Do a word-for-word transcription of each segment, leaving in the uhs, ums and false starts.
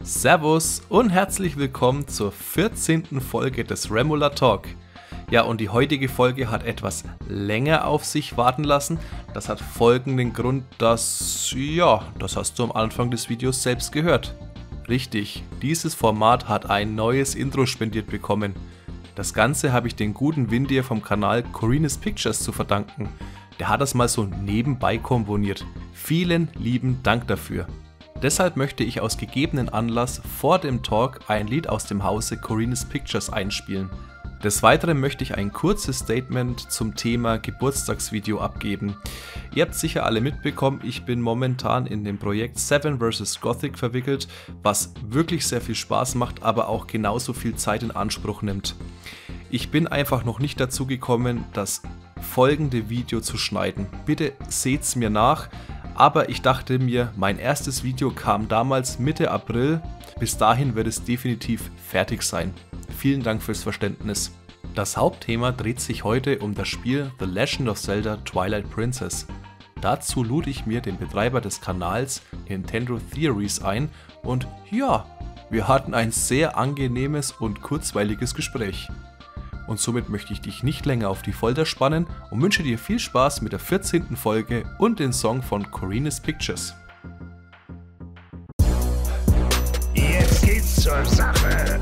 Servus und herzlich willkommen zur vierzehnten Folge des Remula Talk. Ja, und die heutige Folge hat etwas länger auf sich warten lassen. Das hat folgenden Grund, dass, ja, das hast du am Anfang des Videos selbst gehört. Richtig, dieses Format hat ein neues Intro spendiert bekommen. Das Ganze habe ich den guten Windir vom Kanal Corinus Pictures zu verdanken. Der hat das mal so nebenbei komponiert. Vielen lieben Dank dafür. Deshalb möchte ich aus gegebenen Anlass vor dem Talk ein Lied aus dem Hause Corinus Pictures einspielen. Des Weiteren möchte ich ein kurzes Statement zum Thema Geburtstagsvideo abgeben. Ihr habt sicher alle mitbekommen, ich bin momentan in dem Projekt Seven versus. Gothic verwickelt, was wirklich sehr viel Spaß macht, aber auch genauso viel Zeit in Anspruch nimmt. Ich bin einfach noch nicht dazu gekommen, das folgende Video zu schneiden. Bitte seht's mir nach. Aber ich dachte mir, mein erstes Video kam damals Mitte April, bis dahin wird es definitiv fertig sein. Vielen Dank fürs Verständnis. Das Hauptthema dreht sich heute um das Spiel The Legend of Zelda Twilight Princess. Dazu lud ich mir den Betreiber des Kanals Nintendo Theories ein und ja, wir hatten ein sehr angenehmes und kurzweiliges Gespräch. Und somit möchte ich dich nicht länger auf die Folter spannen und wünsche dir viel Spaß mit der vierzehnten Folge und den Song von Corinus Pictures. Jetzt geht's zur Sache.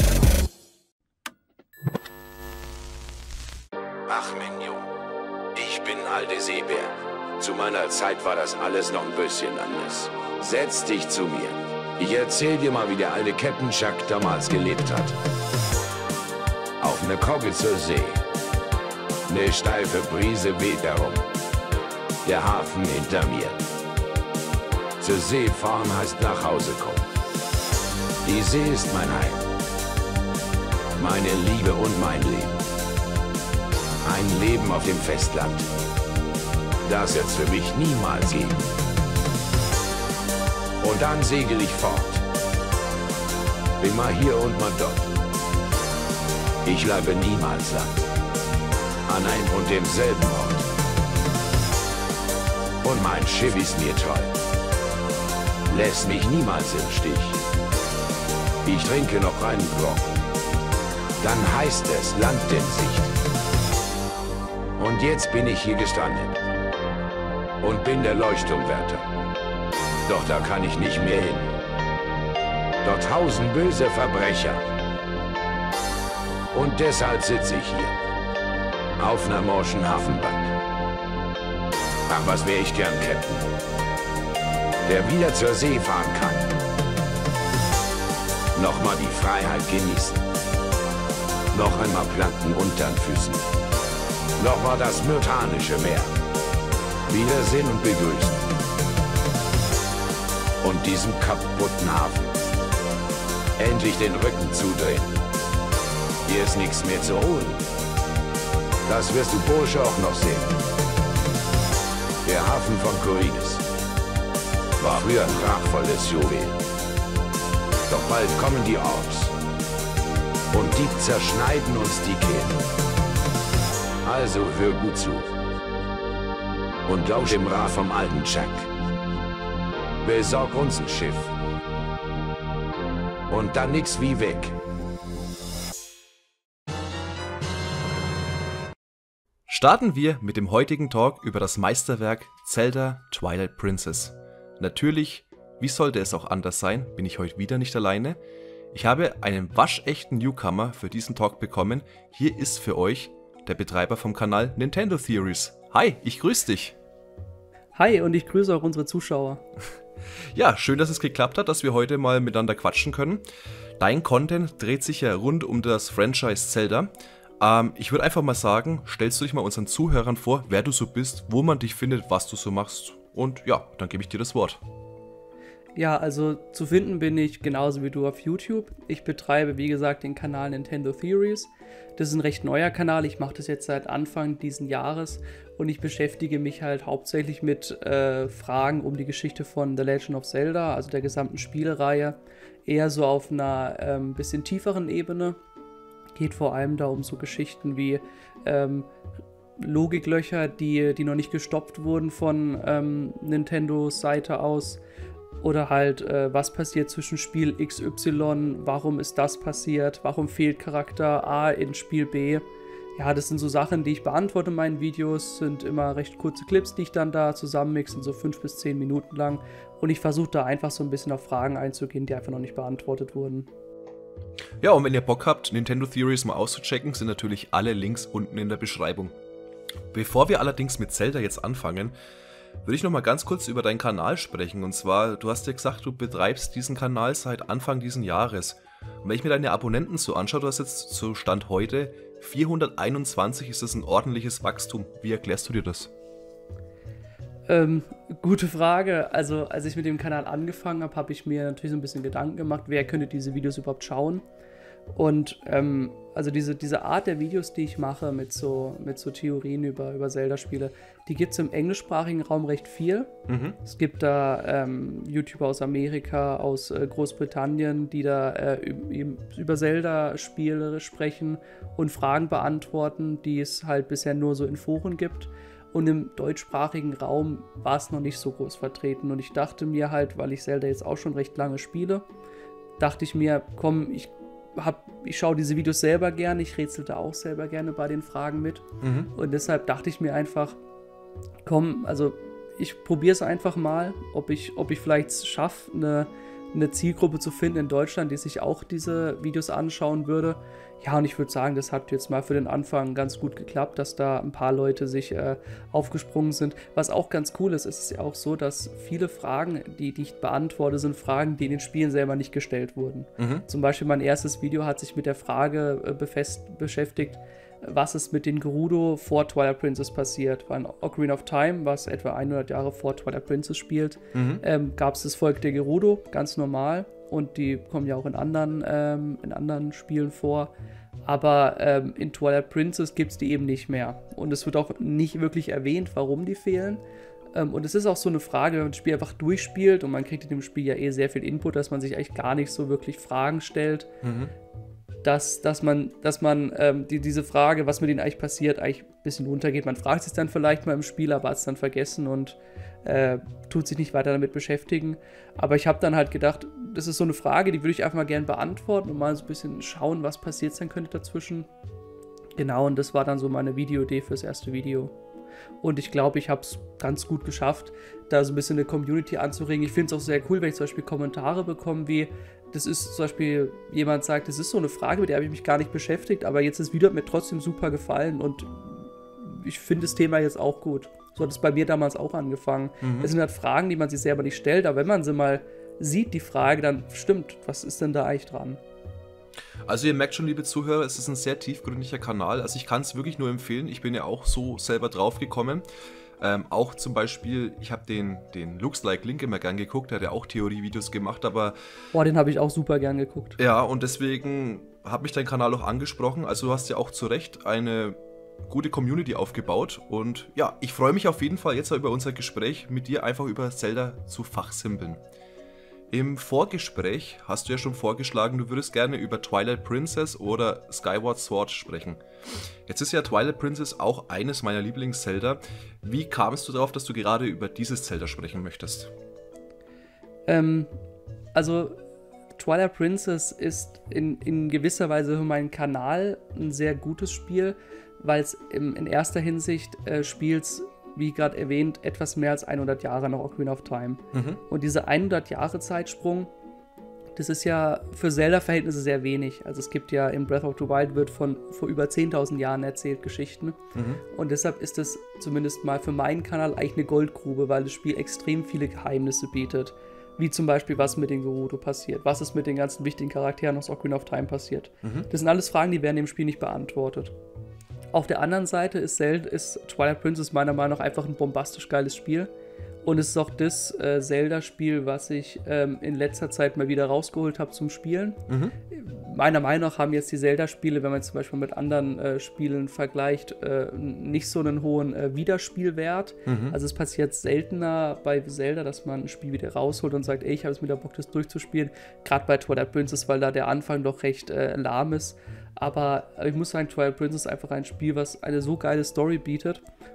Ach Menjo, ich bin alte Seebär. Zu meiner Zeit war das alles noch ein bisschen anders. Setz dich zu mir. Ich erzähl dir mal, wie der alte Captain Chuck damals gelebt hat. Auf ne Kogge zur See. Ne steife Brise weht herum. Der Hafen hinter mir. Zur See fahren heißt nach Hause kommen. Die See ist mein Heim. Meine Liebe und mein Leben. Ein Leben auf dem Festland. Das wird's für mich niemals geben. Und dann segel ich fort. Bin mal hier und mal dort. Ich bleibe niemals lang, an einem und demselben Ort. Und mein Schiff ist mir treu, lässt mich niemals im Stich. Ich trinke noch einen Grog, dann heißt es Land in Sicht. Und jetzt bin ich hier gestrandet und bin der Leuchtturmwärter. Doch da kann ich nicht mehr hin. Dort hausen böse Verbrecher. Und deshalb sitze ich hier, auf einer morschen Hafenbank. Ach, was wär ich gern, Captain, der wieder zur See fahren kann. Nochmal die Freiheit genießen. Noch einmal Planken unter den Füßen. Nochmal das myrtanische Meer. Wiedersehen und begrüßen. Und diesem kaputten Hafen endlich den Rücken zudrehen. Hier ist nichts mehr zu holen. Das wirst du, Bursche, auch noch sehen. Der Hafen von Corinus war früher ein prachtvolles Juwel. Doch bald kommen die Orks und die zerschneiden uns die Kehle. Also hör gut zu und lausch dem Rat vom alten Chuck. Besorg uns ein Schiff und dann nix wie weg. Starten wir mit dem heutigen Talk über das Meisterwerk Zelda Twilight Princess. Natürlich, wie sollte es auch anders sein, bin ich heute wieder nicht alleine. Ich habe einen waschechten Newcomer für diesen Talk bekommen. Hier ist für euch der Betreiber vom Kanal Nintendo Theories. Hi, ich grüße dich. Hi und ich grüße auch unsere Zuschauer. Ja, schön, dass es geklappt hat, dass wir heute mal miteinander quatschen können. Dein Content dreht sich ja rund um das Franchise Zelda. Ähm, ich würde einfach mal sagen, stellst du dich mal unseren Zuhörern vor, wer du so bist, wo man dich findet, was du so machst. Und ja, dann gebe ich dir das Wort. Ja, also zu finden bin ich genauso wie du auf YouTube. Ich betreibe, wie gesagt, den Kanal Nintendo Theories. Das ist ein recht neuer Kanal. Ich mache das jetzt seit Anfang diesen Jahres und ich beschäftige mich halt hauptsächlich mit äh, Fragen um die Geschichte von The Legend of Zelda, also der gesamten Spielreihe, eher so auf einer ähm, bisschen tieferen Ebene. Geht vor allem da um so Geschichten wie ähm, Logiklöcher, die, die noch nicht gestopft wurden von ähm, Nintendos Seite aus. Oder halt, äh, was passiert zwischen Spiel X Y, warum ist das passiert, warum fehlt Charakter A in Spiel B. Ja, das sind so Sachen, die ich beantworte in meinen Videos, sind immer recht kurze Clips, die ich dann da zusammenmixe, so fünf bis zehn Minuten lang. Und ich versuche da einfach so ein bisschen auf Fragen einzugehen, die einfach noch nicht beantwortet wurden. Ja, und wenn ihr Bock habt, Nintendo Theories mal auszuchecken, sind natürlich alle Links unten in der Beschreibung. Bevor wir allerdings mit Zelda jetzt anfangen, würde ich noch mal ganz kurz über deinen Kanal sprechen. Und zwar, du hast ja gesagt, du betreibst diesen Kanal seit Anfang diesen Jahres. Und wenn ich mir deine Abonnenten so anschaue, du hast jetzt so Stand heute vierhunderteinundzwanzig, ist das ein ordentliches Wachstum. Wie erklärst du dir das? Ähm, gute Frage. Also, als ich mit dem Kanal angefangen habe, habe ich mir natürlich so ein bisschen Gedanken gemacht, wer könnte diese Videos überhaupt schauen. Und ähm, also diese, diese Art der Videos, die ich mache mit so, mit so Theorien über, über Zelda-Spiele, die gibt es im englischsprachigen Raum recht viel. Mhm. Es gibt da ähm, YouTuber aus Amerika, aus äh, Großbritannien, die da äh, über Zelda-Spiele sprechen und Fragen beantworten, die es halt bisher nur so in Foren gibt. Und im deutschsprachigen Raum war es noch nicht so groß vertreten. Und ich dachte mir halt, weil ich Zelda jetzt auch schon recht lange spiele, dachte ich mir, komm, ich Hab, ich schaue diese Videos selber gerne, ich rätselte auch selber gerne bei den Fragen mit. Mhm. Und deshalb dachte ich mir einfach, komm, also ich probiere es einfach mal, ob ich, ob ich vielleicht es schaffe, eine, eine Zielgruppe zu finden in Deutschland, die sich auch diese Videos anschauen würde. Ja, und ich würde sagen, das hat jetzt mal für den Anfang ganz gut geklappt, dass da ein paar Leute sich äh, aufgesprungen sind. Was auch ganz cool ist, ist es ja auch so, dass viele Fragen, die, die ich beantworte, sind Fragen, die in den Spielen selber nicht gestellt wurden. Mhm. Zum Beispiel mein erstes Video hat sich mit der Frage äh, befest, beschäftigt, was ist mit den Gerudo vor Twilight Princess passiert. Weil in Ocarina of Time, was etwa hundert Jahre vor Twilight Princess spielt, mhm. ähm, gab es das Volk der Gerudo, ganz normal. Und die kommen ja auch in anderen, ähm, in anderen Spielen vor. Aber ähm, in Twilight Princess gibt es die eben nicht mehr. Und es wird auch nicht wirklich erwähnt, warum die fehlen. Ähm, und es ist auch so eine Frage, wenn man das Spiel einfach durchspielt und man kriegt in dem Spiel ja eh sehr viel Input, dass man sich eigentlich gar nicht so wirklich Fragen stellt. Mhm. Dass, dass man, dass man ähm, die, diese Frage, was mit ihnen eigentlich passiert, eigentlich ein bisschen runtergeht. Man fragt sich dann vielleicht mal im Spiel, aber hat es dann vergessen und äh, tut sich nicht weiter damit beschäftigen. Aber ich habe dann halt gedacht, das ist so eine Frage, die würde ich einfach mal gerne beantworten und mal so ein bisschen schauen, was passiert sein könnte dazwischen. Genau, und das war dann so meine Videoidee fürs erste Video. Und ich glaube, ich habe es ganz gut geschafft, da so ein bisschen eine Community anzuregen. Ich finde es auch sehr cool, wenn ich zum Beispiel Kommentare bekomme, wie das ist zum Beispiel, jemand sagt, das ist so eine Frage, mit der habe ich mich gar nicht beschäftigt, aber jetzt das Video hat mir trotzdem super gefallen und ich finde das Thema jetzt auch gut. So hat es bei mir damals auch angefangen. Mhm. Es sind halt Fragen, die man sich selber nicht stellt, aber wenn man sie mal sieht, die Frage, dann stimmt, was ist denn da eigentlich dran? Also ihr merkt schon, liebe Zuhörer, es ist ein sehr tiefgründiger Kanal. Also ich kann es wirklich nur empfehlen. Ich bin ja auch so selber drauf gekommen. Ähm, auch zum Beispiel, ich habe den, den Looks Like Link immer gern geguckt, der hat ja auch Theorievideos gemacht, aber... Boah, den habe ich auch super gern geguckt. Ja, und deswegen hat mich dein Kanal auch angesprochen. Also du hast ja auch zu Recht eine gute Community aufgebaut. Und ja, ich freue mich auf jeden Fall jetzt über unser Gespräch mit dir einfach über Zelda zu fachsimpeln. Im Vorgespräch hast du ja schon vorgeschlagen, du würdest gerne über Twilight Princess oder Skyward Sword sprechen. Jetzt ist ja Twilight Princess auch eines meiner Lieblings-Zelda. Wie kamst du darauf, dass du gerade über dieses Zelda sprechen möchtest? Ähm, also Twilight Princess ist in, in gewisser Weise für meinen Kanal ein sehr gutes Spiel, weil es in erster Hinsicht äh, spielt, wie gerade erwähnt, etwas mehr als hundert Jahre nach Ocarina of Time. Mhm. Und diese hundert Jahre Zeitsprung, das ist ja für Zelda-Verhältnisse sehr wenig. Also es gibt ja in Breath of the Wild wird von vor über zehntausend Jahren erzählt Geschichten. Mhm. Und deshalb ist es zumindest mal für meinen Kanal eigentlich eine Goldgrube, weil das Spiel extrem viele Geheimnisse bietet. Wie zum Beispiel, was mit den Gerudo passiert, was ist mit den ganzen wichtigen Charakteren aus Ocarina of Time passiert. Mhm. Das sind alles Fragen, die werden im Spiel nicht beantwortet. Auf der anderen Seite ist, Zelda, ist Twilight Princess meiner Meinung nach einfach ein bombastisch geiles Spiel. Und es ist auch das äh, Zelda-Spiel, was ich ähm, in letzter Zeit mal wieder rausgeholt habe zum Spielen. Mhm. Meiner Meinung nach haben jetzt die Zelda-Spiele, wenn man zum Beispiel mit anderen äh, Spielen vergleicht, äh, nicht so einen hohen äh, Wiederspielwert. Mhm. Also es passiert seltener bei Zelda, dass man ein Spiel wieder rausholt und sagt, ey, ich habe jetzt wieder Bock, das durchzuspielen. Gerade bei Twilight Princess, weil da der Anfang doch recht äh, lahm ist. Aber ich muss sagen, Twilight Princess ist einfach ein Spiel, was eine so geile Story bietet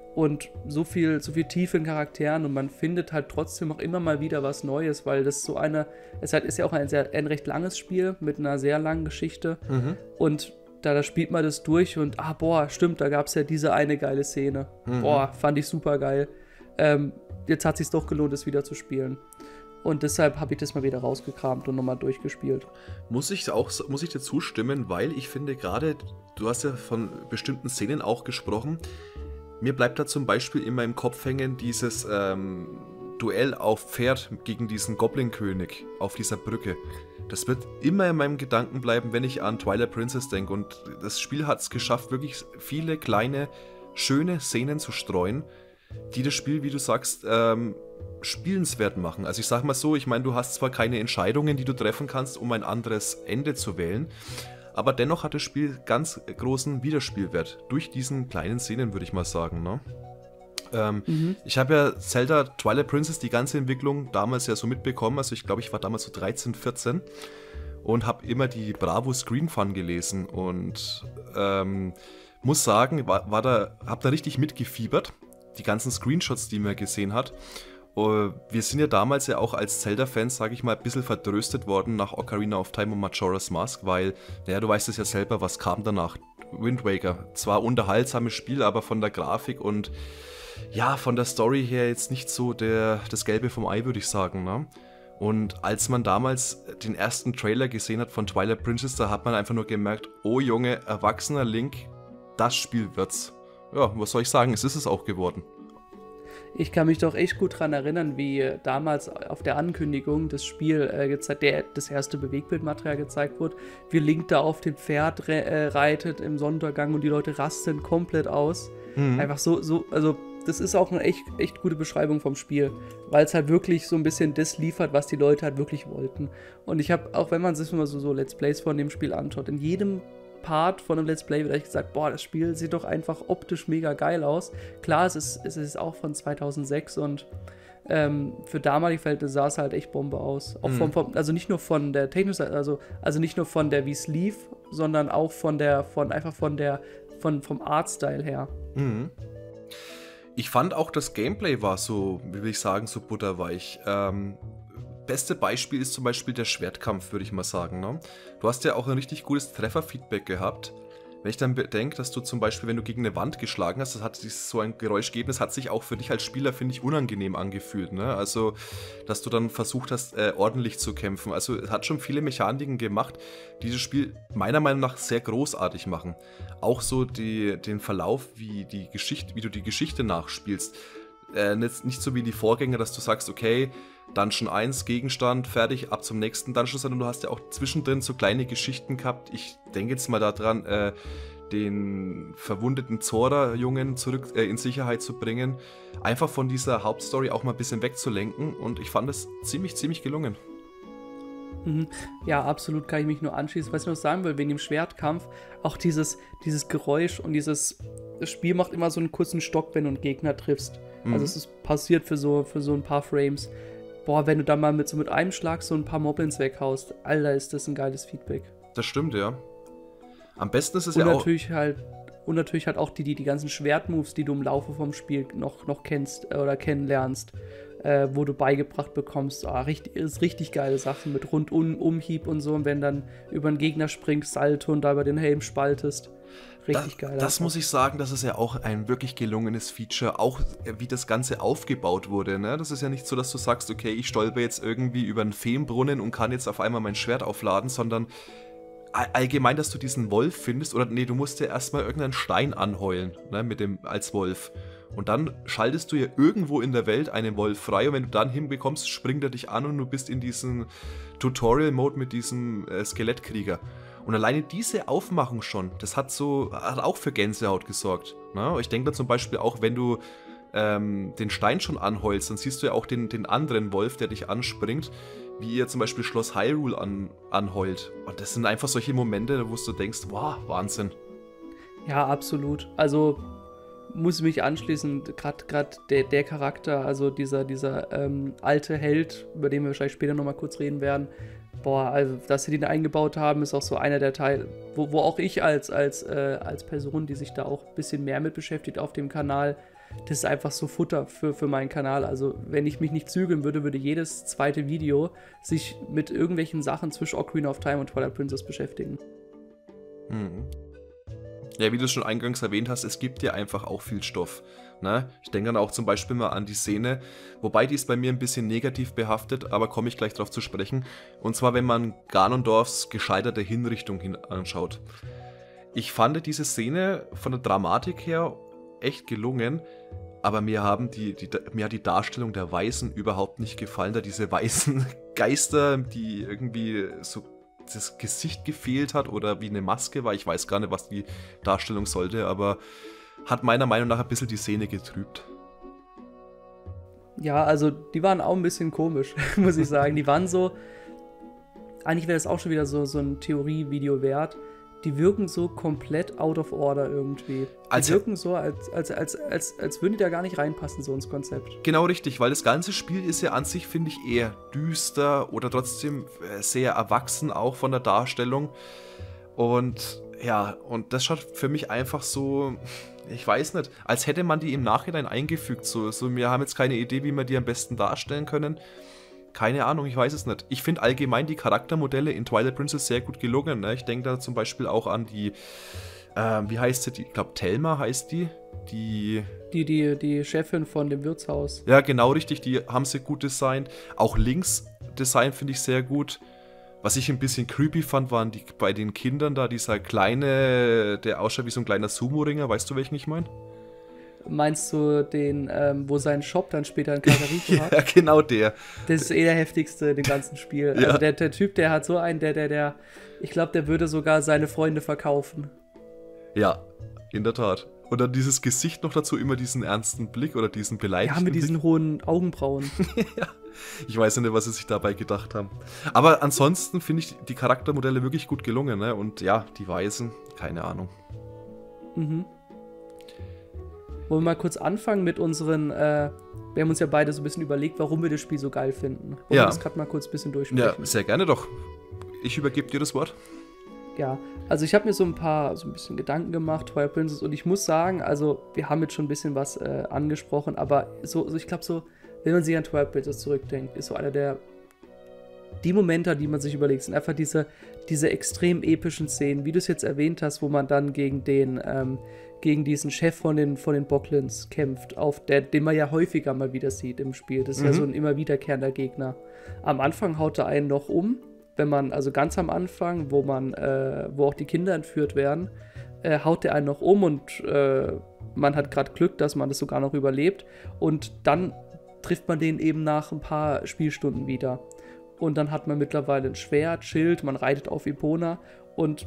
und so viel, so viel Tiefe in Charakteren und man findet halt trotzdem auch immer mal wieder was Neues, weil das so eine, es halt, ist ja auch ein, sehr, ein recht langes Spiel mit einer sehr langen Geschichte Mhm. und da, da spielt man das durch und, ah, boah, stimmt, da gab es ja diese eine geile Szene. Mhm. Boah, fand ich super geil. Ähm, jetzt hat es sich doch gelohnt, es wieder zu spielen. Und deshalb habe ich das mal wieder rausgekramt und nochmal durchgespielt. Muss ich auch, muss ich dir zustimmen, weil ich finde gerade, du hast ja von bestimmten Szenen auch gesprochen, mir bleibt da zum Beispiel immer im Kopf hängen dieses ähm, Duell auf Pferd gegen diesen Goblin-König auf dieser Brücke. Das wird immer in meinem Gedanken bleiben, wenn ich an Twilight Princess denke. Und das Spiel hat es geschafft, wirklich viele kleine, schöne Szenen zu streuen, die das Spiel, wie du sagst, ähm, spielenswert machen. Also ich sag mal so, ich meine, du hast zwar keine Entscheidungen, die du treffen kannst, um ein anderes Ende zu wählen, aber dennoch hat das Spiel ganz großen Wiederspielwert. Durch diesen kleinen Szenen, würde ich mal sagen, ne? Ähm, Mhm. Ich habe ja Zelda Twilight Princess, die ganze Entwicklung damals ja so mitbekommen. Also ich glaube, ich war damals so dreizehn, vierzehn und habe immer die Bravo Screen Fun gelesen und ähm, muss sagen, war, war da, habe da richtig mitgefiebert. Die ganzen Screenshots, die man gesehen hat. Uh, wir sind ja damals ja auch als Zelda-Fans, sage ich mal, ein bisschen vertröstet worden nach Ocarina of Time und Majora's Mask, weil, naja, du weißt es ja selber, was kam danach. Wind Waker. Zwar unterhaltsames Spiel, aber von der Grafik und ja, von der Story her jetzt nicht so der, das Gelbe vom Ei, würde ich sagen, ne? Und als man damals den ersten Trailer gesehen hat von Twilight Princess, da hat man einfach nur gemerkt, oh Junge, erwachsener Link, das Spiel wird's. Ja, was soll ich sagen, es ist es auch geworden. Ich kann mich doch echt gut daran erinnern, wie damals auf der Ankündigung das Spiel äh, gezeigt, der, das erste Bewegtbildmaterial gezeigt wurde, wie Link da auf dem Pferd re äh, reitet im Sonnenuntergang und die Leute rasten komplett aus. Mhm. Einfach so, so, also das ist auch eine echt, echt gute Beschreibung vom Spiel, weil es halt wirklich so ein bisschen das liefert, was die Leute halt wirklich wollten. Und ich habe, auch wenn man sich mal so, so Let's Plays von dem Spiel anschaut, in jedem Part von einem Let's Play wird eigentlich gesagt, boah, das Spiel sieht doch einfach optisch mega geil aus. Klar, es ist, es ist auch von zweitausendsechs und ähm, für damalige Verhältnisse sah es halt echt Bombe aus. Auch Mhm. vom, vom, also nicht nur von der technischen, also, also nicht nur von der, wie es lief, sondern auch von der, von einfach von der, von, vom Artstyle her. Mhm. Ich fand auch, das Gameplay war so, wie will ich sagen, so butterweich. Ähm, beste Beispiel ist zum Beispiel der Schwertkampf, würde ich mal sagen. Ne? Du hast ja auch ein richtig gutes Trefferfeedback gehabt. Wenn ich dann bedenke, dass du zum Beispiel, wenn du gegen eine Wand geschlagen hast, das hat sich so ein Geräusch gegeben, das hat sich auch für dich als Spieler, finde ich, unangenehm angefühlt. Ne? Also, dass du dann versucht hast, äh, ordentlich zu kämpfen. Also, es hat schon viele Mechaniken gemacht, die dieses Spiel meiner Meinung nach sehr großartig machen. Auch so die, den Verlauf, wie, die Geschichte, wie du die Geschichte nachspielst. Äh, nicht, nicht so wie die Vorgänger, dass du sagst, okay, Dungeon eins, Gegenstand, fertig, ab zum nächsten Dungeon, sondern du hast ja auch zwischendrin so kleine Geschichten gehabt. Ich denke jetzt mal daran, äh, den verwundeten Zora-Jungen zurück äh, in Sicherheit zu bringen. Einfach von dieser Hauptstory auch mal ein bisschen wegzulenken und ich fand es ziemlich, ziemlich gelungen. Mhm. Ja, absolut, kann ich mich nur anschließen. Was ich noch sagen will, wegen dem Schwertkampf, auch dieses, dieses Geräusch und dieses, das Spiel macht immer so einen kurzen Stock, wenn du einen Gegner triffst. Mhm. Also es ist passiert für so, für so ein paar Frames. Boah, wenn du dann mal mit so mit einem Schlag so ein paar Moblins weghaust, Alter, ist das ein geiles Feedback. Das stimmt, ja. Am besten ist es Und ja auch... natürlich halt, und natürlich halt auch die, die, die ganzen Schwertmoves, die du im Laufe vom Spiel noch, noch kennst äh, oder kennenlernst, äh, wo du beigebracht bekommst. Ah, richtig, ist richtig geile Sachen mit Rundum-Umhieb und so. Und wenn dann über einen Gegner springst, Salto und da über den Helm spaltest. Richtig da, geil. Das einfach. muss ich sagen, das ist ja auch ein wirklich gelungenes Feature, auch wie das Ganze aufgebaut wurde. Ne? Das ist ja nicht so, dass du sagst, okay, ich stolper jetzt irgendwie über einen Feenbrunnen und kann jetzt auf einmal mein Schwert aufladen, sondern allgemein, dass du diesen Wolf findest, oder nee, du musst ja erstmal irgendeinen Stein anheulen, ne, mit dem, als Wolf. Und dann schaltest du ja irgendwo in der Welt einen Wolf frei und wenn du dann hinbekommst, springt er dich an und du bist in diesem Tutorial-Mode mit diesem äh, Skelettkrieger. Und alleine diese Aufmachung schon, das hat so, hat auch für Gänsehaut gesorgt. Ne? Ich denke da zum Beispiel auch, wenn du ähm, den Stein schon anheulst, dann siehst du ja auch den, den anderen Wolf, der dich anspringt, wie ihr zum Beispiel Schloss Hyrule an, anheult. Und das sind einfach solche Momente, wo du denkst, wow, Wahnsinn. Ja, absolut. Also muss ich mich anschließen, gerade der, der Charakter, also dieser, dieser ähm, alte Held, über den wir wahrscheinlich später nochmal kurz reden werden, boah, also dass sie den eingebaut haben, ist auch so einer der Teile, wo, wo auch ich als, als, äh, als Person, die sich da auch ein bisschen mehr mit beschäftigt auf dem Kanal, das ist einfach so Futter für, für meinen Kanal. Also wenn ich mich nicht zügeln würde, würde jedes zweite Video sich mit irgendwelchen Sachen zwischen Ocarina of Time und Twilight Princess beschäftigen. Mhm. Ja, wie du es schon eingangs erwähnt hast, es gibt ja einfach auch viel Stoff. Ne? Ich denke dann auch zum Beispiel mal an die Szene, wobei die ist bei mir ein bisschen negativ behaftet, aber komme ich gleich drauf zu sprechen. Und zwar, wenn man Ganondorfs gescheiterte Hinrichtung hin anschaut. Ich fand diese Szene von der Dramatik her echt gelungen, aber mir, haben die, die, mir hat die Darstellung der Weisen überhaupt nicht gefallen, da diese weißen Geister, die irgendwie so das Gesicht gefehlt hat oder wie eine Maske war. Ich weiß gar nicht, was die Darstellung sollte, aber hat meiner Meinung nach ein bisschen die Szene getrübt. Ja, also die waren auch ein bisschen komisch, muss ich sagen. Die waren so, eigentlich wäre das auch schon wieder so, so ein Theorie-Video wert. Die wirken so komplett out of order irgendwie. Die Also- wirken so, als, als, als, als, als würden die da gar nicht reinpassen, so ins Konzept. Genau richtig, weil das ganze Spiel ist ja an sich, finde ich, eher düster oder trotzdem äh, sehr erwachsen, auch von der Darstellung. Und ja, und das schaut für mich einfach so, ich weiß nicht, als hätte man die im Nachhinein eingefügt. So, so wir haben jetzt keine Idee, wie wir die am besten darstellen können. Keine Ahnung, ich weiß es nicht. Ich finde allgemein die Charaktermodelle in Twilight Princess sehr gut gelungen. Ne? Ich denke da zum Beispiel auch an die, äh, wie heißt sie? Die, ich glaube, Thelma heißt die. Die, Die, die, die Chefin von dem Wirtshaus. ja, genau richtig, die haben sie gut designt. Auch Links Design finde ich sehr gut. Was ich ein bisschen creepy fand, waren die bei den Kindern da, dieser kleine, der ausschaut wie so ein kleiner Sumo-Ringer. Weißt du, welchen ich meine? Meinst du den, ähm, wo sein Shop dann später in Kakariko hat? Ja, genau der. Das ist eh der heftigste in dem ganzen Spiel. Ja. Also der, der Typ, der hat so einen, der, der, der, ich glaube, der würde sogar seine Freunde verkaufen. Ja, in der Tat. Und dann dieses Gesicht noch dazu, immer diesen ernsten Blick oder diesen beleidigten Ja, mit Blick. diesen hohen Augenbrauen. Ja, ich weiß ja nicht, was sie sich dabei gedacht haben. Aber ansonsten finde ich die Charaktermodelle wirklich gut gelungen, ne? Und ja, die Weisen, keine Ahnung. Mhm. Wollen wir mal kurz anfangen mit unseren, äh, wir haben uns ja beide so ein bisschen überlegt, warum wir das Spiel so geil finden. Wollen Ja. wir das gerade mal kurz ein bisschen Ja, durchsprechen? sehr gerne doch. Ich übergebe dir das Wort. Ja, also ich habe mir so ein paar, so ein bisschen Gedanken gemacht, Twilight Princess, und ich muss sagen, also wir haben jetzt schon ein bisschen was äh, angesprochen, aber so, so ich glaube so, wenn man sich an Twilight Princess zurückdenkt, ist so einer der, die Momente, die man sich überlegt, sind einfach diese, diese extrem epischen Szenen, wie du es jetzt erwähnt hast, wo man dann gegen den, ähm, gegen diesen Chef von den, von den Bocklands kämpft, auf der, den man ja häufiger mal wieder sieht im Spiel. Das ist Mhm. ja so ein immer wiederkehrender Gegner. Am Anfang haut er einen noch um, wenn man, also ganz am Anfang, wo man, äh, wo auch die Kinder entführt werden, äh, haut der einen noch um und äh, man hat gerade Glück, dass man das sogar noch überlebt. Und dann trifft man den eben nach ein paar Spielstunden wieder. Und dann hat man mittlerweile ein Schwert, Schild, man reitet auf Epona und,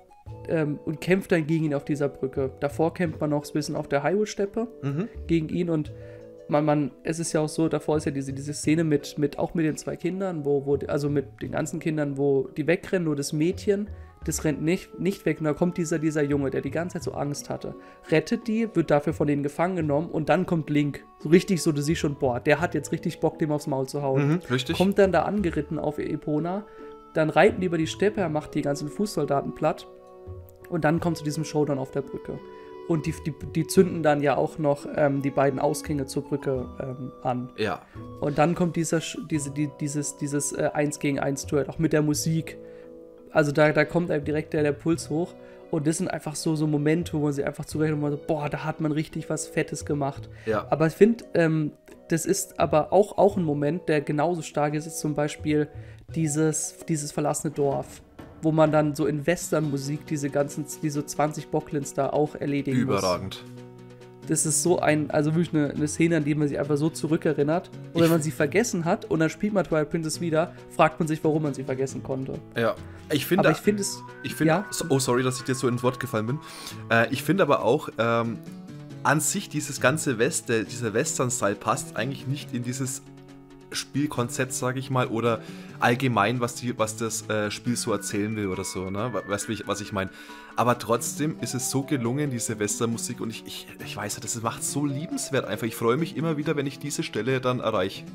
ähm, und kämpft dann gegen ihn auf dieser Brücke. Davor kämpft man noch ein bisschen auf der Hyrule-Steppe Mhm. gegen ihn und man, man, es ist ja auch so, davor ist ja diese, diese Szene mit, mit, auch mit den zwei Kindern, wo, wo, also mit den ganzen Kindern, wo die wegrennen, nur das Mädchen, das rennt nicht, nicht weg. Und da kommt dieser, dieser Junge, der die ganze Zeit so Angst hatte, rettet die, wird dafür von denen gefangen genommen und dann kommt Link. So richtig so, du siehst schon, boah, der hat jetzt richtig Bock, dem aufs Maul zu hauen. Mhm, richtig. Kommt dann da angeritten auf Epona, dann reiten die über die Steppe, er macht die ganzen Fußsoldaten platt und dann kommt zu diesem Showdown auf der Brücke. Und die, die, die zünden dann ja auch noch ähm, die beiden Ausgänge zur Brücke ähm, an. Ja. Und dann kommt dieser, Sch- diese, die, dieses, dieses äh, eins gegen eins Duell, auch mit der Musik. Also da, da kommt einem direkt der, der Puls hoch. Und das sind einfach so, so Momente, wo man sich einfach zurechnet und man so, boah, da hat man richtig was Fettes gemacht. Ja. Aber ich finde, ähm, das ist aber auch, auch ein Moment, der genauso stark ist, ist zum Beispiel dieses, dieses verlassene Dorf, wo man dann so in Western-Musik diese ganzen, diese zwanzig Bocklands da auch erledigen Überragend. muss. Das ist so ein, also wirklich eine, eine Szene, an die man sich einfach so zurückerinnert. Und Ich- wenn man sie vergessen hat und dann spielt man Twilight Princess wieder, fragt man sich, warum man sie vergessen konnte. Ja. Ich finde, Aber ich finde es, ich finde, ja? so- oh sorry, dass ich dir so ins Wort gefallen bin. Äh, ich finde aber auch, ähm, an sich dieses ganze West, der, dieser Western-Style passt eigentlich nicht in dieses Spielkonzept, sage ich mal, oder allgemein, was, die, was das äh, Spiel so erzählen will oder so, ne? Weißt du, wie ich- was ich meine? Aber trotzdem ist es so gelungen, diese Western-Musik, und ich, ich, ich weiß ja, das macht so liebenswert einfach. Ich freue mich immer wieder, wenn ich diese Stelle dann erreiche.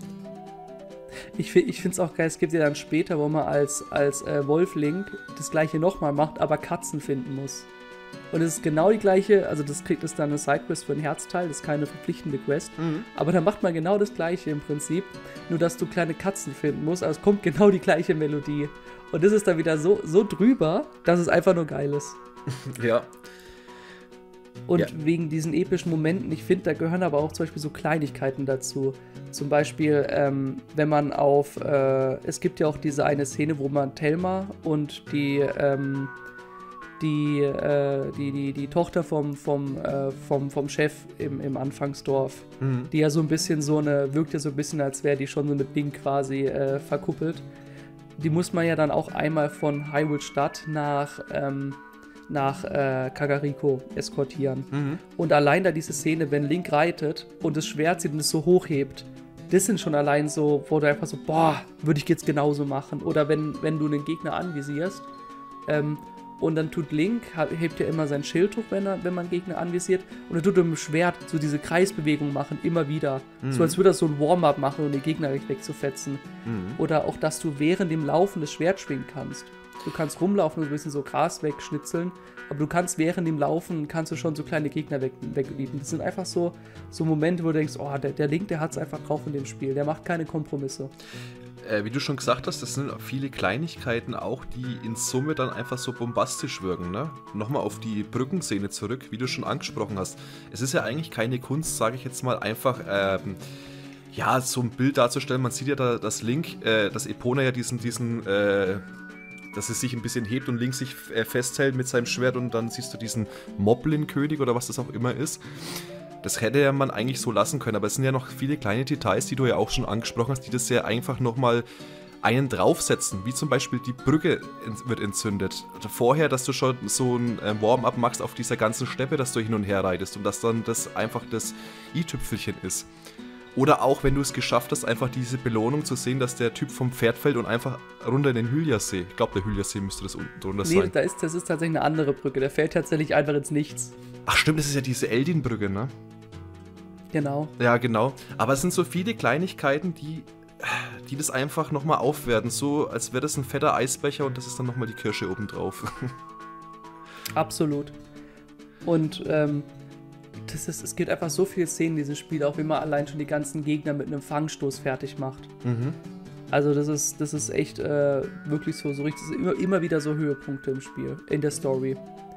ich, fi- ich finde es auch geil, es gibt ja dann später, wo man als, als äh, Wolf Link das gleiche nochmal macht, aber Katzen finden muss. Und es ist genau die gleiche, also das kriegt es dann eine Sidequest für ein Herzteil, das ist keine verpflichtende Quest. Mhm. Aber dann macht man genau das gleiche im Prinzip, nur dass du kleine Katzen finden musst, aber es kommt genau die gleiche Melodie. Und das ist dann wieder so, so drüber, dass es einfach nur geil ist. Ja. Und ja. wegen diesen epischen Momenten, ich finde, da gehören aber auch zum Beispiel so Kleinigkeiten dazu. Zum Beispiel, ähm, wenn man auf, äh, es gibt ja auch diese eine Szene, wo man Thelma und die, ähm, die, äh, die, die, die Tochter vom, vom, äh, vom, vom Chef im, im Anfangsdorf, mhm. die ja so ein bisschen so eine, wirkt ja so ein bisschen, als wäre die schon so mit Link quasi äh, verkuppelt. Die muss man ja dann auch einmal von Hyrule Stadt nach, ähm, nach äh, Kakariko eskortieren. Mhm. Und allein da diese Szene, wenn Link reitet und das Schwert sieht und es so hochhebt, das sind schon allein so, wo du einfach so, boah, würde ich jetzt genauso machen. Oder wenn, wenn du einen Gegner anvisierst, ähm, und dann tut Link, hebt ja immer sein Schild hoch, wenn, er, wenn man Gegner anvisiert, und dann tut er mit dem Schwert so diese Kreisbewegung machen, immer wieder. Mhm. So als würde er so ein Warm-up machen, um den Gegner wegzufetzen. Mhm. Oder auch, dass du während dem Laufen das Schwert schwingen kannst. Du kannst rumlaufen und ein bisschen so Gras wegschnitzeln, aber du kannst während dem Laufen, kannst du schon so kleine Gegner weg, wegbieten. Das sind einfach so, so Momente, wo du denkst, oh, der, der Link, der hat es einfach drauf in dem Spiel, der macht keine Kompromisse. Äh, wie du schon gesagt hast, das sind viele Kleinigkeiten auch, die in Summe dann einfach so bombastisch wirken, ne? Nochmal auf die Brückenszene zurück, wie du schon angesprochen hast. Es ist ja eigentlich keine Kunst, sage ich jetzt mal, einfach ähm, ja, so ein Bild darzustellen. Man sieht ja da, dass Link, äh, dass Epona ja diesen, diesen äh, dass es sich ein bisschen hebt und Link sich äh, festhält mit seinem Schwert und dann siehst du diesen Moblin-König oder was das auch immer ist. Das hätte ja man eigentlich so lassen können, aber es sind ja noch viele kleine Details, die du ja auch schon angesprochen hast, die das ja einfach nochmal einen draufsetzen, wie zum Beispiel die Brücke wird entzündet. Vorher, dass du schon so ein Warm-up machst auf dieser ganzen Steppe, dass du hin und her reitest und dass dann das einfach das i-Tüpfelchen ist. Oder auch, wenn du es geschafft hast, einfach diese Belohnung zu sehen, dass der Typ vom Pferd fällt und einfach runter in den Hyliasee. Ich glaube, der Hyliasee müsste das unten drunter nee, sein. Nee, da ist, das ist tatsächlich eine andere Brücke. Der fällt tatsächlich einfach ins Nichts. Ach stimmt, das ist ja diese Eldin-Brücke, ne? Genau. Ja, genau. Aber es sind so viele Kleinigkeiten, die, die das einfach nochmal aufwerten. So, als wäre das ein fetter Eisbecher und das ist dann nochmal die Kirsche obendrauf. Absolut. Und, ähm... Das ist, es gibt einfach so viele Szenen in diesem Spiel, auch wie man allein schon die ganzen Gegner mit einem Fangstoß fertig macht. Mhm. Also das ist, das ist echt äh, wirklich so, so richtig, immer, immer wieder so Höhepunkte im Spiel, in der Story.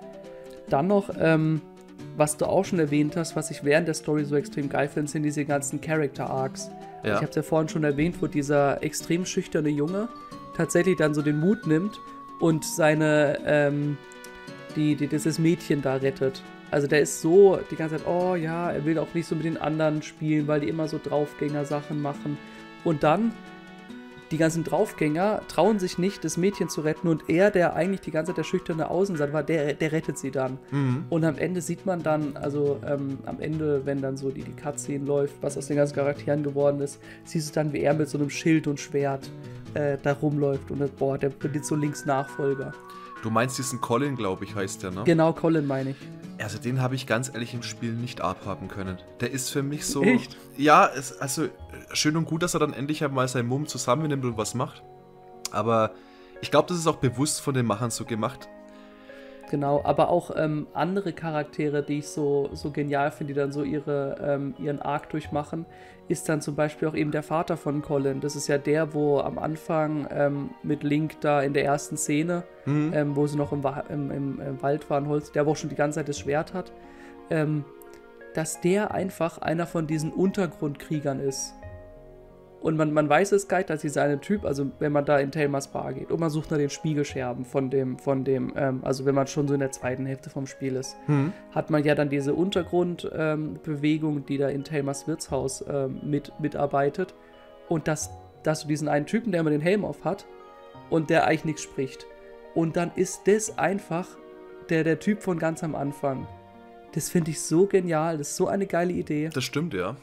Dann noch, ähm, was du auch schon erwähnt hast, was ich während der Story so extrem geil finde, sind diese ganzen Character-Arcs. Ja. Ich habe es ja vorhin schon erwähnt, wo dieser extrem schüchterne Junge tatsächlich dann so den Mut nimmt und seine, ähm, die, die, dieses Mädchen da rettet. Also der ist so die ganze Zeit, oh ja, er will auch nicht so mit den anderen spielen, weil die immer so Draufgänger-Sachen machen. Und dann, die ganzen Draufgänger trauen sich nicht, das Mädchen zu retten. Und er, der eigentlich die ganze Zeit der schüchterne Außenseiter war, der, der rettet sie dann. Mhm. Und am Ende sieht man dann, also ähm, am Ende, wenn dann so die, die Cutscene läuft, was aus den ganzen Charakteren geworden ist, siehst du dann, wie er mit so einem Schild und Schwert äh, da rumläuft. Und das, boah, der wird jetzt so links Nachfolger. Du meinst diesen Colin, glaube ich, heißt der, ne? Genau, Colin meine ich. Also den habe ich ganz ehrlich im Spiel nicht abhaben können. Der ist für mich so... Echt? Ja, es, also schön und gut, dass er dann endlich einmal seinen Mumm zusammennimmt und was macht. Aber ich glaube, das ist auch bewusst von den Machern so gemacht. Genau, aber auch ähm, andere Charaktere, die ich so, so genial finde, die dann so ihre, ähm, ihren Arc durchmachen, ist dann zum Beispiel auch eben der Vater von Colin. Das ist ja der, wo am Anfang ähm, mit Link da in der ersten Szene, mhm. ähm, wo sie noch im, im, im, im Wald waren, Holz, der wo auch schon die ganze Zeit das Schwert hat, ähm, dass der einfach einer von diesen Untergrundkriegern ist. Und man, man weiß es gleich, dass dieser eine Typ, also wenn man da in Thelmas Bar geht und man sucht nach den Spiegelscherben von dem, von dem, ähm, also wenn man schon so in der zweiten Hälfte vom Spiel ist, mhm. hat man ja dann diese Untergrundbewegung, ähm, die da in Thelmas Wirtshaus ähm, mit, mitarbeitet. Und dass, dass du diesen einen Typen, der immer den Helm auf hat und der eigentlich nichts spricht. Und dann ist das einfach der, der Typ von ganz am Anfang. Das finde ich so genial, das ist so eine geile Idee. Das stimmt, ja.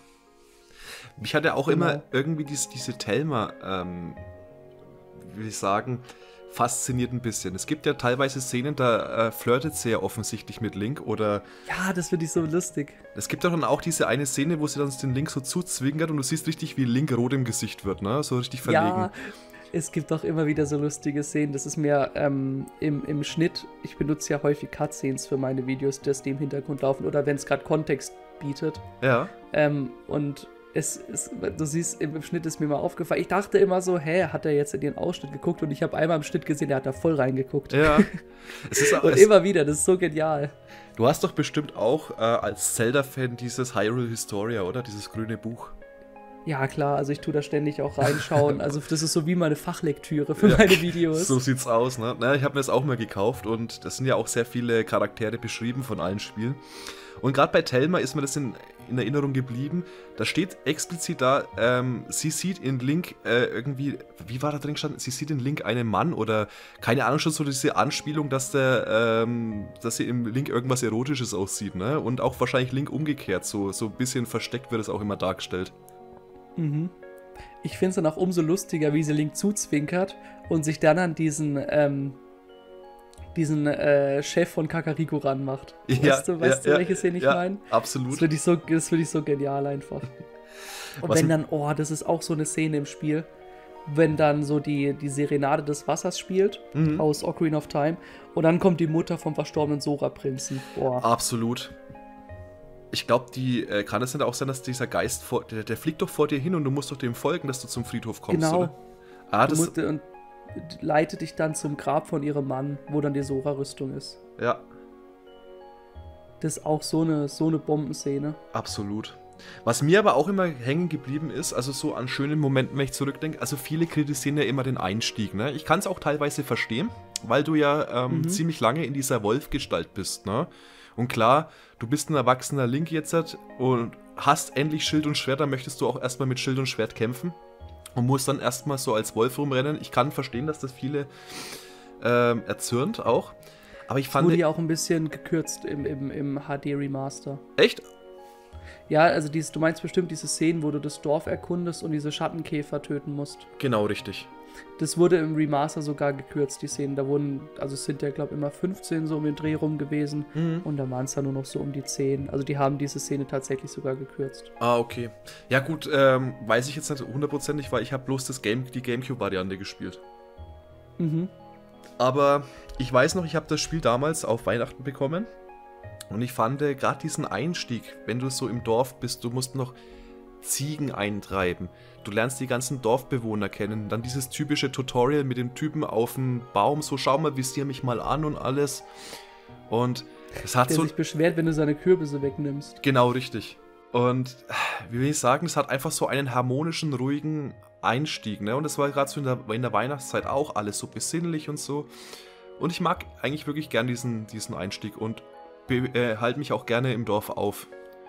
Mich hat ja auch genau. immer irgendwie dies, diese Thelma, ähm, wie will ich sagen, fasziniert ein bisschen. Es gibt ja teilweise Szenen, da äh, flirtet sie ja offensichtlich mit Link oder... Ja, das finde ich so lustig. Es gibt ja dann auch diese eine Szene, wo sie dann den Link so zuzwinkert und du siehst richtig, wie Link rot im Gesicht wird, ne? So richtig verlegen. Ja, Es gibt auch immer wieder so lustige Szenen. Das ist mir ähm, im, im Schnitt, ich benutze ja häufig Cutscenes für meine Videos, dass die im Hintergrund laufen oder wenn es gerade Kontext bietet. Ja. Ähm, und es ist, du siehst, im, im Schnitt ist mir mal aufgefallen. Ich dachte immer so, hä, hat er jetzt in den Ausschnitt geguckt? Und ich habe einmal im Schnitt gesehen, der hat da voll reingeguckt. Ja. Es ist auch, und es, immer wieder, das ist so genial. Du hast doch bestimmt auch äh, als Zelda-Fan dieses Hyrule Historia, oder? Dieses grüne Buch. Ja, klar, also ich tue da ständig auch reinschauen. Also das ist so wie meine Fachlektüre für ja, meine Videos. So sieht's aus, ne? Na, ich habe mir das auch mal gekauft und das sind ja auch sehr viele Charaktere beschrieben von allen Spielen. Und gerade bei Thelma ist mir das in, in Erinnerung geblieben. Da steht explizit da, ähm, sie sieht in Link äh, irgendwie, wie war da drin gestanden? Sie sieht in Link einen Mann oder keine Ahnung, schon so diese Anspielung, dass der, ähm, dass sie im Link irgendwas Erotisches aussieht, ne? Und auch wahrscheinlich Link umgekehrt, so, so ein bisschen versteckt wird es auch immer dargestellt. Mhm. Ich finde es dann auch umso lustiger, wie sie Link zuzwinkert und sich dann an diesen, ähm, diesen äh, Chef von Kakariko ranmacht. Ja, weißt du, weißt ja, du welche Szene ich ja, meine? Absolut. Das finde ich, so, find ich so genial einfach. Und Was wenn dann, oh, das ist auch so eine Szene im Spiel, wenn dann so die, die Serenade des Wassers spielt, Mhm. aus Ocarina of Time, und dann kommt die Mutter vom verstorbenen Sora-Prinzen. Boah. Absolut. Ich glaube, die äh, kann es nicht auch sein, dass dieser Geist vor, der, der fliegt doch vor dir hin und du musst doch dem folgen, dass du zum Friedhof kommst, Genau. oder? Ah, Du das, musst, und leitet dich dann zum Grab von ihrem Mann, wo dann die Sora-Rüstung ist. ja, Das ist auch so eine, so eine Bombenszene. absolut. Was mir aber auch immer hängen geblieben ist, also so an schönen Momenten, wenn ich zurückdenke, also viele kritisieren ja immer den Einstieg, ne? Ich kann es auch teilweise verstehen, weil du ja ähm, Mhm. ziemlich lange in dieser Wolfgestalt bist, ne? Und klar, du bist ein erwachsener Link jetzt und hast endlich Schild und Schwert, dann möchtest du auch erstmal mit Schild und Schwert kämpfen und musst dann erstmal so als Wolf rumrennen. Ich kann verstehen, dass das viele ähm, erzürnt auch, aber ich fand... Wurde ja auch ein bisschen gekürzt im, im, im H D-Remaster. Echt? Ja, also dieses, du meinst bestimmt diese Szenen, wo du das Dorf erkundest und diese Schattenkäfer töten musst. Genau, richtig. Das wurde im Remaster sogar gekürzt, die Szenen. Da wurden, also es sind ja, glaube ich, immer fünfzehn so um den Dreh rum gewesen. Mhm. Und da waren es dann nur noch so um die zehn. Also die haben diese Szene tatsächlich sogar gekürzt. Ah, okay. Ja gut, ähm, weiß ich jetzt nicht hundertprozentig, weil ich habe bloß das Game, die Gamecube-Variante gespielt. Mhm. Aber ich weiß noch, ich habe das Spiel damals auf Weihnachten bekommen und ich fand äh, gerade diesen Einstieg, wenn du so im Dorf bist, du musst noch Ziegen eintreiben. Du lernst die ganzen Dorfbewohner kennen, dann dieses typische Tutorial mit dem Typen auf dem Baum, so schau mal, visier mich mal an und alles. Und es hat Der so... sich beschwert, wenn du seine Kürbisse wegnimmst. Genau, richtig. Und wie will ich sagen, es hat einfach so einen harmonischen, ruhigen Einstieg, ne? Und das war gerade so in der, in der Weihnachtszeit auch alles so besinnlich und so. Und ich mag eigentlich wirklich gern diesen, diesen Einstieg und äh, halte mich auch gerne im Dorf auf.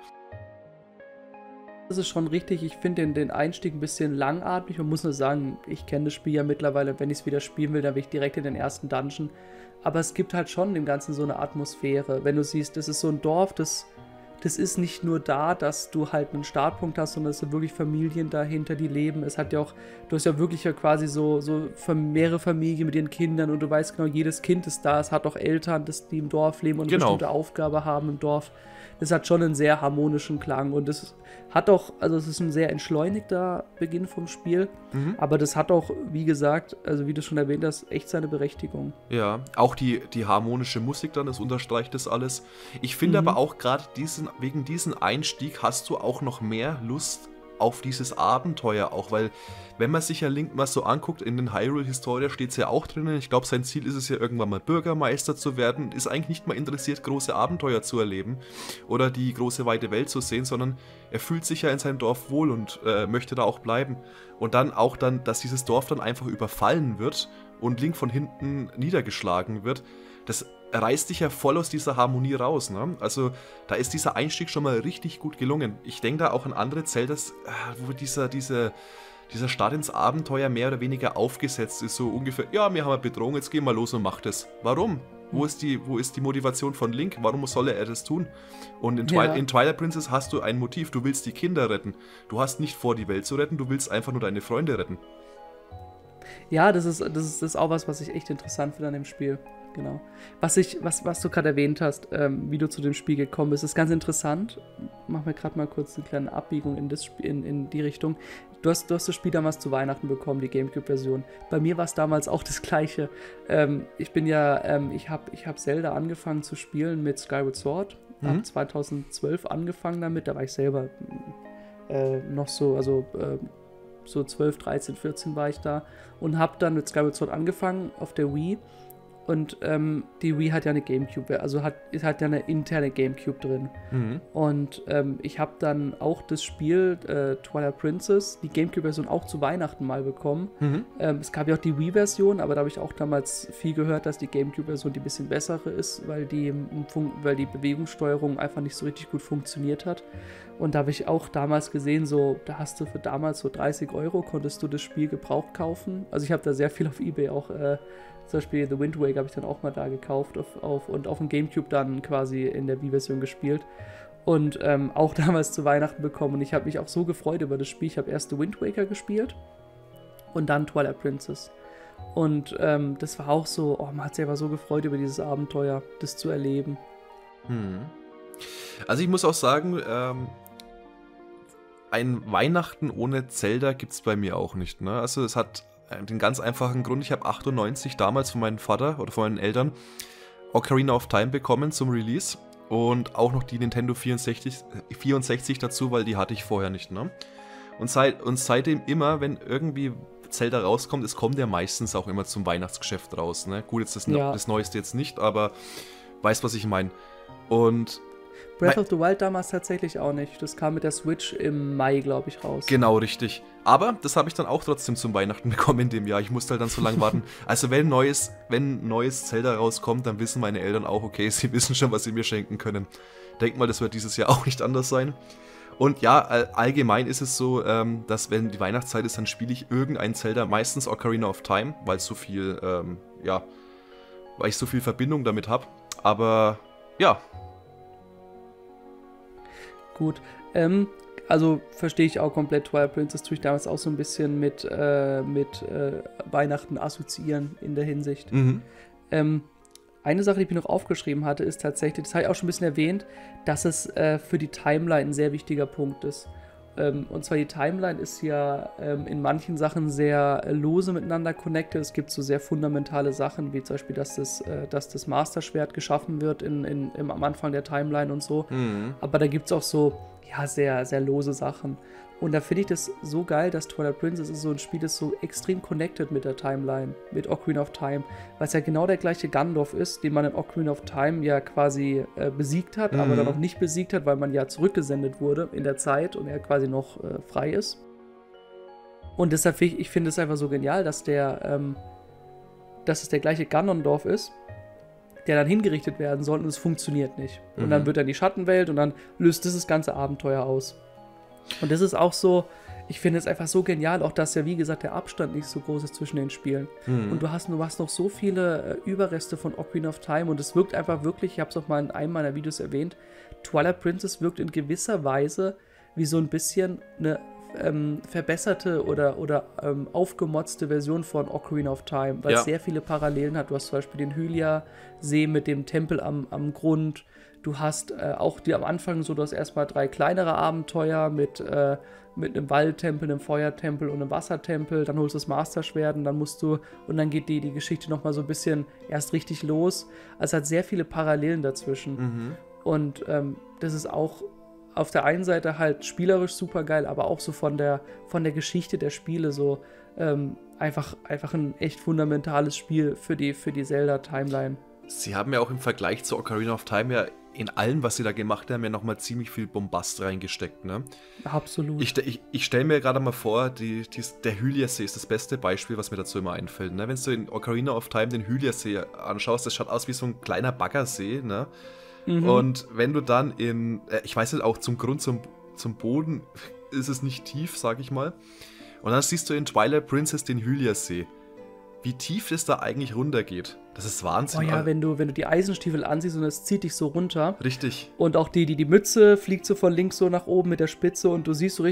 Das ist schon richtig. Ich finde den, den Einstieg ein bisschen langatmig und muss nur sagen, ich kenne das Spiel ja mittlerweile. Wenn ich es wieder spielen will, dann will ich direkt in den ersten Dungeon. Aber es gibt halt schon dem Ganzen so eine Atmosphäre. Wenn du siehst, das ist so ein Dorf, das, das ist nicht nur da, dass du halt einen Startpunkt hast, sondern es sind wirklich Familien dahinter, die leben. Es hat ja auch, du hast ja wirklich ja quasi so, so mehrere Familien mit ihren Kindern und du weißt genau, jedes Kind ist da. Es hat auch Eltern, das, die im Dorf leben und eine Genau. bestimmte Aufgabe haben im Dorf. Es hat schon einen sehr harmonischen Klang und es hat auch, also es ist ein sehr entschleunigter Beginn vom Spiel, Mhm. aber das hat auch, wie gesagt, also wie du schon erwähnt hast, echt seine Berechtigung. Ja, auch die, die harmonische Musik dann, das unterstreicht das alles. Ich finde Mhm. aber auch gerade diesen, wegen diesem Einstieg hast du auch noch mehr Lust auf dieses Abenteuer auch, weil wenn man sich ja Link mal so anguckt, in den Hyrule Historia steht es ja auch drinnen, ich glaube sein Ziel ist es ja irgendwann mal Bürgermeister zu werden, ist eigentlich nicht mal interessiert, große Abenteuer zu erleben oder die große weite Welt zu sehen, sondern er fühlt sich ja in seinem Dorf wohl und äh, möchte da auch bleiben. Und dann auch dann, dass dieses Dorf dann einfach überfallen wird und Link von hinten niedergeschlagen wird, das reißt dich ja voll aus dieser Harmonie raus, ne? Also da ist dieser Einstieg schon mal richtig gut gelungen. Ich denke da auch an andere Zeldas, wo dieser, dieser, dieser Start ins Abenteuer mehr oder weniger aufgesetzt ist, so ungefähr, ja, wir haben eine Bedrohung, jetzt gehen wir los und mach das. Warum? Wo ist die, wo ist die Motivation von Link? Warum soll er das tun? Und in, Twi Ja. in Twilight Princess hast du ein Motiv, du willst die Kinder retten. Du hast nicht vor, die Welt zu retten, du willst einfach nur deine Freunde retten. Ja, das ist, das ist, das ist auch was, was ich echt interessant finde an dem Spiel. Genau. Was ich, was, was du gerade erwähnt hast, ähm, wie du zu dem Spiel gekommen bist, ist ganz interessant. Machen wir gerade mal kurz eine kleine Abbiegung in, das Spiel, in, in die Richtung. Du hast, du hast das Spiel damals zu Weihnachten bekommen, die GameCube-Version. Bei mir war es damals auch das Gleiche. Ähm, ich bin ja, ähm, ich habe ich hab Zelda angefangen zu spielen mit Skyward Sword. Mhm. Habe zweitausendzwölf angefangen damit. Da war ich selber äh, noch so, also äh, so zwölf, dreizehn, vierzehn war ich da. Und habe dann mit Skyward Sword angefangen auf der Wii. Und ähm, die Wii hat ja eine Gamecube, also hat, hat ja eine interne Gamecube drin. Mhm. Und ähm, ich habe dann auch das Spiel äh, Twilight Princess, die Gamecube-Version, auch zu Weihnachten mal bekommen. Mhm. Ähm, es gab ja auch die Wii-Version, aber da habe ich auch damals viel gehört, dass die Gamecube-Version die bisschen bessere ist, weil die, weil die Bewegungssteuerung einfach nicht so richtig gut funktioniert hat. Und da habe ich auch damals gesehen, so, da hast du für damals so dreißig Euro, konntest du das Spiel gebraucht kaufen. Also ich habe da sehr viel auf eBay auch äh, zum Beispiel The Wind Waker habe ich dann auch mal da gekauft auf, auf, und auf dem Gamecube dann quasi in der Wii-Version gespielt und ähm, auch damals zu Weihnachten bekommen und ich habe mich auch so gefreut über das Spiel. Ich habe erst The Wind Waker gespielt und dann Twilight Princess und ähm, das war auch so, oh, man hat sich aber so gefreut über dieses Abenteuer, das zu erleben. Hm. Also ich muss auch sagen, ähm, ein Weihnachten ohne Zelda gibt es bei mir auch nicht, ne? Also es hat den ganz einfachen Grund, ich habe achtundneunzig damals von meinem Vater oder von meinen Eltern Ocarina of Time bekommen zum Release und auch noch die Nintendo vierundsechzig, vierundsechzig dazu, weil die hatte ich vorher nicht, ne? Und, seit, und seitdem immer, wenn irgendwie Zelda rauskommt, es kommt ja meistens auch immer zum Weihnachtsgeschäft raus, ne? Gut, jetzt das, ja. das Neueste jetzt nicht, aber weißt, was ich meine. Und Breath of the Wild damals tatsächlich auch nicht. Das kam mit der Switch im Mai, glaube ich, raus. Genau, richtig. Aber das habe ich dann auch trotzdem zum Weihnachten bekommen in dem Jahr. Ich musste halt dann so lange warten. Also wenn neues, wenn neues Zelda rauskommt, dann wissen meine Eltern auch, okay, sie wissen schon, was sie mir schenken können. Denk mal, das wird dieses Jahr auch nicht anders sein. Und ja, allgemein ist es so, dass wenn die Weihnachtszeit ist, dann spiele ich irgendein Zelda, meistens Ocarina of Time, weil so viel, ähm, ja, weil ich so viel Verbindung damit habe. Aber ja. Gut, ähm, also verstehe ich auch komplett. Twilight Princess tue ich damals auch so ein bisschen mit, äh, mit äh, Weihnachten assoziieren in der Hinsicht. Mhm. Ähm, eine Sache, die ich mir noch aufgeschrieben hatte, ist tatsächlich, das habe ich auch schon ein bisschen erwähnt, dass es äh, für die Timeline ein sehr wichtiger Punkt ist. Ähm, und zwar die Timeline ist ja ähm, in manchen Sachen sehr äh, lose miteinander connected. Es gibt so sehr fundamentale Sachen, wie zum Beispiel, dass das, äh, dass das Master-Schwert geschaffen wird in, in, im, am Anfang der Timeline und so. Mhm. Aber da gibt es auch so, ja, sehr, sehr lose Sachen. Und da finde ich das so geil, dass Twilight Princess ist so ein Spiel, das so extrem connected mit der Timeline, mit Ocarina of Time, weil es ja genau der gleiche Gandalf ist, den man in Ocarina of Time ja quasi äh, besiegt hat, mhm. aber dann noch nicht besiegt hat, weil man ja zurückgesendet wurde in der Zeit und er quasi noch äh, frei ist. Und deshalb finde ich, ich finde es einfach so genial, dass der, ähm, dass es der gleiche Ganondorf ist, der dann hingerichtet werden soll und es funktioniert nicht. Mhm. Und dann wird er in die Schattenwelt und dann löst das das ganze Abenteuer aus. Und das ist auch so, ich finde es einfach so genial, auch dass ja, wie gesagt, der Abstand nicht so groß ist zwischen den Spielen. Mhm. Und du hast, du hast noch so viele äh, Überreste von Ocarina of Time und es wirkt einfach wirklich, ich habe es auch mal in einem meiner Videos erwähnt, Twilight Princess wirkt in gewisser Weise wie so ein bisschen eine ähm, verbesserte oder, oder ähm, aufgemotzte Version von Ocarina of Time, weil es ja. sehr viele Parallelen hat. Du hast zum Beispiel den Hylia-See mit dem Tempel am, am Grund. Du hast äh, auch die am Anfang so, du hast erstmal drei kleinere Abenteuer mit, äh, mit einem Waldtempel, einem Feuertempel und einem Wassertempel. Dann holst du das Masterschwert und dann musst du, und dann geht die, die Geschichte nochmal so ein bisschen erst richtig los. Also es hat sehr viele Parallelen dazwischen. Mhm. Und ähm, das ist auch auf der einen Seite halt spielerisch super geil, aber auch so von der, von der Geschichte der Spiele so ähm, einfach, einfach ein echt fundamentales Spiel für die, für die Zelda-Timeline. Sie haben ja auch im Vergleich zu Ocarina of Time ja in allem, was sie da gemacht haben, ja nochmal ziemlich viel Bombast reingesteckt, ne? Absolut. Ich, ich, ich stelle mir gerade mal vor, die, die, der Hylia-See ist das beste Beispiel, was mir dazu immer einfällt, ne? Wenn du in Ocarina of Time den Hylia-See anschaust, das schaut aus wie so ein kleiner Baggersee, ne? Mhm. Und wenn du dann in, äh, ich weiß nicht, auch zum Grund, zum, zum Boden ist es nicht tief, sag ich mal. Und dann siehst du in Twilight Princess den Hylia-See. Wie tief es da eigentlich runtergeht. Das ist Wahnsinn. Oh ja, wenn du, wenn du die Eisenstiefel ansiehst und es zieht dich so runter. Richtig. Und auch die, die, die Mütze fliegt so von links so nach oben mit der Spitze und du siehst so richtig,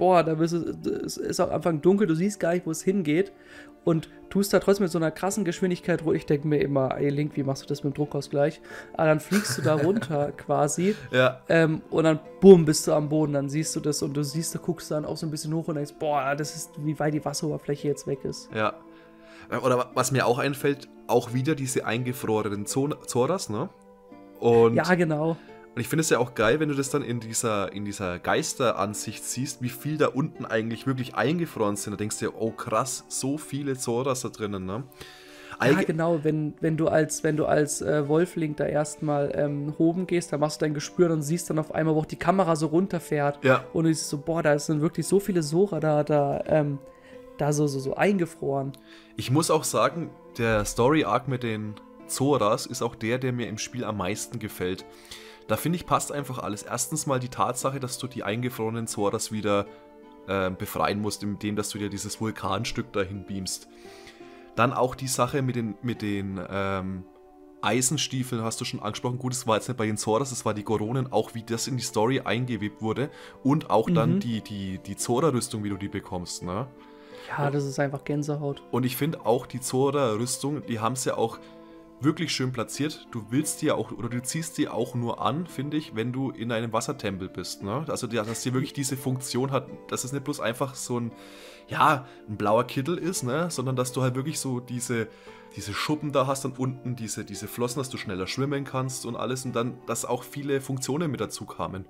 boah, da bist du, es ist auch am Anfang dunkel, du siehst gar nicht, wo es hingeht und tust da trotzdem mit so einer krassen Geschwindigkeit, wo ich denke mir immer, ey Link, wie machst du das mit dem Druckausgleich? Aber dann fliegst du da runter quasi Ja. ähm, und dann bumm, bist du am Boden, dann siehst du das und du siehst, du guckst dann auch so ein bisschen hoch und denkst, boah, das ist, wie weit die Wasseroberfläche jetzt weg ist. Ja. Oder was mir auch einfällt, auch wieder diese eingefrorenen Zoras, ne? Und, Ja, genau. und ich finde es ja auch geil, wenn du das dann in dieser, in dieser Geisteransicht siehst, wie viel da unten eigentlich wirklich eingefroren sind. Da denkst du dir, oh krass, so viele Zoras da drinnen, ne? Ja, genau, wenn, wenn du als, wenn du als äh, Wolfling da erstmal ähm, hoben gehst, dann machst du dein Gespür und siehst dann auf einmal, wo auch die Kamera so runterfährt. Ja. Und du siehst so, boah, da sind wirklich so viele Zora da, da, ähm, da so, so, so eingefroren. Ich muss auch sagen, der Story-Arc mit den Zoras ist auch der, der mir im Spiel am meisten gefällt. Da finde ich, passt einfach alles. Erstens mal die Tatsache, dass du die eingefrorenen Zoras wieder äh, befreien musst, indem dass du dir dieses Vulkanstück dahin beamst. Dann auch die Sache mit den, mit den ähm, Eisenstiefeln, hast du schon angesprochen. Gut, es war jetzt nicht bei den Zoras, es war die Goronen, auch wie das in die Story eingewebt wurde. Und auch Mhm. dann die, die, die Zora-Rüstung, wie du die bekommst, ne? Ja, das ist einfach Gänsehaut. Und ich finde auch die Zora-Rüstung, die haben es ja auch wirklich schön platziert. Du willst die ja auch, oder du ziehst die auch nur an, finde ich, wenn du in einem Wassertempel bist, ne? Also, die, dass die wirklich diese Funktion hat, dass es nicht bloß einfach so ein, ja, ein blauer Kittel ist, ne? Sondern dass du halt wirklich so diese, diese Schuppen da hast und unten diese, diese Flossen, dass du schneller schwimmen kannst und alles und dann, dass auch viele Funktionen mit dazu kamen.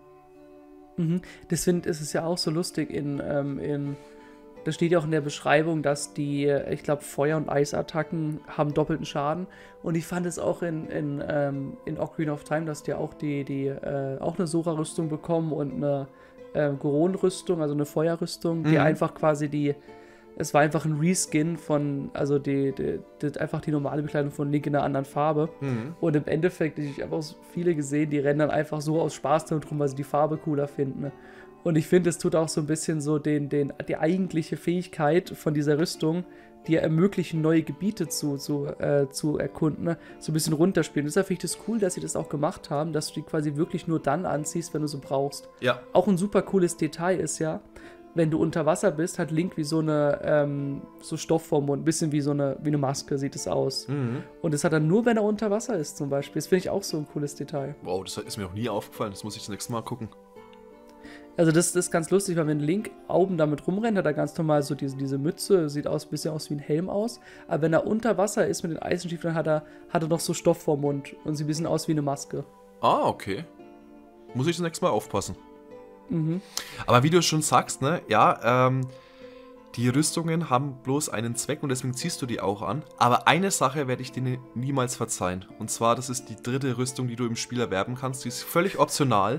Mhm. Das finde ich, ist ja auch so lustig in, ähm, in das steht ja auch in der Beschreibung, dass die, ich glaube, Feuer- und Eisattacken haben doppelten Schaden. Und ich fand es auch in, in, ähm, in Ocarina of Time, dass die auch, die, die, äh, auch eine Sora-Rüstung bekommen und eine äh, Goron-Rüstung, also eine Feuerrüstung, die Mhm. einfach quasi die, es war einfach ein Reskin von, also die, die, die einfach die normale Bekleidung von Link in einer anderen Farbe. Mhm. Und im Endeffekt, ich habe auch viele gesehen, die rennen dann einfach so aus Spaß damit rum, weil sie die Farbe cooler finden. Ne? Und ich finde, es tut auch so ein bisschen so den, den, die eigentliche Fähigkeit von dieser Rüstung, die ermöglichen, neue Gebiete zu, zu, äh, zu erkunden, ne? So ein bisschen runterspielen. Deshalb finde ich das cool, dass sie das auch gemacht haben, dass du die quasi wirklich nur dann anziehst, wenn du sie brauchst. Ja. Auch ein super cooles Detail ist ja, wenn du unter Wasser bist, hat Link wie so eine ähm, so Stoff vorm Mund, ein bisschen wie so eine, wie eine Maske sieht es aus. Mhm. Und das hat er nur, wenn er unter Wasser ist zum Beispiel. Das finde ich auch so ein cooles Detail. Wow, das ist mir noch nie aufgefallen. Das muss ich das nächste Mal gucken. Also das, das ist ganz lustig, weil wenn Link oben damit rumrennt, hat er ganz normal so diese, diese Mütze, sieht aus, ein bisschen aus wie ein Helm aus. Aber wenn er unter Wasser ist mit den Eisenstiefeln, hat er, hat er noch so Stoff vorm Mund und sieht ein bisschen aus wie eine Maske. Ah, okay. Muss ich das nächste Mal aufpassen. Mhm. Aber wie du schon sagst, ne, ja, ähm, die Rüstungen haben bloß einen Zweck und deswegen ziehst du die auch an. Aber eine Sache werde ich dir nie- niemals verzeihen. Und zwar, das ist die dritte Rüstung, die du im Spiel erwerben kannst. Die ist völlig optional.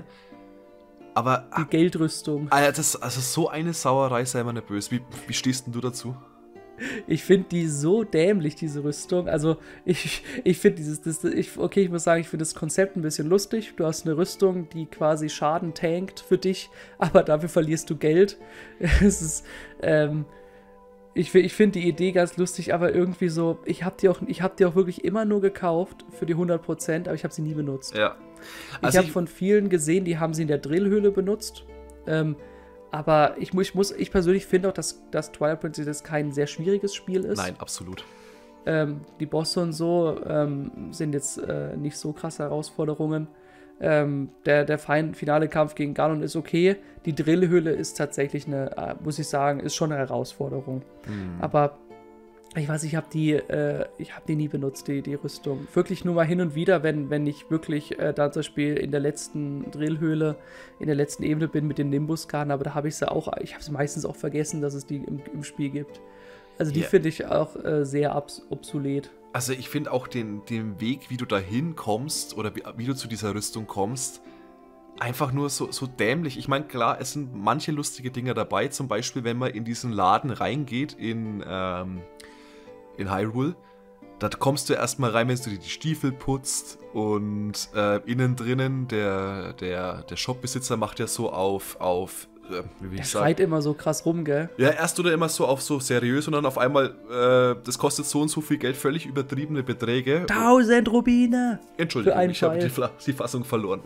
Aber Die Geldrüstung. ah, das, also so eine Sauerei, sei mal nicht böse. Wie, wie stehst denn du dazu? Ich finde die so dämlich, diese Rüstung. Also ich, ich finde dieses, das, ich, okay, ich muss sagen, ich finde das Konzept ein bisschen lustig. Du hast eine Rüstung, die quasi Schaden tankt für dich, aber dafür verlierst du Geld. Es ist, ähm, ich, fi- ich finde die Idee ganz lustig, aber irgendwie so, ich habe die, auch- ich hab die auch wirklich immer nur gekauft für die hundert Prozent, aber ich habe sie nie benutzt. Ja. Ich Also habe von vielen gesehen, die haben sie in der Drillhöhle benutzt. Ähm, aber ich, mu- ich, muss, ich persönlich finde auch, dass, dass Twilight Princess jetzt kein sehr schwieriges Spiel ist. Nein, absolut. Ähm, die Bosse und so ähm, sind jetzt äh, nicht so krasse Herausforderungen. Ähm, der, der fein, finale Kampf gegen Ganon ist okay. Die Drillhöhle ist tatsächlich eine, äh, muss ich sagen, ist schon eine Herausforderung. Hm. Aber ich weiß, ich habe die, äh, ich habe die nie benutzt, die, die Rüstung. Wirklich nur mal hin und wieder, wenn, wenn ich wirklich äh, da zum Beispiel in der letzten Drillhöhle, in der letzten Ebene bin mit den Nimbuskarten, aber da habe ich sie auch, ich habe sie meistens auch vergessen, dass es die im, im Spiel gibt. Also die Ja. finde ich auch äh, sehr abs- obsolet. Also ich finde auch den, den Weg, wie du da hinkommst oder wie, wie du zu dieser Rüstung kommst, einfach nur so, so dämlich. Ich meine, klar, es sind manche lustige Dinge dabei. Zum Beispiel, wenn man in diesen Laden reingeht in, ähm, in Hyrule, da kommst du erstmal rein, wenn du dir die Stiefel putzt und äh, innen drinnen, der, der, der Shopbesitzer macht ja so auf, auf äh, wie will Der ich sagen? schreit immer so krass rum, gell? Ja, erst tut er immer so auf so seriös und dann auf einmal, äh, das kostet so und so viel Geld, völlig übertriebene Beträge. Tausend Rubine! Entschuldigung, für einen ich habe die, Pfeil. Fla- die Fassung verloren.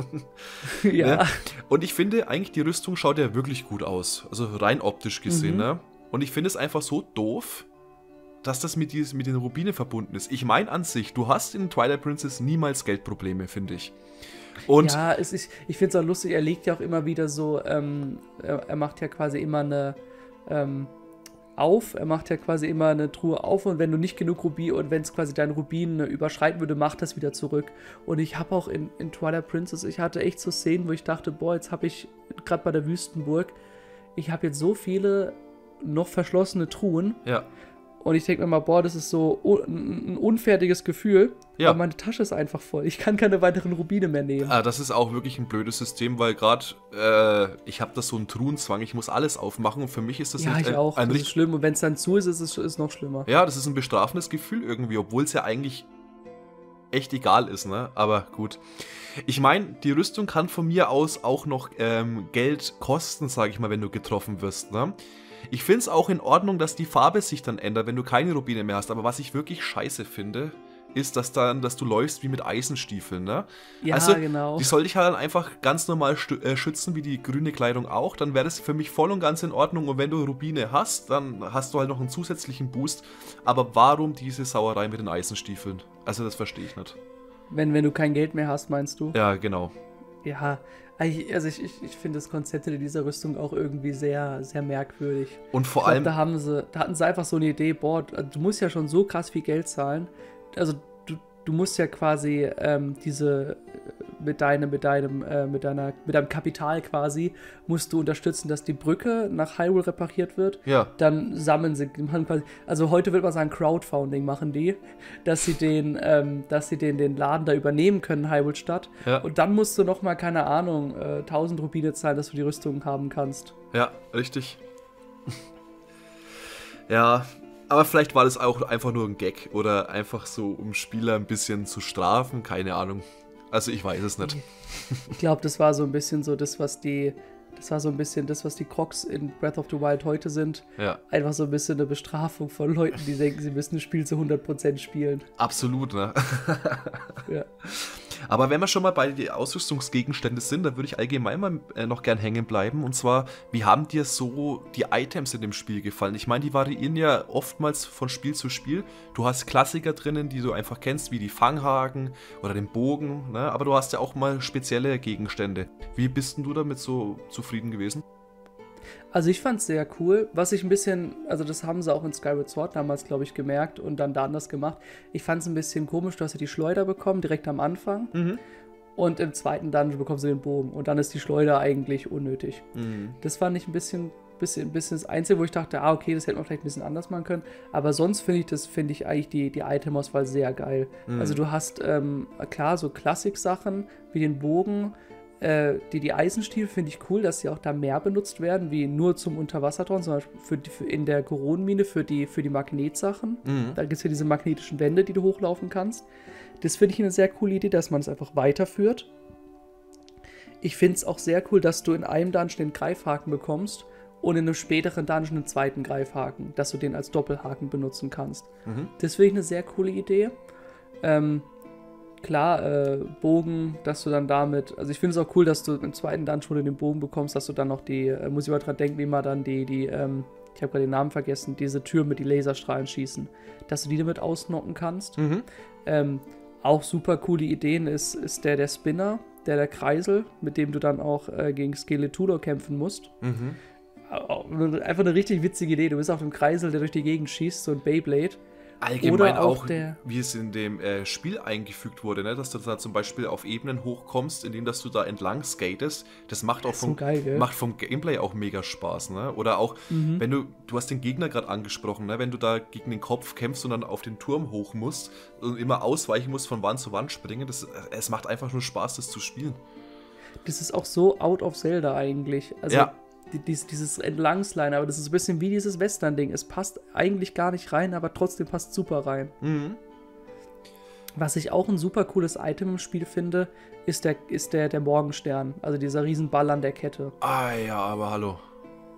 Ja. Ne? Und ich finde eigentlich, die Rüstung schaut ja wirklich gut aus. Also rein optisch gesehen, Mhm. ne? Und ich finde es einfach so doof, dass das mit, dieses, mit den Rubinen verbunden ist. Ich meine an sich, du hast in Twilight Princess niemals Geldprobleme, finde ich. Und Ja, es ist, ich finde es auch lustig, er legt ja auch immer wieder so, ähm, er, er macht ja quasi immer eine, ähm, auf, er macht ja quasi immer eine Truhe auf und wenn du nicht genug Rubin und wenn es quasi dein Rubin äh, überschreiten würde, macht das wieder zurück. Und ich habe auch in, in Twilight Princess, ich hatte echt so Szenen, wo ich dachte, boah, jetzt habe ich, gerade bei der Wüstenburg, ich habe jetzt so viele noch verschlossene Truhen. ja, Und ich denke mir mal, boah, das ist so un ein unfertiges Gefühl. Ja. Aber meine Tasche ist einfach voll. Ich kann keine weiteren Rubine mehr nehmen. ah, das ist auch wirklich ein blödes System, weil gerade äh, ich habe das so einen Truhenzwang, ich muss alles aufmachen und für mich ist das Ja, echt ich ein, auch. ein Das ist richtig schlimm. Und wenn es dann zu ist, ist es ist noch schlimmer. Ja, das ist ein bestrafendes Gefühl irgendwie, obwohl es ja eigentlich echt egal ist, ne? Aber gut. Ich meine, die Rüstung kann von mir aus auch noch ähm, Geld kosten, sage ich mal, wenn du getroffen wirst, ne? Ich finde es auch in Ordnung, dass die Farbe sich dann ändert, wenn du keine Rubine mehr hast. Aber was ich wirklich scheiße finde, ist, dass dann, dass du läufst wie mit Eisenstiefeln, ne? Ja, also, genau. Die soll dich halt dann einfach ganz normal stü- äh, schützen, wie die grüne Kleidung auch. Dann wäre das für mich voll und ganz in Ordnung. Und wenn du Rubine hast, dann hast du halt noch einen zusätzlichen Boost. Aber warum diese Sauerei mit den Eisenstiefeln? Also, das verstehe ich nicht. Wenn, wenn du kein Geld mehr hast, meinst du? Ja, genau. Ja. Ich- Also ich, ich, ich finde das Konzept hinter dieser Rüstung auch irgendwie sehr, sehr merkwürdig. Und vor Ich glaub, allem, da haben sie, da hatten sie einfach so eine Idee, boah, du musst ja schon so krass viel Geld zahlen. Also du, du musst ja quasi ähm, diese mit deinem, mit deinem, äh, mit deiner, mit deinem Kapital quasi musst du unterstützen, dass die Brücke nach Hyrule repariert wird. ja, Dann sammeln sie, die machen quasi, also heute würde man sagen, Crowdfunding machen die, dass sie den, ähm, dass sie den, den Laden da übernehmen können, Hyrule Stadt. Ja. Und dann musst du noch mal, keine Ahnung, äh, tausend Rubine zahlen, dass du die Rüstung haben kannst. ja, richtig. Ja, aber vielleicht war das auch einfach nur ein Gag oder einfach so, um Spieler ein bisschen zu strafen, keine Ahnung. Also ich weiß es nicht. Ich glaube, das war so ein bisschen so das, was die, das war so ein bisschen das, was die Crocs in Breath of the Wild heute sind. Ja, Einfach so ein bisschen eine Bestrafung von Leuten, die denken, sie müssen das Spiel zu hundert Prozent spielen. absolut, ne? Ja. Aber wenn wir schon mal bei den Ausrüstungsgegenständen sind, dann würde ich allgemein mal äh, noch gern hängen bleiben. Und zwar, wie haben dir so die Items in dem Spiel gefallen? Ich meine, die variieren ja oftmals von Spiel zu Spiel. Du hast Klassiker drinnen, die du einfach kennst, wie die Fanghaken oder den Bogen, ne? Aber du hast ja auch mal spezielle Gegenstände. Wie bist denn du damit so zufrieden gewesen? Also ich fand's sehr cool. Was ich ein bisschen, also das haben sie auch in Skyward Sword damals, glaube ich, gemerkt und dann da anders gemacht. Ich fand's ein bisschen komisch, du hast ja die Schleuder bekommen, direkt am Anfang. Mhm. Und im zweiten Dungeon bekommst du den Bogen. Und dann ist die Schleuder eigentlich unnötig. Mhm. Das fand ich ein bisschen, bisschen, bisschen das Einzige, wo ich dachte, ah, okay, das hätte man vielleicht ein bisschen anders machen können. Aber sonst finde ich das, finde ich eigentlich die, die Itemauswahl sehr geil. Mhm. Also du hast, ähm, klar, so Klassik-Sachen wie den Bogen, äh, die, die Eisenstiefel finde ich cool, dass sie auch da mehr benutzt werden, wie nur zum Unterwassertauchen, zum Beispiel für die, für in der Goron-Mine für die, für die Magnetsachen. Mhm. Da gibt es ja diese magnetischen Wände, die du hochlaufen kannst. Das finde ich eine sehr coole Idee, dass man es einfach weiterführt. Ich finde es auch sehr cool, dass du in einem Dungeon den Greifhaken bekommst und in einem späteren Dungeon einen zweiten Greifhaken, dass du den als Doppelhaken benutzen kannst. Mhm. Das finde ich eine sehr coole Idee. Ähm, klar, äh, Bogen, dass du dann damit, also ich finde es auch cool, dass du im zweiten Dungeon, wo du den Bogen bekommst, dass du dann noch die, äh, muss ich mal dran denken, wie man dann die, die, ähm, ich habe gerade den Namen vergessen, diese Tür mit die Laserstrahlen schießen, dass du die damit ausnocken kannst. Mhm. Ähm, Auch super coole Ideen ist, ist der der Spinner, der der Kreisel, mit dem du dann auch äh, gegen Skeletor kämpfen musst. Mhm. Einfach eine richtig witzige Idee. Du bist auf dem Kreisel, der durch die Gegend schießt, so ein Beyblade. Allgemein Oder auch auch, der- wie es in dem äh, Spiel eingefügt wurde, ne? Dass du da zum Beispiel auf Ebenen hochkommst, indem dass du da entlang skatest. Das macht auch ist so vom, geil, gell? macht vom Gameplay auch mega Spaß, ne? Oder auch, Mhm. wenn du, du hast den Gegner gerade angesprochen, ne? Wenn du da gegen den Kopf kämpfst und dann auf den Turm hoch musst und immer ausweichen musst, von Wand zu Wand springen, das, es macht einfach nur Spaß, das zu spielen. Das ist auch so out of Zelda eigentlich. Also Ja. die, dies, dieses Entlangsliner, aber das ist ein bisschen wie dieses Western-Ding. Es passt eigentlich gar nicht rein, aber trotzdem passt super rein. Mhm. Was ich auch ein super cooles Item im Spiel finde, ist der, ist der, der Morgenstern. Also dieser Riesenball an der Kette. Ah ja, aber hallo.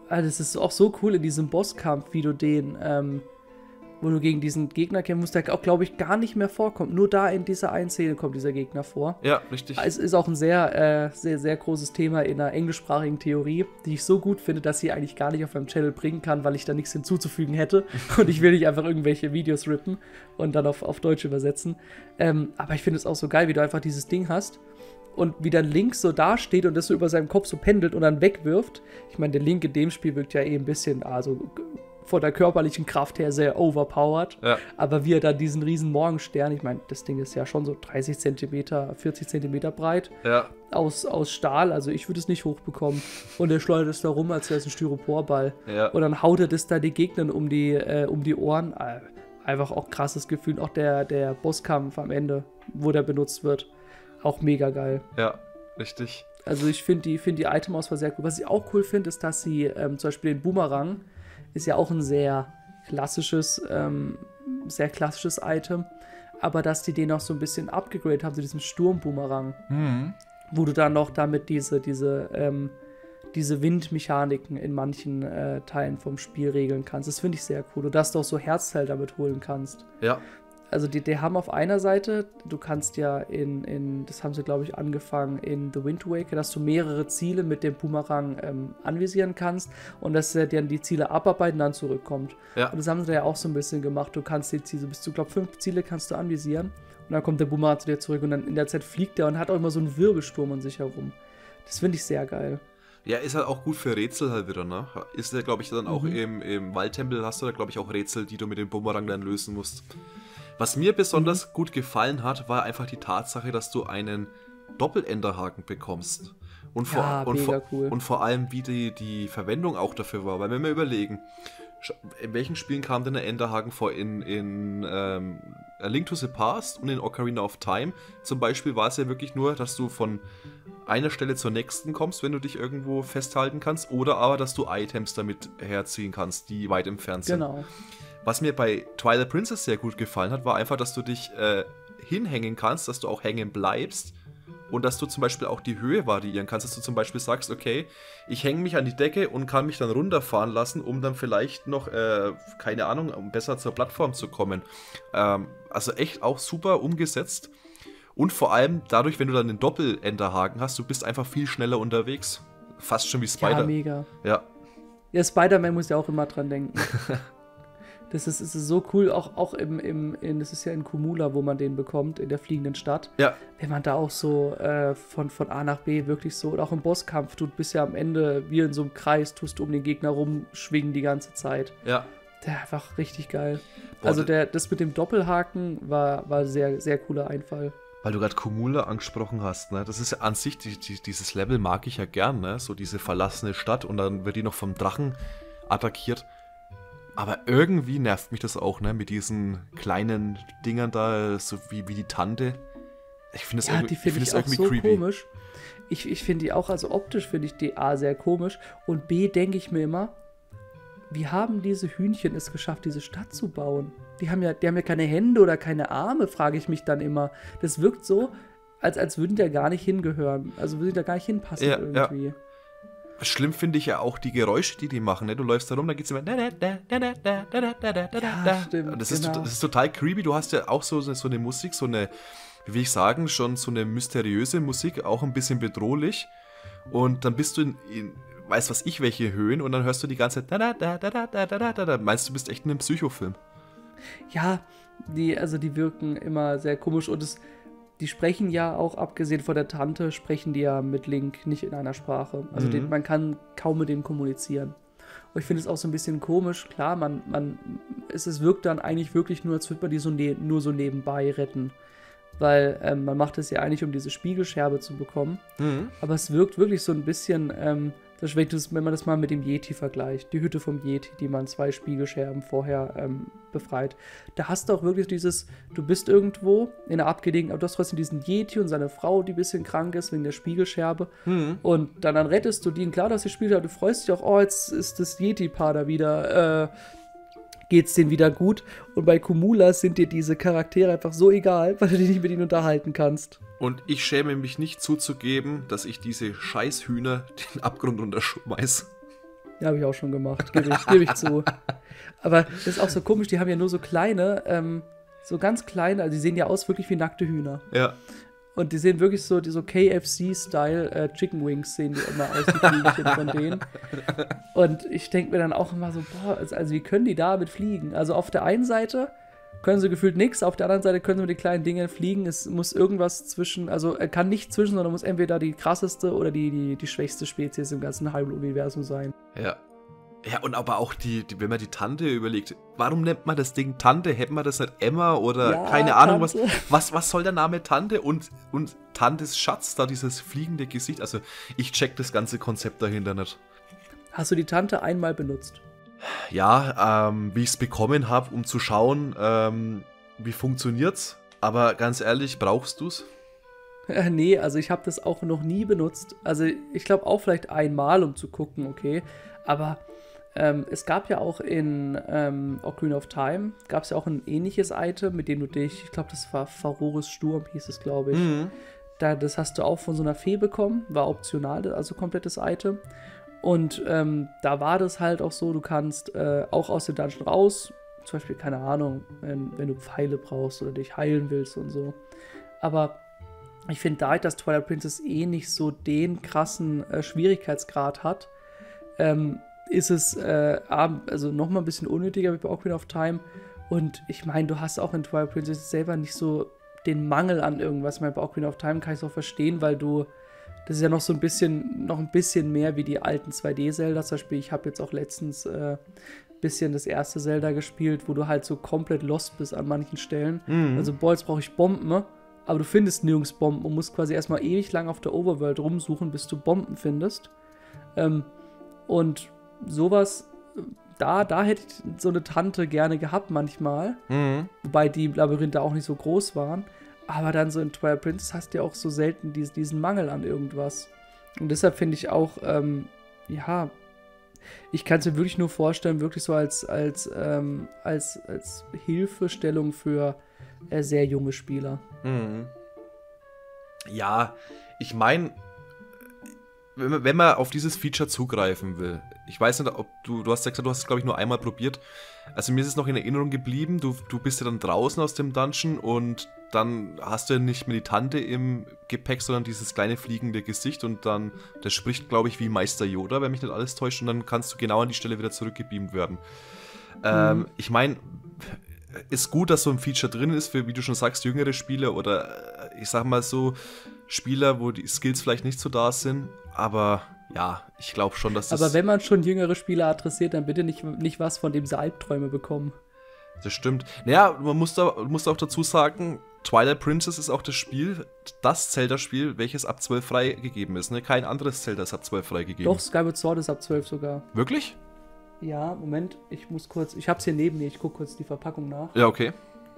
Also es ist auch so cool in diesem Bosskampf, wie du den, ähm, wo du gegen diesen Gegner kämpfen musst, der auch, glaube ich, gar nicht mehr vorkommt. Nur da in dieser einen Szene kommt dieser Gegner vor. Ja, richtig. Es ist auch ein sehr, äh, sehr, sehr großes Thema in einer englischsprachigen Theorie, die ich so gut finde, dass sie eigentlich gar nicht auf meinem Channel bringen kann, weil ich da nichts hinzuzufügen hätte. Und ich will nicht einfach irgendwelche Videos rippen und dann auf, auf Deutsch übersetzen. Ähm, aber ich finde es auch so geil, wie du einfach dieses Ding hast und wie dann Link so dasteht und das so über seinem Kopf so pendelt und dann wegwirft. Ich meine, der Link in dem Spiel wirkt ja eh ein bisschen, also von der körperlichen Kraft her sehr overpowered. Ja. Aber wie er dann diesen riesen Morgenstern, ich meine, das Ding ist ja schon so dreißig Zentimeter, vierzig Zentimeter breit, ja. aus, aus Stahl, also ich würde es nicht hochbekommen. Und er schleudert es da rum, als wäre es ein Styroporball. Ja. Und dann haut er das da den Gegnern um die, äh, um die Ohren. Einfach auch krasses Gefühl. Auch der, der Bosskampf am Ende, wo der benutzt wird, auch mega geil. Ja, richtig. Also ich finde die, find die Item-Auswahl sehr cool. Was ich auch cool finde, ist, dass sie ähm, zum Beispiel den Boomerang, ist ja auch ein sehr klassisches, ähm, sehr klassisches Item, aber dass die den auch so ein bisschen abgegradet haben zu diesem Sturmboomerang, mhm. wo du dann noch damit diese, diese, ähm, diese Windmechaniken in manchen äh, Teilen vom Spiel regeln kannst. Das finde ich sehr cool. Und dass du auch so Herzteil damit holen kannst. Ja. Also die, die haben auf einer Seite, du kannst ja in, in das haben sie glaube ich angefangen in The Wind Waker, dass du mehrere Ziele mit dem Boomerang ähm, anvisieren kannst und dass er dann die Ziele abarbeiten und dann zurückkommt. Ja. Und das haben sie da ja auch so ein bisschen gemacht. Du kannst die Ziele, bis zu glaube fünf Ziele kannst du anvisieren und dann kommt der Boomerang zu dir zurück und dann in der Zeit fliegt er und hat auch immer so einen Wirbelsturm um sich herum. Das finde ich sehr geil. Ja, ist halt auch gut für Rätsel halt wieder, ne? Ist ja, glaube ich, dann auch mhm. im, im Waldtempel hast du da, glaube ich, auch Rätsel, die du mit dem Boomerang dann lösen musst. Was mir besonders mhm. gut gefallen hat, war einfach die Tatsache, dass du einen Doppelenderhaken bekommst. Und vor, ja, und, mega vor, cool. und vor allem, wie die, die Verwendung auch dafür war. Weil wenn wir überlegen, in welchen Spielen kam denn der Enderhaken vor? In, in ähm, A Link to the Past und in Ocarina of Time zum Beispiel war es ja wirklich nur, dass du von einer Stelle zur nächsten kommst, wenn du dich irgendwo festhalten kannst, oder aber, dass du Items damit herziehen kannst, die weit entfernt sind. Genau. Was mir bei Twilight Princess sehr gut gefallen hat, war einfach, dass du dich äh, hinhängen kannst, dass du auch hängen bleibst und dass du zum Beispiel auch die Höhe variieren kannst, dass du zum Beispiel sagst, okay, ich hänge mich an die Decke und kann mich dann runterfahren lassen, um dann vielleicht noch, äh, keine Ahnung, um besser zur Plattform zu kommen. Ähm, also echt auch super umgesetzt und vor allem dadurch, wenn du dann den Doppelenderhaken hast, du bist einfach viel schneller unterwegs. Fast schon wie Spider. Ja, mega. Ja, ja Spider-Man muss ja auch immer dran denken. Das ist, ist so cool, auch, auch im, im, in, das ist ja in Kumula, wo man den bekommt, in der fliegenden Stadt. Ja. Wenn man da auch so äh, von, von A nach B wirklich so, und auch im Bosskampf, du bist ja am Ende wie in so einem Kreis, tust du um den Gegner rumschwingen die ganze Zeit. Ja. Der war einfach richtig geil. Boah, also der, das mit dem Doppelhaken war, war sehr, sehr cooler Einfall. Weil du gerade Kumula angesprochen hast, ne? Das ist ja an sich, die, die, dieses Level mag ich ja gern, ne? So diese verlassene Stadt und dann wird die noch vom Drachen attackiert. Aber irgendwie nervt mich das auch, ne? Mit diesen kleinen Dingern da, so wie, wie die Tante. Ich finde das, ja, irgendwie, die find ich find ich das auch irgendwie so creepy. Komisch. Ich, ich finde die auch, also optisch finde ich die A sehr komisch und B denke ich mir immer, wie haben diese Hühnchen es geschafft, diese Stadt zu bauen? Die haben ja, die haben ja keine Hände oder keine Arme, frage ich mich dann immer. Das wirkt so, als, als würden die da gar nicht hingehören. Also würden die da gar nicht hinpassen ja, irgendwie. Ja. Schlimm finde ich ja auch die Geräusche, die die machen. Ne? Du läufst da rum, da geht's immer. Ja, stimmt, das, ist, genau. das ist total creepy. Du hast ja auch so, so eine Musik, so eine, wie will ich sagen, schon so eine mysteriöse Musik, auch ein bisschen bedrohlich. Und dann bist du in, in weiß was ich, welche Höhen und dann hörst du die ganze Zeit. Meinst du, bist echt in einem Psychofilm? Ja, die, also die wirken immer sehr komisch und es. Die sprechen ja auch, abgesehen von der Tante, sprechen die ja mit Link nicht in einer Sprache. Also Mhm. den, man kann kaum mit denen kommunizieren. Und ich finde es auch so ein bisschen komisch. Klar, man, man, es, es wirkt dann eigentlich wirklich nur, als würde man die so ne, nur so nebenbei retten. Weil ähm, man macht es ja eigentlich, um diese Spiegelscherbe zu bekommen. Mhm. Aber es wirkt wirklich so ein bisschen, ähm, das, wenn man das mal mit dem Yeti vergleicht, die Hütte vom Yeti, die man zwei Spiegelscherben vorher ähm, befreit. Da hast du auch wirklich dieses, du bist irgendwo in einer abgelegenen, aber du hast trotzdem diesen Yeti und seine Frau, die ein bisschen krank ist wegen der Spiegelscherbe. Mhm. Und dann, dann rettest du die. Und klar, dass die Spiegelscherbe, du freust dich auch, oh, jetzt ist das Yeti-Paar da wieder, äh, geht's denen wieder gut. Und bei Kumula sind dir diese Charaktere einfach so egal, weil du dich nicht mit ihnen unterhalten kannst. Und ich schäme mich nicht zuzugeben, dass ich diese Scheißhühner den Abgrund runterschmeiß. Ja, habe ich auch schon gemacht, gebe ich, geb ich zu. Aber das ist auch so komisch, die haben ja nur so kleine, ähm, so ganz kleine, also die sehen ja aus wirklich wie nackte Hühner. Ja. Und die sehen wirklich so, die so K F C-Style äh, Chicken Wings sehen die immer aus, die Flügelchen von denen. Und ich denke mir dann auch immer so, boah, also, also wie können die damit fliegen? Also auf der einen Seite können sie gefühlt nichts, auf der anderen Seite können sie mit den kleinen Dingen fliegen. Es muss irgendwas zwischen, also er kann nicht zwischen, sondern muss entweder die krasseste oder die, die, die schwächste Spezies im ganzen Hyrule-Universum sein. Ja. Ja, und aber auch die, die, wenn man die Tante überlegt, warum nennt man das Ding Tante? Hätten wir das nicht Emma oder Ja, keine Ahnung, was, Tante. was was soll der Name Tante und, und Tantes Schatz, da dieses fliegende Gesicht, also ich check das ganze Konzept dahinter nicht. Hast du die Tante einmal benutzt? Ja, ähm, wie ich es bekommen habe, um zu schauen, ähm, wie funktioniert's, aber ganz ehrlich, brauchst du's? Äh, nee, also ich habe das auch noch nie benutzt. Also ich glaube auch vielleicht einmal, um zu gucken, okay. Aber ähm, es gab ja auch in ähm, Ocarina of Time, gab es ja auch ein ähnliches Item, mit dem du dich, ich glaube, das war Faroris Sturm, hieß es, glaube ich. Mhm. Da, das hast du auch von so einer Fee bekommen, war optional, also komplettes Item. Und ähm, da war das halt auch so, du kannst äh, auch aus dem Dungeon raus, zum Beispiel, keine Ahnung, wenn, wenn du Pfeile brauchst oder dich heilen willst und so. Aber ich finde, da dass Twilight Princess eh nicht so den krassen äh, Schwierigkeitsgrad hat, ähm, ist es äh, also nochmal ein bisschen unnötiger wie bei Ocarina of Time. Und ich meine, du hast auch in Twilight Princess selber nicht so den Mangel an irgendwas. Ich meine, bei Ocarina of Time kann ich es auch verstehen, weil du, das ist ja noch so ein bisschen, noch ein bisschen mehr wie die alten zwei D-Zelda. Zum Beispiel, ich habe jetzt auch letztens ein äh, bisschen das erste Zelda gespielt, wo du halt so komplett lost bist an manchen Stellen. Mhm. Also, boah, jetzt brauche ich Bomben, ne? Aber du findest nirgends Bomben und musst quasi erstmal ewig lang auf der Overworld rumsuchen, bis du Bomben findest. Ähm, und sowas, da, da hätte ich so eine Tante gerne gehabt manchmal. Mhm. Wobei die Labyrinthe auch nicht so groß waren. Aber dann so in Twilight Princess hast du ja auch so selten diesen, diesen Mangel an irgendwas. Und deshalb finde ich auch, ähm, ja, ich kann es mir wirklich nur vorstellen, wirklich so als, als, ähm, als, als Hilfestellung für äh, sehr junge Spieler. Mhm. Ja, ich meine, wenn man, wenn man auf dieses Feature zugreifen will, ich weiß nicht, ob du, du hast ja gesagt, du hast es, glaube ich, nur einmal probiert. Also mir ist es noch in Erinnerung geblieben, du, du bist ja dann draußen aus dem Dungeon und dann hast du ja nicht mehr die Tante im Gepäck, sondern dieses kleine fliegende Gesicht und dann, das spricht, glaube ich, wie Meister Yoda, wenn mich nicht alles täuscht, und dann kannst du genau an die Stelle wieder zurückgebeamt werden. Mhm. Ähm, ich meine, ist gut, dass so ein Feature drin ist für, wie du schon sagst, jüngere Spieler oder ich sag mal so, Spieler, wo die Skills vielleicht nicht so da sind, aber ja, ich glaube schon, dass das... Aber wenn man schon jüngere Spieler adressiert, dann bitte nicht, nicht was, von dem sie Albträume bekommen. Das stimmt. Naja, man muss, da, muss auch dazu sagen, Twilight Princess ist auch das Spiel, das Zelda-Spiel, welches ab zwölf freigegeben ist. Ne? Kein anderes Zelda ist ab zwölf freigegeben. Doch, Skyward Sword ist ab zwölf sogar. Wirklich? Ja, Moment, ich muss kurz, ich hab's hier neben mir, ich guck kurz die Verpackung nach. Ja, okay.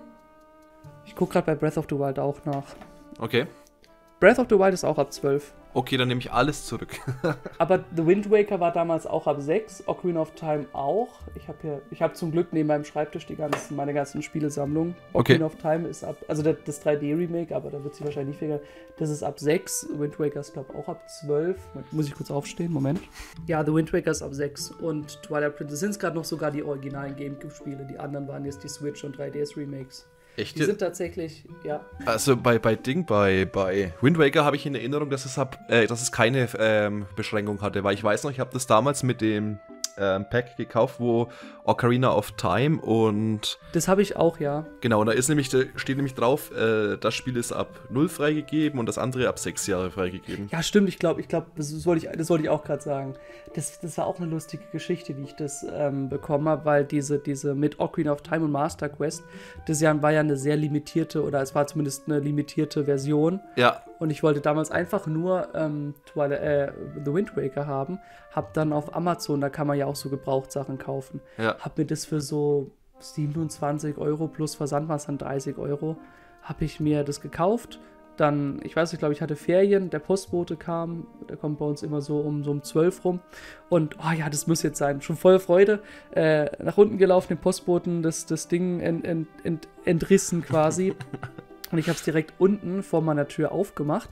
Ich guck gerade bei Breath of the Wild auch nach. Okay. Breath of the Wild ist auch ab zwölf. Okay, dann nehme ich alles zurück. Aber The Wind Waker war damals auch ab sechs, Ocarina of Time auch. Ich habe hier, ich habe zum Glück neben meinem Schreibtisch die ganzen, meine ganzen Spielesammlungen. Ocarina Okay. of Time ist ab, also das, das drei D-Remake, aber da wird sich wahrscheinlich nicht viel. Das ist ab sechs, Wind Waker ist glaube ich auch ab zwölf. Muss ich kurz aufstehen, Moment. Ja, The Wind Waker ist ab sechs und Twilight Princess sind es gerade noch sogar die originalen Gamecube-Spiele. Die anderen waren jetzt die Switch- und drei D S-Remakes. Echt? Die sind tatsächlich, ja. Also bei, bei Ding, bei, bei Wind Waker habe ich in Erinnerung, dass es, hab, äh, dass es keine ähm, Beschränkung hatte, weil ich weiß noch, ich habe das damals mit dem ähm, Pack gekauft, wo Ocarina of Time und... Das habe ich auch, ja. Genau, da ist nämlich, da steht nämlich drauf, äh, das Spiel ist ab null freigegeben und das andere ab sechs Jahre freigegeben. Ja, stimmt, ich glaube, ich glaube, das wollte ich, das wollte ich auch gerade sagen. Das, das war auch eine lustige Geschichte, wie ich das ähm, bekommen habe, weil diese, diese mit Ocarina of Time und Master Quest, das ja, war ja eine sehr limitierte, oder es war zumindest eine limitierte Version. Ja. Und ich wollte damals einfach nur ähm, Twilight, äh, The Wind Waker haben, hab dann auf Amazon, da kann man ja auch so Gebrauchtsachen kaufen, Ja. hab mir das für so siebenundzwanzig Euro plus Versand war es dann dreißig Euro, habe ich mir das gekauft. Dann, ich weiß nicht, glaube ich, hatte Ferien, der Postbote kam, der kommt bei uns immer so um so um zwölf rum und, oh ja, das muss jetzt sein, schon voll Freude, äh, nach unten gelaufen, den Postboten, das, das Ding ent, ent, ent, entrissen quasi und ich habe es direkt unten vor meiner Tür aufgemacht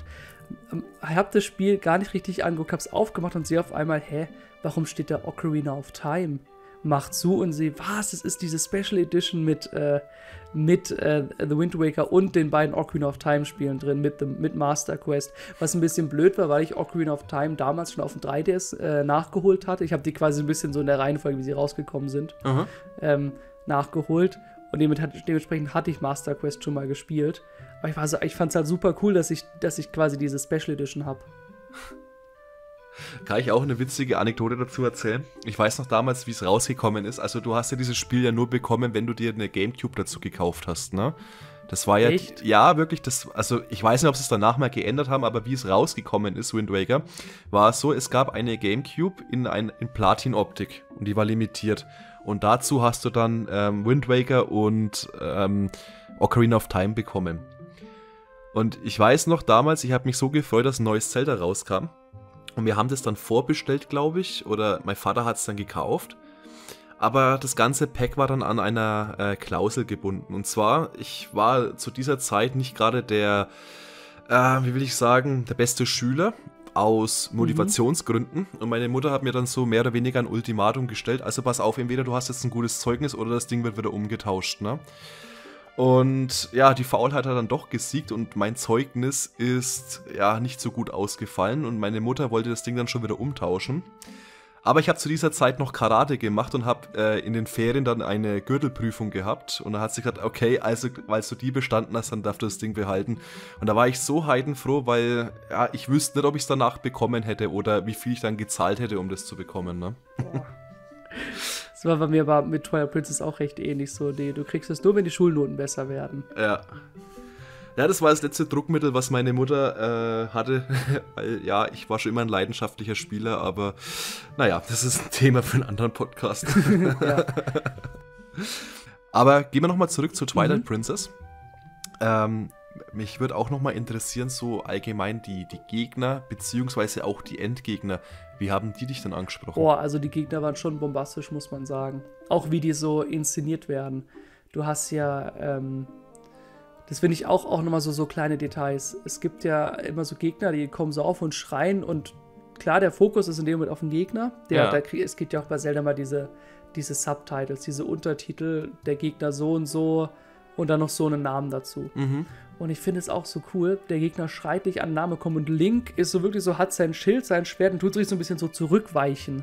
Ich habe das Spiel gar nicht richtig angeguckt, habe es aufgemacht und sehe auf einmal, hä, warum steht da Ocarina of Time? Macht zu und sehe, was, es ist diese Special Edition mit, äh, mit äh, The Wind Waker und den beiden Ocarina of Time Spielen drin, mit, dem, mit Master Quest. Was ein bisschen blöd war, weil ich Ocarina of Time damals schon auf dem drei D S äh, nachgeholt hatte. Ich habe die quasi ein bisschen so in der Reihenfolge, wie sie rausgekommen sind, Mhm. ähm, nachgeholt. Und dementsprechend hatte ich Master Quest schon mal gespielt. Aber ich, war so, ich fand es halt super cool, dass ich, dass ich quasi diese Special Edition habe. Kann ich auch eine witzige Anekdote dazu erzählen? Ich weiß noch damals, wie es rausgekommen ist. Also du hast ja dieses Spiel ja nur bekommen, wenn du dir eine Gamecube dazu gekauft hast, ne? Das war ja, Echt? ja wirklich, das, also ich weiß nicht, ob sie es danach mal geändert haben, aber wie es rausgekommen ist, Wind Waker, war es so, es gab eine Gamecube in, ein, in Platin-Optik und die war limitiert. Und dazu hast du dann ähm, Wind Waker und ähm, Ocarina of Time bekommen. Und ich weiß noch damals, ich habe mich so gefreut, dass ein neues Zelda rauskam. Und wir haben das dann vorbestellt, glaube ich, oder mein Vater hat es dann gekauft. Aber das ganze Pack war dann an einer äh, Klausel gebunden. Und zwar, ich war zu dieser Zeit nicht gerade der, äh, wie will ich sagen, der beste Schüler aus Motivationsgründen. Und meine Mutter hat mir dann so mehr oder weniger ein Ultimatum gestellt. Also pass auf, entweder du hast jetzt ein gutes Zeugnis oder das Ding wird wieder umgetauscht, ne? Und ja, die Faulheit hat dann doch gesiegt und mein Zeugnis ist ja nicht so gut ausgefallen und meine Mutter wollte das Ding dann schon wieder umtauschen. Aber ich habe zu dieser Zeit noch Karate gemacht und habe äh, in den Ferien dann eine Gürtelprüfung gehabt. Und dann hat sie gesagt, okay, also weil du die bestanden hast, dann darfst du das Ding behalten. Und da war ich so heidenfroh, weil ja, ich wüsste nicht, ob ich es danach bekommen hätte oder wie viel ich dann gezahlt hätte, um das zu bekommen. Ne? Das war bei mir aber mit Twilight Princess auch recht ähnlich so. Die, du kriegst es nur, wenn die Schulnoten besser werden. Ja. Ja, das war das letzte Druckmittel, was meine Mutter äh, hatte. Weil, ja, ich war schon immer ein leidenschaftlicher Spieler, aber naja, das ist ein Thema für einen anderen Podcast. Ja. Aber gehen wir nochmal zurück zu Twilight Mhm. Princess. Ähm, mich würde auch nochmal interessieren, so allgemein die, die Gegner, beziehungsweise auch die Endgegner. Wie haben die dich denn angesprochen? Boah, also die Gegner waren schon bombastisch, muss man sagen. Auch wie die so inszeniert werden. Du hast ja, ähm, das finde ich auch, auch nochmal so, so kleine Details. Es gibt ja immer so Gegner, die kommen so auf und schreien und klar, der Fokus ist in dem Moment auf den Gegner. Der, Ja. der, krieg- es gibt ja auch bei Zelda mal diese, diese Subtitles, diese Untertitel, der Gegner so und so und dann noch so einen Namen dazu. Mhm. Und ich finde es auch so cool, der Gegner schreit dich an, Name kommen und Link ist so wirklich so, hat sein Schild, sein Schwert und tut sich so ein bisschen so zurückweichen.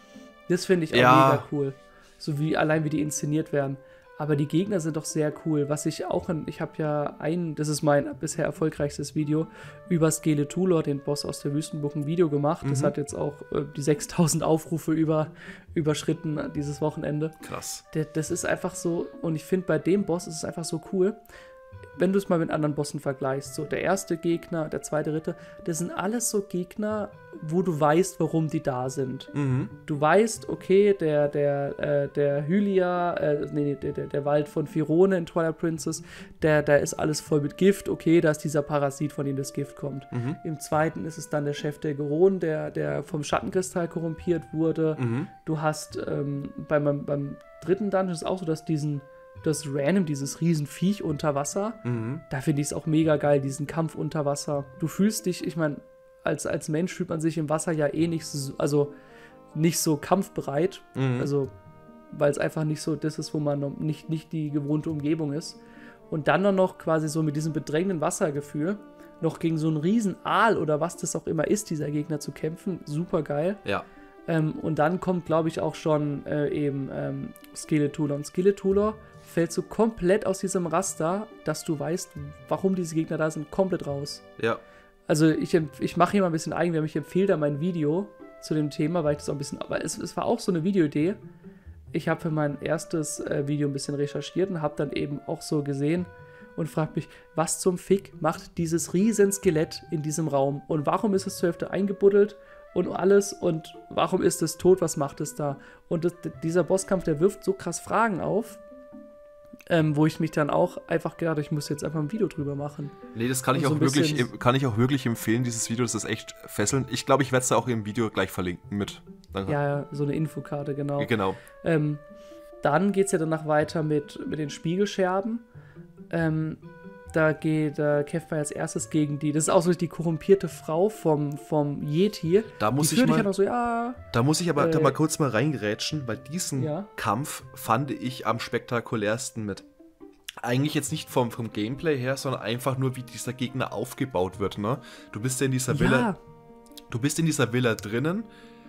Das finde ich auch Ja. mega cool. So wie, allein wie die inszeniert werden. Aber die Gegner sind doch sehr cool. Was ich auch, in, ich habe ja ein, das ist mein bisher erfolgreichstes Video, über Skeletulor, den Boss aus der Wüstenburg, ein Video gemacht. Das Mhm. hat jetzt auch äh, die sechstausend Aufrufe über, überschritten dieses Wochenende. Krass. Der, das ist einfach so, und ich finde, bei dem Boss ist es einfach so cool, wenn du es mal mit anderen Bossen vergleichst. So, der erste Gegner, der zweite Ritter, das sind alles so Gegner, wo du weißt, warum die da sind. Mhm. Du weißt, okay, der, der, äh, der Hylia, äh, nee, der, der, der Wald von Firone in Twilight Princess, der, der ist alles voll mit Gift, okay, da ist dieser Parasit, von dem das Gift kommt. Mhm. Im zweiten ist es dann der Chef der Geron, der, der vom Schattenkristall korrumpiert wurde. Mhm. Du hast ähm, beim, beim dritten Dungeon ist es auch so, dass diesen, das Random, dieses Riesenviech unter Wasser, Mhm. da finde ich es auch mega geil, diesen Kampf unter Wasser. Du fühlst dich, ich meine, als, als Mensch fühlt man sich im Wasser ja eh nicht so, also nicht so kampfbereit, Mhm. also weil es einfach nicht so das ist, wo man noch nicht, nicht die gewohnte Umgebung ist. Und dann noch quasi so mit diesem bedrängenden Wassergefühl noch gegen so einen riesen Aal oder was das auch immer ist, dieser Gegner zu kämpfen, super geil. Ja. Ähm, und dann kommt, glaube ich, auch schon äh, eben ähm, Skeletulor. Und Skeletulor fällt so komplett aus diesem Raster, dass du weißt, warum diese Gegner da sind, komplett raus. Ja. Also ich, empf- ich mache hier mal ein bisschen Eigenwerbung, ich empfehle da mein Video zu dem Thema, weil ich das auch ein bisschen, aber es, es war auch so eine Videoidee. Ich habe für mein erstes äh, Video ein bisschen recherchiert und habe dann eben auch so gesehen und frage mich, was zum Fick macht dieses Riesenskelett in diesem Raum und warum ist es zur Hälfte eingebuddelt und alles und warum ist es tot, was macht es da? Und das, dieser Bosskampf, der wirft so krass Fragen auf, ähm, wo ich mich dann auch einfach gedacht habe, ich muss jetzt einfach ein Video drüber machen. Nee, das kann ich, Und so auch ein wirklich, bisschen- kann ich auch wirklich empfehlen, dieses Video, das ist echt fesselnd. Ich glaube, ich werde es da auch im Video gleich verlinken mit. Dann, Ja, ja, so eine Infokarte, genau. Genau. Ähm, dann geht es ja danach weiter mit, mit den Spiegelscherben. Ähm, da geht, da kämpft man als erstes gegen die. Das ist auch so die korrumpierte Frau vom, vom Yeti. Da muss die ich führt dich mal, ja noch so, ja. da muss ich aber äh, da mal kurz mal reingerätschen, weil diesen Ja. Kampf fand ich am spektakulärsten mit. Eigentlich jetzt nicht vom, vom Gameplay her, sondern einfach nur, wie dieser Gegner aufgebaut wird, ne? Du bist ja in dieser Villa, Ja, du bist in dieser Villa drinnen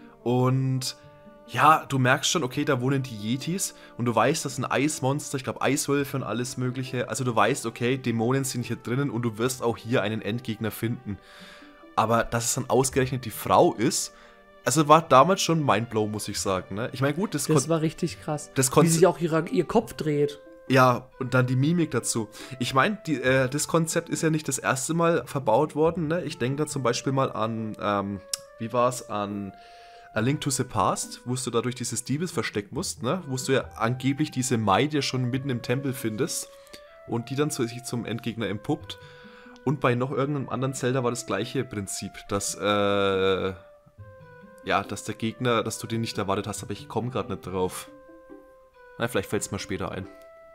und ja, du merkst schon, okay, da wohnen die Yetis und du weißt, das sind Eismonster, ich glaube Eiswölfe und alles mögliche. Also du weißt, okay, Dämonen sind hier drinnen und du wirst auch hier einen Endgegner finden. Aber dass es dann ausgerechnet die Frau ist, also war damals schon Mindblow, muss ich sagen, ne? Ich meine, gut, das, das kon- war richtig krass. das Wie Konze- sich auch ihre, ihr Kopf dreht. Ja, und dann die Mimik dazu. Ich meine, äh, das Konzept ist ja nicht das erste Mal verbaut worden, ne? Ich denke da zum Beispiel mal an, ähm, wie war es, an A Link to the Past, wo du da durch dieses Diebesversteck musst, ne? Wo du ja angeblich diese Mai dir schon mitten im Tempel findest und die dann zu, sich zum Endgegner empuppt. Und bei noch irgendeinem anderen Zelda war das gleiche Prinzip, dass, äh, ja, dass der Gegner, dass du den nicht erwartet hast, aber ich komme gerade nicht drauf. Na, vielleicht fällt es mir später ein.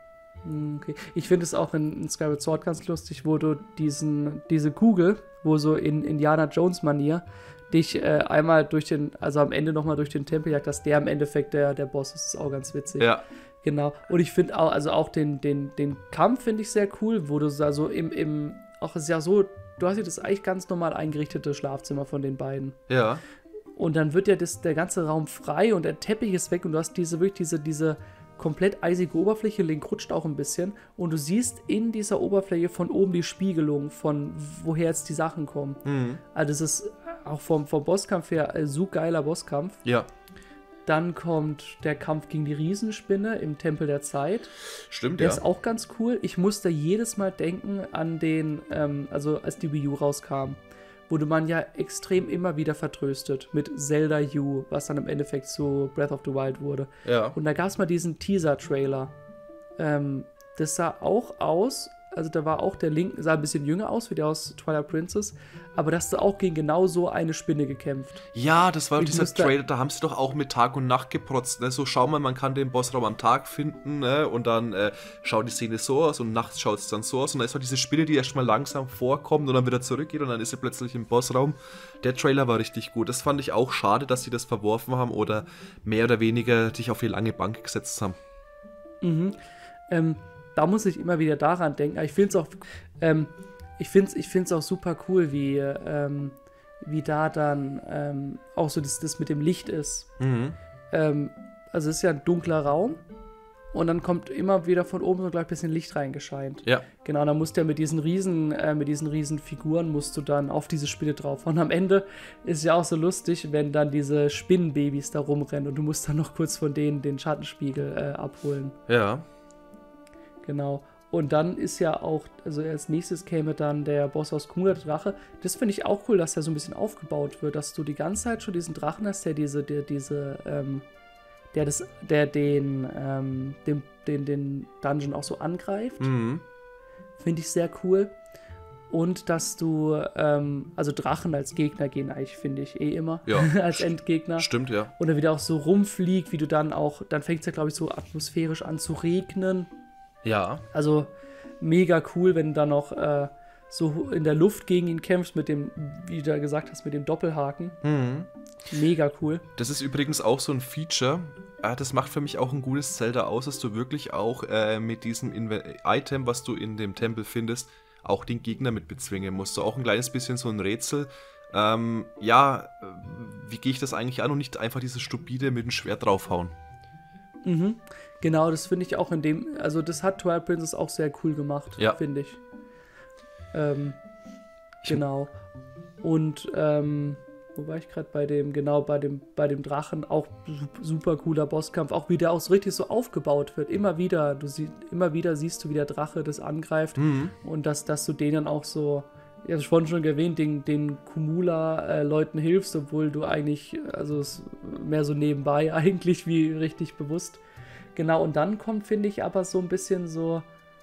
Hm, Okay. Ich finde es auch in, in Skyward Sword ganz lustig, wo du diesen, diese Kugel, wo so in Indiana Jones-Manier dich äh, einmal durch den, also am Ende nochmal durch den Tempel jagt, dass der im Endeffekt der, der Boss ist, ist auch ganz witzig. Ja. Genau. Und ich finde auch, also auch den, den, den Kampf finde ich sehr cool, wo du da so im, im, auch ist ja so, du hast ja das eigentlich ganz normal eingerichtete Schlafzimmer von den beiden. Ja. Und dann wird ja das, der ganze Raum frei und der Teppich ist weg und du hast diese wirklich diese, diese komplett eisige Oberfläche, Link rutscht auch ein bisschen und du siehst in dieser Oberfläche von oben die Spiegelung von woher jetzt die Sachen kommen. Mhm. Also das ist auch vom, vom Bosskampf her ein so geiler Bosskampf. Ja. Dann kommt der Kampf gegen die Riesenspinne im Tempel der Zeit. Stimmt, Der ja. ist auch ganz cool. Ich musste jedes Mal denken an den, ähm, also als die Wii U rauskam, wurde man ja extrem immer wieder vertröstet mit Zelda U, was dann im Endeffekt zu Breath of the Wild wurde. Ja. Und da gab es mal diesen Teaser-Trailer. Ähm, das sah auch aus, also da war auch der Link, sah ein bisschen jünger aus, wie der aus Twilight Princess, aber da hast du auch gegen genau so eine Spinne gekämpft. Ja, das war Ich dieser musste- Trailer, da haben sie doch auch mit Tag und Nacht geprotzt, ne? So, schau mal, man kann den Bossraum am Tag finden, ne? Und dann äh, schaut die Szene so aus und nachts schaut es dann so aus und dann ist halt diese Spinne, die erstmal langsam vorkommt und dann wieder zurückgeht und dann ist sie plötzlich im Bossraum. Der Trailer war richtig gut. Das fand ich auch schade, dass sie das verworfen haben oder mehr oder weniger dich auf die lange Bank gesetzt haben. Mhm. Ähm, da muss ich immer wieder daran denken. Aber ich finde es auch, ähm, ich find's, ich find's auch super cool, wie, ähm, wie da dann ähm, auch so das, das mit dem Licht ist. Mhm. Ähm, also es ist ja ein dunkler Raum und dann kommt immer wieder von oben so gleich ein bisschen Licht reingescheint. Ja. Genau, dann musst du ja mit diesen riesen, äh, mit diesen riesen Figuren musst du dann auf diese Spinne drauf. Und am Ende ist ja auch so lustig, wenn dann diese Spinnenbabys da rumrennen und du musst dann noch kurz von denen den Schattenspiegel äh, abholen. Ja. Genau. Und dann ist ja auch, also als nächstes käme dann der Boss aus Kumula, der Drache. Das finde ich auch cool, dass der so ein bisschen aufgebaut wird, dass du die ganze Zeit schon diesen Drachen hast, der diese, der diese, ähm, der das, der den, ähm, den, den, den Dungeon auch so angreift. Mhm. Finde ich sehr cool. Und dass du, ähm, also Drachen als Gegner gehen eigentlich, finde ich, eh immer. Ja. als Endgegner. Stimmt, ja. Und dann wieder auch so rumfliegt, wie du dann auch, dann fängt es ja, glaube ich, so atmosphärisch an zu regnen. Ja. Also mega cool, wenn du dann noch äh, so in der Luft gegen ihn kämpfst mit dem, wie du gesagt hast, mit dem Doppelhaken. Mhm. Mega cool. Das ist übrigens auch so ein Feature, äh, das macht für mich auch ein gutes Zelda aus, dass du wirklich auch äh, mit diesem Inve- Item, was du in dem Tempel findest, auch den Gegner mit bezwingen musst. So auch ein kleines bisschen so ein Rätsel. Ähm, ja, äh, wie gehe ich das eigentlich an und nicht einfach dieses stupide mit dem Schwert draufhauen? Mhm. Genau, das finde ich auch in dem, also das hat Twilight Princess auch sehr cool gemacht, Ja. finde ich. Ähm, Ich- genau. Und ähm, wo war ich gerade bei dem, genau, bei dem, bei dem Drachen, auch su- super cooler Bosskampf, auch wie der auch so richtig so aufgebaut wird. Immer wieder, du sie, immer wieder siehst du, wie der Drache das angreift Mhm. und dass, dass du denen dann auch so, ich habe es vorhin schon erwähnt, den, den Kumula-Leuten hilfst, obwohl du eigentlich, also es mehr so nebenbei eigentlich wie richtig bewusst. Genau, und dann kommt, finde ich, aber so ein bisschen so,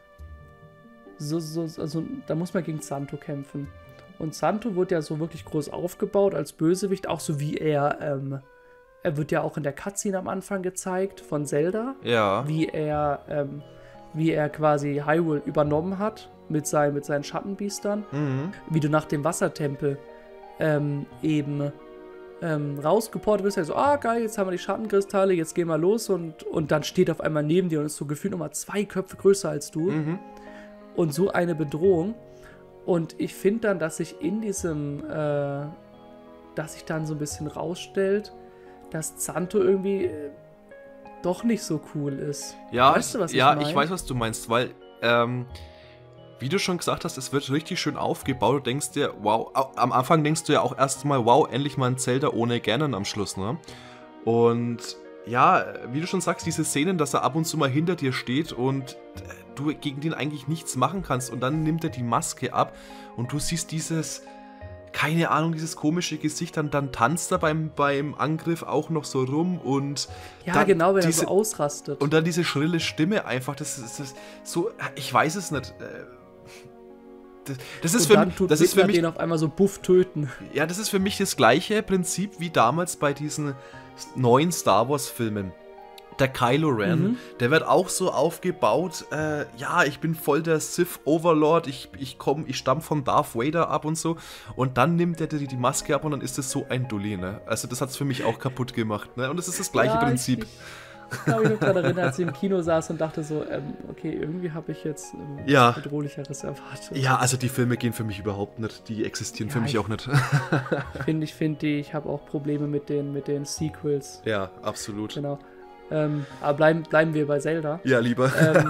so, so, also da muss man gegen Santo kämpfen. Und Santo wird ja so wirklich groß aufgebaut als Bösewicht, auch so wie er, ähm, er wird ja auch in der Cutscene am Anfang gezeigt von Zelda, Ja. wie er, ähm, wie er quasi Hyrule übernommen hat, mit, sein, mit seinen Schattenbiestern, Mhm. wie du nach dem Wassertempel ähm, eben ähm, rausgeportet bist, also, ah geil, jetzt haben wir die Schattenkristalle, jetzt gehen wir los und, und dann steht auf einmal neben dir und ist so gefühlt nochmal zwei Köpfe größer als du Mhm. und so eine Bedrohung. Und ich finde dann, dass sich in diesem, äh, dass sich dann so ein bisschen rausstellt, dass Zanto irgendwie äh, doch nicht so cool ist. Ja, Weißt du, was ich ja, mein? ich weiß, was du meinst, weil, ähm, wie du schon gesagt hast, es wird richtig schön aufgebaut. Du denkst dir, wow, au- am Anfang denkst du ja auch erstmal, wow, endlich mal ein Zelda ohne Ganon am Schluss, ne? Und ja, wie du schon sagst, diese Szenen, dass er ab und zu mal hinter dir steht und äh, du gegen den eigentlich nichts machen kannst und dann nimmt er die Maske ab und du siehst dieses, keine Ahnung, dieses komische Gesicht, dann, dann tanzt er beim, beim Angriff auch noch so rum und Ja, dann genau, wenn diese, er so ausrastet. und dann diese schrille Stimme einfach, das ist, das ist so, ich weiß es nicht. äh, Das, das ist und für dann mich, tut das ist für Midna mich, den auf einmal so buff töten. ja, das ist für mich das gleiche Prinzip wie damals bei diesen neuen Star Wars Filmen. Der Kylo Ren, Mhm. der wird auch so aufgebaut, äh, ja, ich bin voll der Sith Overlord, ich, ich komm, ich stamm von Darth Vader ab und so. Und dann nimmt er die, die Maske ab und dann ist das so ein Dulli, ne? Also das hat's für mich auch kaputt gemacht, ne? Und das ist das gleiche Ja, Prinzip. Ich, ich kann mich noch daran erinnern, als ich im Kino saß und dachte so, ähm, okay, irgendwie habe ich jetzt ähm, Ja. was Bedrohlicheres erwartet. Ja, also die Filme gehen für mich überhaupt nicht, die existieren für Ja, mich ich- auch nicht. Ich finde, ich, find die, ich habe auch Probleme mit den, mit den Sequels. Ja, absolut. Genau. Ähm, aber bleiben, bleiben wir bei Zelda. Ja, lieber. Ähm,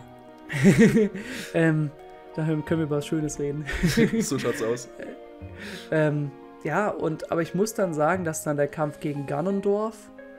ähm, da können wir über was Schönes reden. So schaut's aus. ähm, ja, und aber ich muss dann sagen, dass dann der Kampf gegen Ganondorf,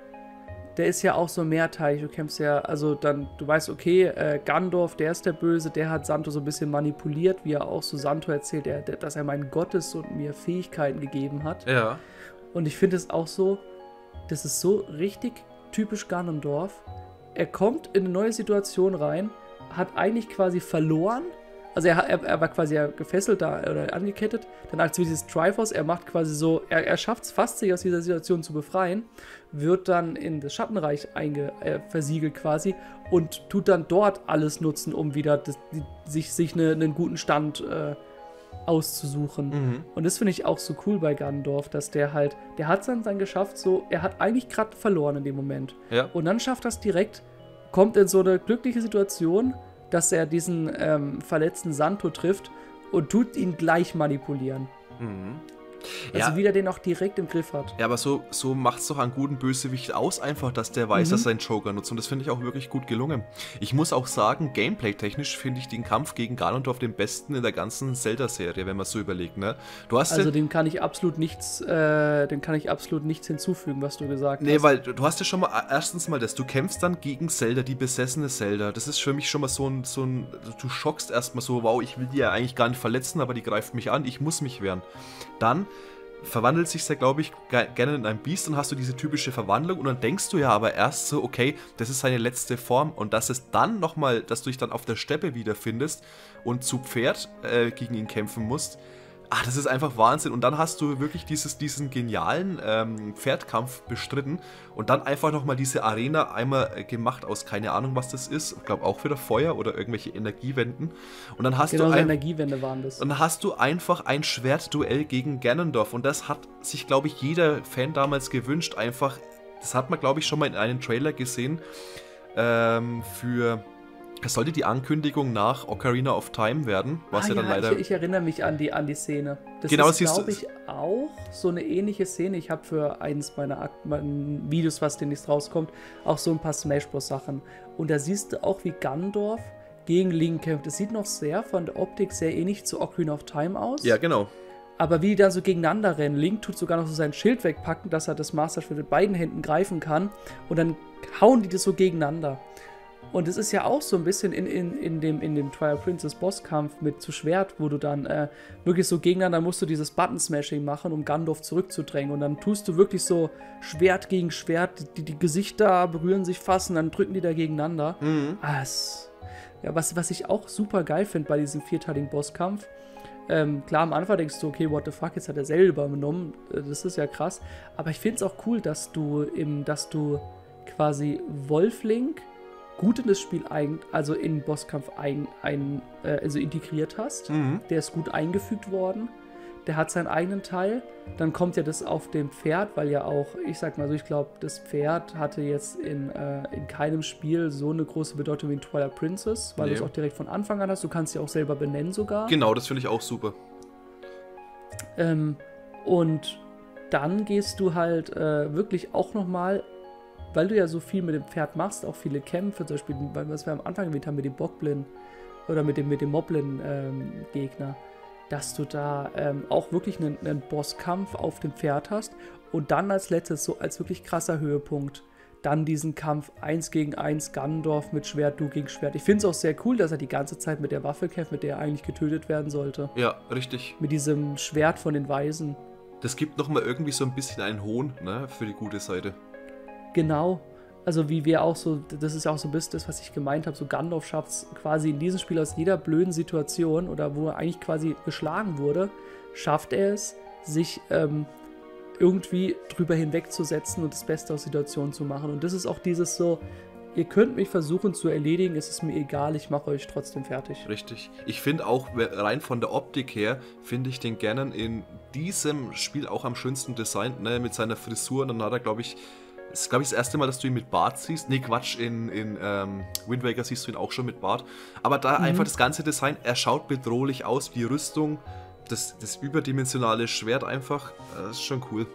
der ist ja auch so mehrteilig. Du kämpfst ja, also dann, du weißt, okay, äh, Ganondorf, der ist der Böse, der hat Santo so ein bisschen manipuliert, wie er auch so Santo erzählt, der, der, dass er mein Gott ist und mir Fähigkeiten gegeben hat. Ja. Und ich finde es auch so, das ist so richtig typisch Ganondorf. Er kommt in eine neue Situation rein, hat eigentlich quasi verloren. Also er, er, er war quasi ja gefesselt da oder angekettet. Dann aktiviert dieses Triforce. Er macht quasi so, er, er schafft es fast, sich aus dieser Situation zu befreien. Wird dann in das Schattenreich einge, äh, versiegelt quasi und tut dann dort alles nutzen, um wieder das, die, sich, sich eine, einen guten Stand äh, auszusuchen. Mhm. Und das finde ich auch so cool bei Ganondorf, dass der halt, der hat es dann, dann geschafft, so, er hat eigentlich gerade verloren in dem Moment. Ja. Und dann schafft er es direkt, kommt in so eine glückliche Situation, dass er diesen ähm, verletzten Santo trifft und tut ihn gleich manipulieren. Mhm. Also Ja. wie der den auch direkt im Griff hat. Ja, aber so, so macht es doch einen guten Bösewicht aus, einfach, dass der weiß, Mhm. dass er einen Joker nutzt. Und das finde ich auch wirklich gut gelungen. Ich muss auch sagen, gameplay-technisch finde ich den Kampf gegen Ganondorf den besten in der ganzen Zelda-Serie, wenn man so überlegt, ne? Du hast Also ja, dem kann ich absolut nichts, äh, dem kann ich absolut nichts hinzufügen, was du gesagt nee, hast. weil du du hast ja schon mal, erstens mal das, du kämpfst dann gegen Zelda, die besessene Zelda. Das ist für mich schon mal so ein, so ein du schockst erstmal so, wow, ich will die ja eigentlich gar nicht verletzen, aber die greift mich an, ich muss mich wehren. Dann verwandelt sich ja, glaube ich, ge- gerne in ein Biest und hast du diese typische Verwandlung und dann denkst du ja aber erst so, okay, das ist seine letzte Form und dass es dann nochmal, dass du dich dann auf der Steppe wiederfindest und zu Pferd äh, gegen ihn kämpfen musst. Ach, das ist einfach Wahnsinn. Und dann hast du wirklich dieses, diesen genialen ähm, Pferdkampf bestritten und dann einfach nochmal diese Arena einmal äh, gemacht aus keine Ahnung, was das ist. Ich glaube auch wieder Feuer oder irgendwelche Energiewänden. Und dann hast Genau, du so ein, Energiewände waren das. dann hast du einfach ein Schwertduell gegen Ganondorf. Und das hat sich, glaube ich, jeder Fan damals gewünscht. Einfach, das hat man, glaube ich, schon mal in einem Trailer gesehen. Ähm, für, es sollte die Ankündigung nach Ocarina of Time werden, was ah, ja dann ja, leider... Ich, ich erinnere mich an die, an die Szene. Das Genau, ist, siehst du- glaube ich, auch so eine ähnliche Szene. Ich habe für eines meiner Akt meinen Videos, was demnächst rauskommt, auch so ein paar Smash Bros. Sachen. Und da siehst du auch, wie Ganondorf gegen Link kämpft. Das sieht noch sehr von der Optik sehr ähnlich zu Ocarina of Time aus. ja, genau. Aber wie die dann so gegeneinander rennen. Link tut sogar noch so sein Schild wegpacken, dass er das Master Sword mit beiden Händen greifen kann. Und dann hauen die das so gegeneinander. Und es ist ja auch so ein bisschen in, in, in, dem, in dem Twilight Princess Bosskampf mit zu Schwert, wo du dann äh, wirklich so gegeneinander musst du dieses Button-Smashing machen, um Ganondorf zurückzudrängen. Und dann tust du wirklich so Schwert gegen Schwert, die, die Gesichter berühren sich fast und dann drücken die da gegeneinander. Mhm. Ah, es, ja, was, was ich auch super geil finde bei diesem vierteiligen Bosskampf, ähm, klar, am Anfang denkst du, okay, what the fuck, jetzt hat er selber genommen, das ist ja krass. Aber ich finde es auch cool, dass du im, dass du quasi Wolflink gut in das Spiel ein, also in den Bosskampf ein, ein, äh, also integriert hast. Mhm. Der ist gut eingefügt worden. Der hat seinen eigenen Teil. Dann kommt ja das auf dem Pferd, weil ja auch, ich sag mal so, ich glaube, das Pferd hatte jetzt in, äh, in keinem Spiel so eine große Bedeutung wie in Twilight Princess, weil Nee. du es auch direkt von Anfang an hast. Du kannst sie auch selber benennen sogar. Genau, das finde ich auch super. Ähm, und dann gehst du halt äh, wirklich auch nochmal, weil du ja so viel mit dem Pferd machst, auch viele Kämpfe, zum Beispiel, was wir am Anfang erwähnt haben mit dem Bockblin oder mit dem, mit dem Moblin-Gegner, ähm, dass du da ähm, auch wirklich einen, einen Bosskampf auf dem Pferd hast und dann als letztes, so als wirklich krasser Höhepunkt, dann diesen Kampf eins gegen eins Ganondorf mit Schwert, du gegen Schwert. Ich finde es auch sehr cool, dass er die ganze Zeit mit der Waffe kämpft, mit der er eigentlich getötet werden sollte. Ja, richtig. Mit diesem Schwert von den Weisen. Das gibt nochmal irgendwie so ein bisschen einen Hohn, ne, für die gute Seite. Genau. Also wie wir auch so, das ist ja auch so ein bisschen das, was ich gemeint habe, so Gandalf schafft es quasi in diesem Spiel aus jeder blöden Situation oder wo er eigentlich quasi geschlagen wurde, schafft er es, sich ähm, irgendwie drüber hinwegzusetzen und das Beste aus der Situation zu machen. Und das ist auch dieses so, ihr könnt mich versuchen zu erledigen, es ist mir egal, ich mache euch trotzdem fertig. Richtig. Ich finde auch, rein von der Optik her, finde ich den Ganon in diesem Spiel auch am schönsten designt, ne, mit seiner Frisur. Und dann hat er, glaube ich, das ist, glaube ich, das erste Mal, dass du ihn mit Bart siehst. Nee, Quatsch, in, in ähm, Wind Waker siehst du ihn auch schon mit Bart. Aber da Mhm. einfach das ganze Design, er schaut bedrohlich aus, die Rüstung, das, das überdimensionale Schwert einfach, das ist schon cool.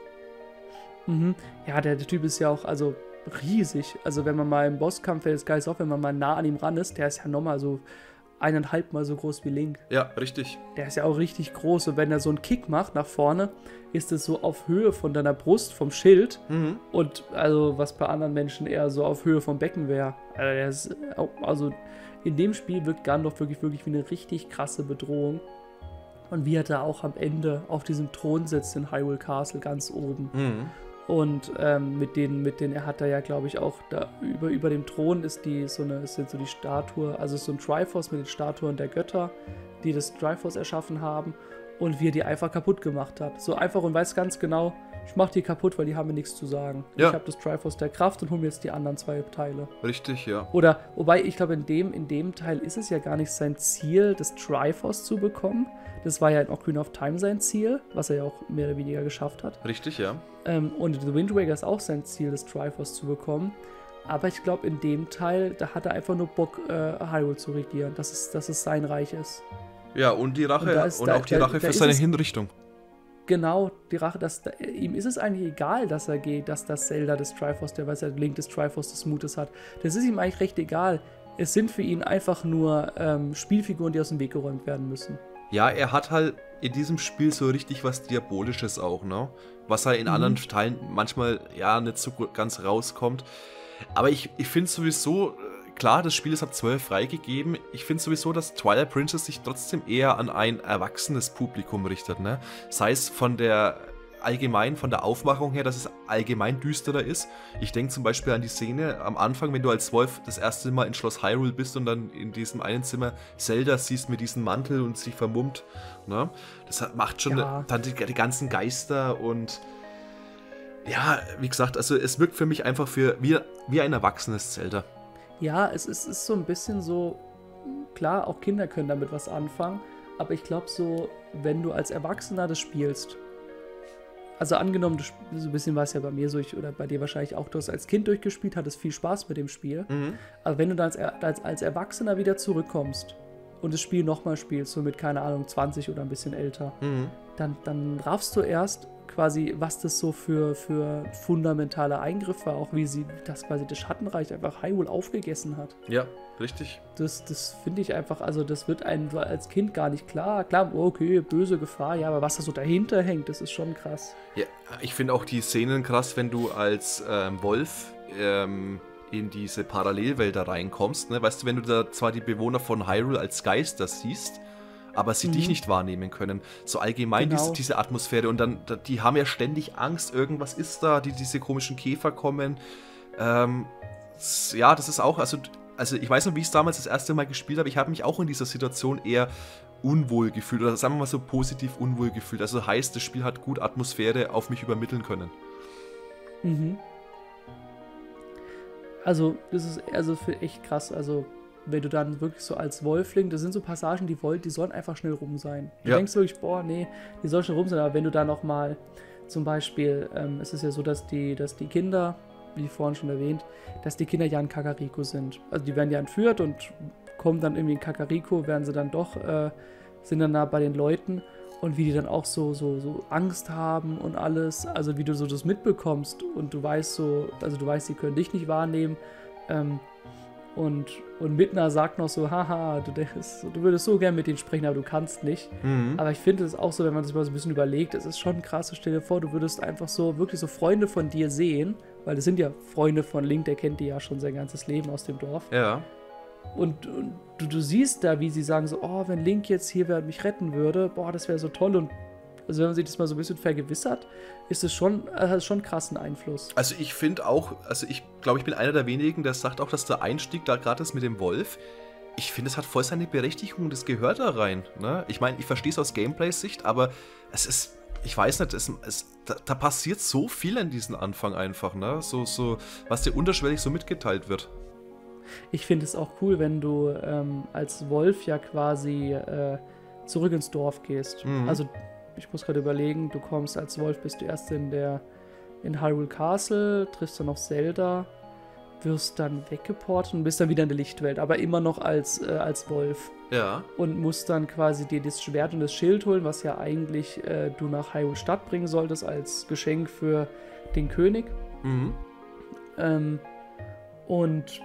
Mhm. Ja, der, der Typ ist ja auch also riesig. Also wenn man mal im Bosskampf, fällt es geil auf, wenn man mal nah an ihm ran ist, der ist ja nochmal so eineinhalb Mal so groß wie Link. Ja, richtig. Der ist ja auch richtig groß und wenn er so einen Kick macht nach vorne, ist es so auf Höhe von deiner Brust, vom Schild Mhm. und also was bei anderen Menschen eher so auf Höhe vom Becken wäre. Also, der ist, also in dem Spiel wirkt Gandalf wirklich, wirklich wie eine richtig krasse Bedrohung. Und wie er da auch am Ende auf diesem Thron sitzt in Hyrule Castle ganz oben. Mhm. Und ähm, mit denen, mit denen, er hat da ja, glaube ich, auch da über, über dem Thron ist die so eine, ist jetzt so die Statue, also so ein Triforce mit den Statuen der Götter, die das Triforce erschaffen haben und wie er die einfach kaputt gemacht hat. So einfach und weiß ganz genau, ich mach die kaputt, weil die haben mir nichts zu sagen. Ja. Ich habe das Triforce der Kraft und hol mir jetzt die anderen zwei Teile. Richtig, ja. Oder, wobei, ich glaube, in dem, in dem Teil ist es ja gar nicht sein Ziel, das Triforce zu bekommen. Das war ja in Ocarina of Time sein Ziel, was er ja auch mehr oder weniger geschafft hat. Richtig, ja. Ähm, und The Wind Waker ist auch sein Ziel, das Triforce zu bekommen. Aber ich glaube, in dem Teil, da hat er einfach nur Bock, äh, Hyrule zu regieren, dass es, dass es sein Reich ist. Ja, und die Rache, Und und, da ist- da- auch die da- Rache da für ist seine es- Hinrichtung. Genau, die Rache, dass da, ihm ist es eigentlich egal, dass er geht, dass das Zelda des Triforce, der weiß ja, Link des Triforce des Mutes hat. Das ist ihm eigentlich recht egal. Es sind für ihn einfach nur ähm, Spielfiguren, die aus dem Weg geräumt werden müssen. Ja, er hat halt in diesem Spiel so richtig was Diabolisches auch, ne? Was halt in Mhm. anderen Teilen manchmal ja nicht so gut ganz rauskommt. Aber ich, ich finde sowieso, äh, klar, das Spiel ist ab zwölf freigegeben. Ich finde sowieso, dass Twilight Princess sich trotzdem eher an ein erwachsenes Publikum richtet, ne? Sei es von der allgemein, von der Aufmachung her, dass es allgemein düsterer ist. Ich denke zum Beispiel an die Szene am Anfang, wenn du als Wolf das erste Mal in Schloss Hyrule bist und dann in diesem einen Zimmer Zelda siehst mit diesem Mantel und sich vermummt. Ne? Das hat- macht schon Ja. dann die, die ganzen Geister und ja, wie gesagt, also es wirkt für mich einfach für wie, wie ein erwachsenes Zelda. Ja, es ist, ist so ein bisschen so, klar, auch Kinder können damit was anfangen, aber ich glaube so, wenn du als Erwachsener das spielst, also angenommen, du, sp- so ein bisschen war es ja bei mir so, ich, oder bei dir wahrscheinlich auch, du hast als Kind durchgespielt, hattest viel Spaß mit dem Spiel, aber wenn du dann als, Er- als, als Erwachsener wieder zurückkommst und das Spiel nochmal spielst, so mit, keine Ahnung, zwanzig oder ein bisschen älter, dann, dann raffst du erst quasi, was das so für, für fundamentale Eingriffe war, auch wie sie das quasi das Schattenreich einfach Hyrule aufgegessen hat. Ja, richtig. Das, das finde ich einfach, also das wird einem so als Kind gar nicht klar. Klar, okay, böse Gefahr, ja, aber was da so dahinter hängt, das ist schon krass. Ja, ich finde auch die Szenen krass, wenn du als ähm, Wolf ähm, in diese Parallelwälder reinkommst. Ne? Weißt du, wenn du da zwar die Bewohner von Hyrule als Geister siehst, aber sie dich nicht wahrnehmen können. So allgemein Genau. diese, diese Atmosphäre. Und dann, da- die haben ja ständig Angst, irgendwas ist da, die, diese komischen Käfer kommen. Ähm, s- ja, das ist auch, also, also ich weiß noch, wie ich es damals das erste Mal gespielt habe, ich habe mich auch in dieser Situation eher unwohl gefühlt, oder sagen wir mal so positiv unwohl gefühlt. Also heißt, das Spiel hat gut Atmosphäre auf mich übermitteln können. Mhm. Also, das ist also für echt krass. Also, wenn du dann wirklich so als Wolfling, das sind so Passagen, die wollen, die sollen einfach schnell rum sein. Du Ja. denkst wirklich, boah, nee, die sollen schnell rum sein. Aber wenn du dann noch mal, zum Beispiel, ähm, es ist ja so, dass die, dass die Kinder, wie vorhin schon erwähnt, dass die Kinder ja in Kakariko sind. Also die werden ja entführt und kommen dann irgendwie in Kakariko, werden sie dann doch, äh, sind dann da bei den Leuten. Und wie die dann auch so, so, so Angst haben und alles, also wie du so das mitbekommst und du weißt so, also du weißt, sie können dich nicht wahrnehmen. Ähm, und, und Midna sagt noch so, haha, du, denkst, du würdest so gern mit denen sprechen, aber du kannst nicht. Mhm. Aber ich finde es auch so, wenn man sich mal so ein bisschen überlegt, es ist schon krass, stell dir vor, du würdest einfach so, wirklich so Freunde von dir sehen, weil das sind ja Freunde von Link, der kennt die ja schon sein ganzes Leben aus dem Dorf. Ja. Und, und du, du siehst da, wie sie sagen so, oh, wenn Link jetzt hier wäre und mich retten würde, boah, das wäre so toll. Und also wenn man sich das mal so ein bisschen vergewissert, ist es schon, äh, hat schon krassen Einfluss. Also ich finde auch, also ich glaube, ich bin einer der wenigen, der sagt auch, dass der Einstieg da gerade ist mit dem Wolf. Ich finde, es hat voll seine Berechtigung, das gehört da rein. Ne? Ich meine, ich verstehe es aus Gameplay-Sicht, aber es ist, ich weiß nicht, es, es, da, da passiert so viel an diesem Anfang einfach, ne? So, so, was dir unterschwellig so mitgeteilt wird. Ich finde es auch cool, wenn du ähm, als Wolf ja quasi äh, zurück ins Dorf gehst. Mhm. Also ich muss gerade überlegen, du kommst als Wolf, bist du erst in der in Hyrule Castle, triffst dann auf Zelda, wirst dann weggeportet und bist dann wieder in der Lichtwelt, aber immer noch als, äh, als Wolf. Ja. Und musst dann quasi dir das Schwert und das Schild holen, was ja eigentlich äh, du nach Hyrule Stadt bringen solltest als Geschenk für den König. Mhm. Ähm, und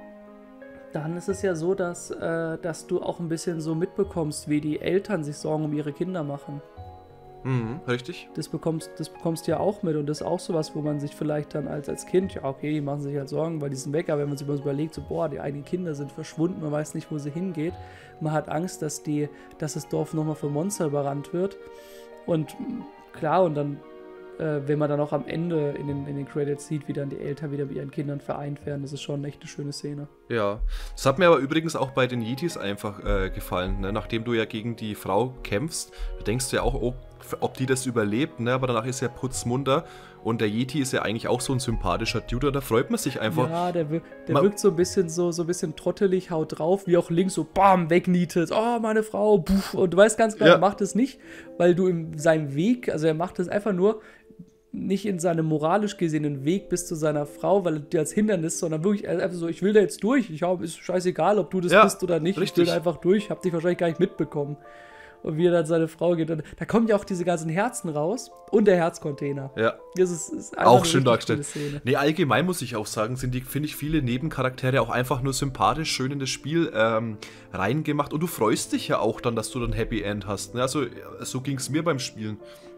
dann ist es ja so, dass, äh, dass du auch ein bisschen so mitbekommst, wie die Eltern sich Sorgen um ihre Kinder machen. Mhm, richtig. Das bekommst, das bekommst du ja auch mit und das ist auch sowas, wo man sich vielleicht dann als, als Kind, ja okay, die machen sich halt Sorgen, weil die sind weg, aber wenn man sich mal so überlegt, so boah, die eigenen Kinder sind verschwunden, man weiß nicht, wo sie hingeht, man hat Angst, dass, die, dass das Dorf nochmal von Monster überrannt wird und klar, und dann, äh, wenn man dann auch am Ende in den, in den Credits sieht, wie dann die Eltern wieder mit ihren Kindern vereint werden, das ist schon echt eine schöne Szene. Ja. Das hat mir aber übrigens auch bei den Yetis einfach äh, gefallen, ne? Nachdem du ja gegen die Frau kämpfst, da denkst du ja auch, oh, ob die das überlebt, ne? Aber danach ist ja putzmunter und der Yeti ist ja eigentlich auch so ein sympathischer Dude, da freut man sich einfach. Ja, der, wir- der Man- wirkt so ein bisschen so, so ein bisschen trottelig, haut drauf, wie auch links so bam, wegnietet, oh, meine Frau, puff, und du weißt ganz genau, Ja. er macht es nicht, weil du in seinem Weg, also er macht es einfach nur nicht in seinem moralisch gesehenen Weg bis zu seiner Frau, weil er dir als Hindernis, sondern wirklich einfach so, ich will da jetzt durch, ich hab, ist scheißegal, ob du das Ja, bist oder nicht, ich richtig. will da einfach durch, hab dich wahrscheinlich gar nicht mitbekommen. Und wie er dann seine Frau geht, und da kommen ja auch diese ganzen Herzen raus und der Herzcontainer. Ja. Das ist, ist einfach Auch eine schön richtig coole dargestellt. Szene. Nee, allgemein muss ich auch sagen, sind die, finde ich, viele Nebencharaktere auch einfach nur sympathisch, schön in das Spiel ähm, reingemacht. Und du freust dich ja auch dann, dass du dann Happy End hast. Ne? Also, so ging es mir beim Spielen.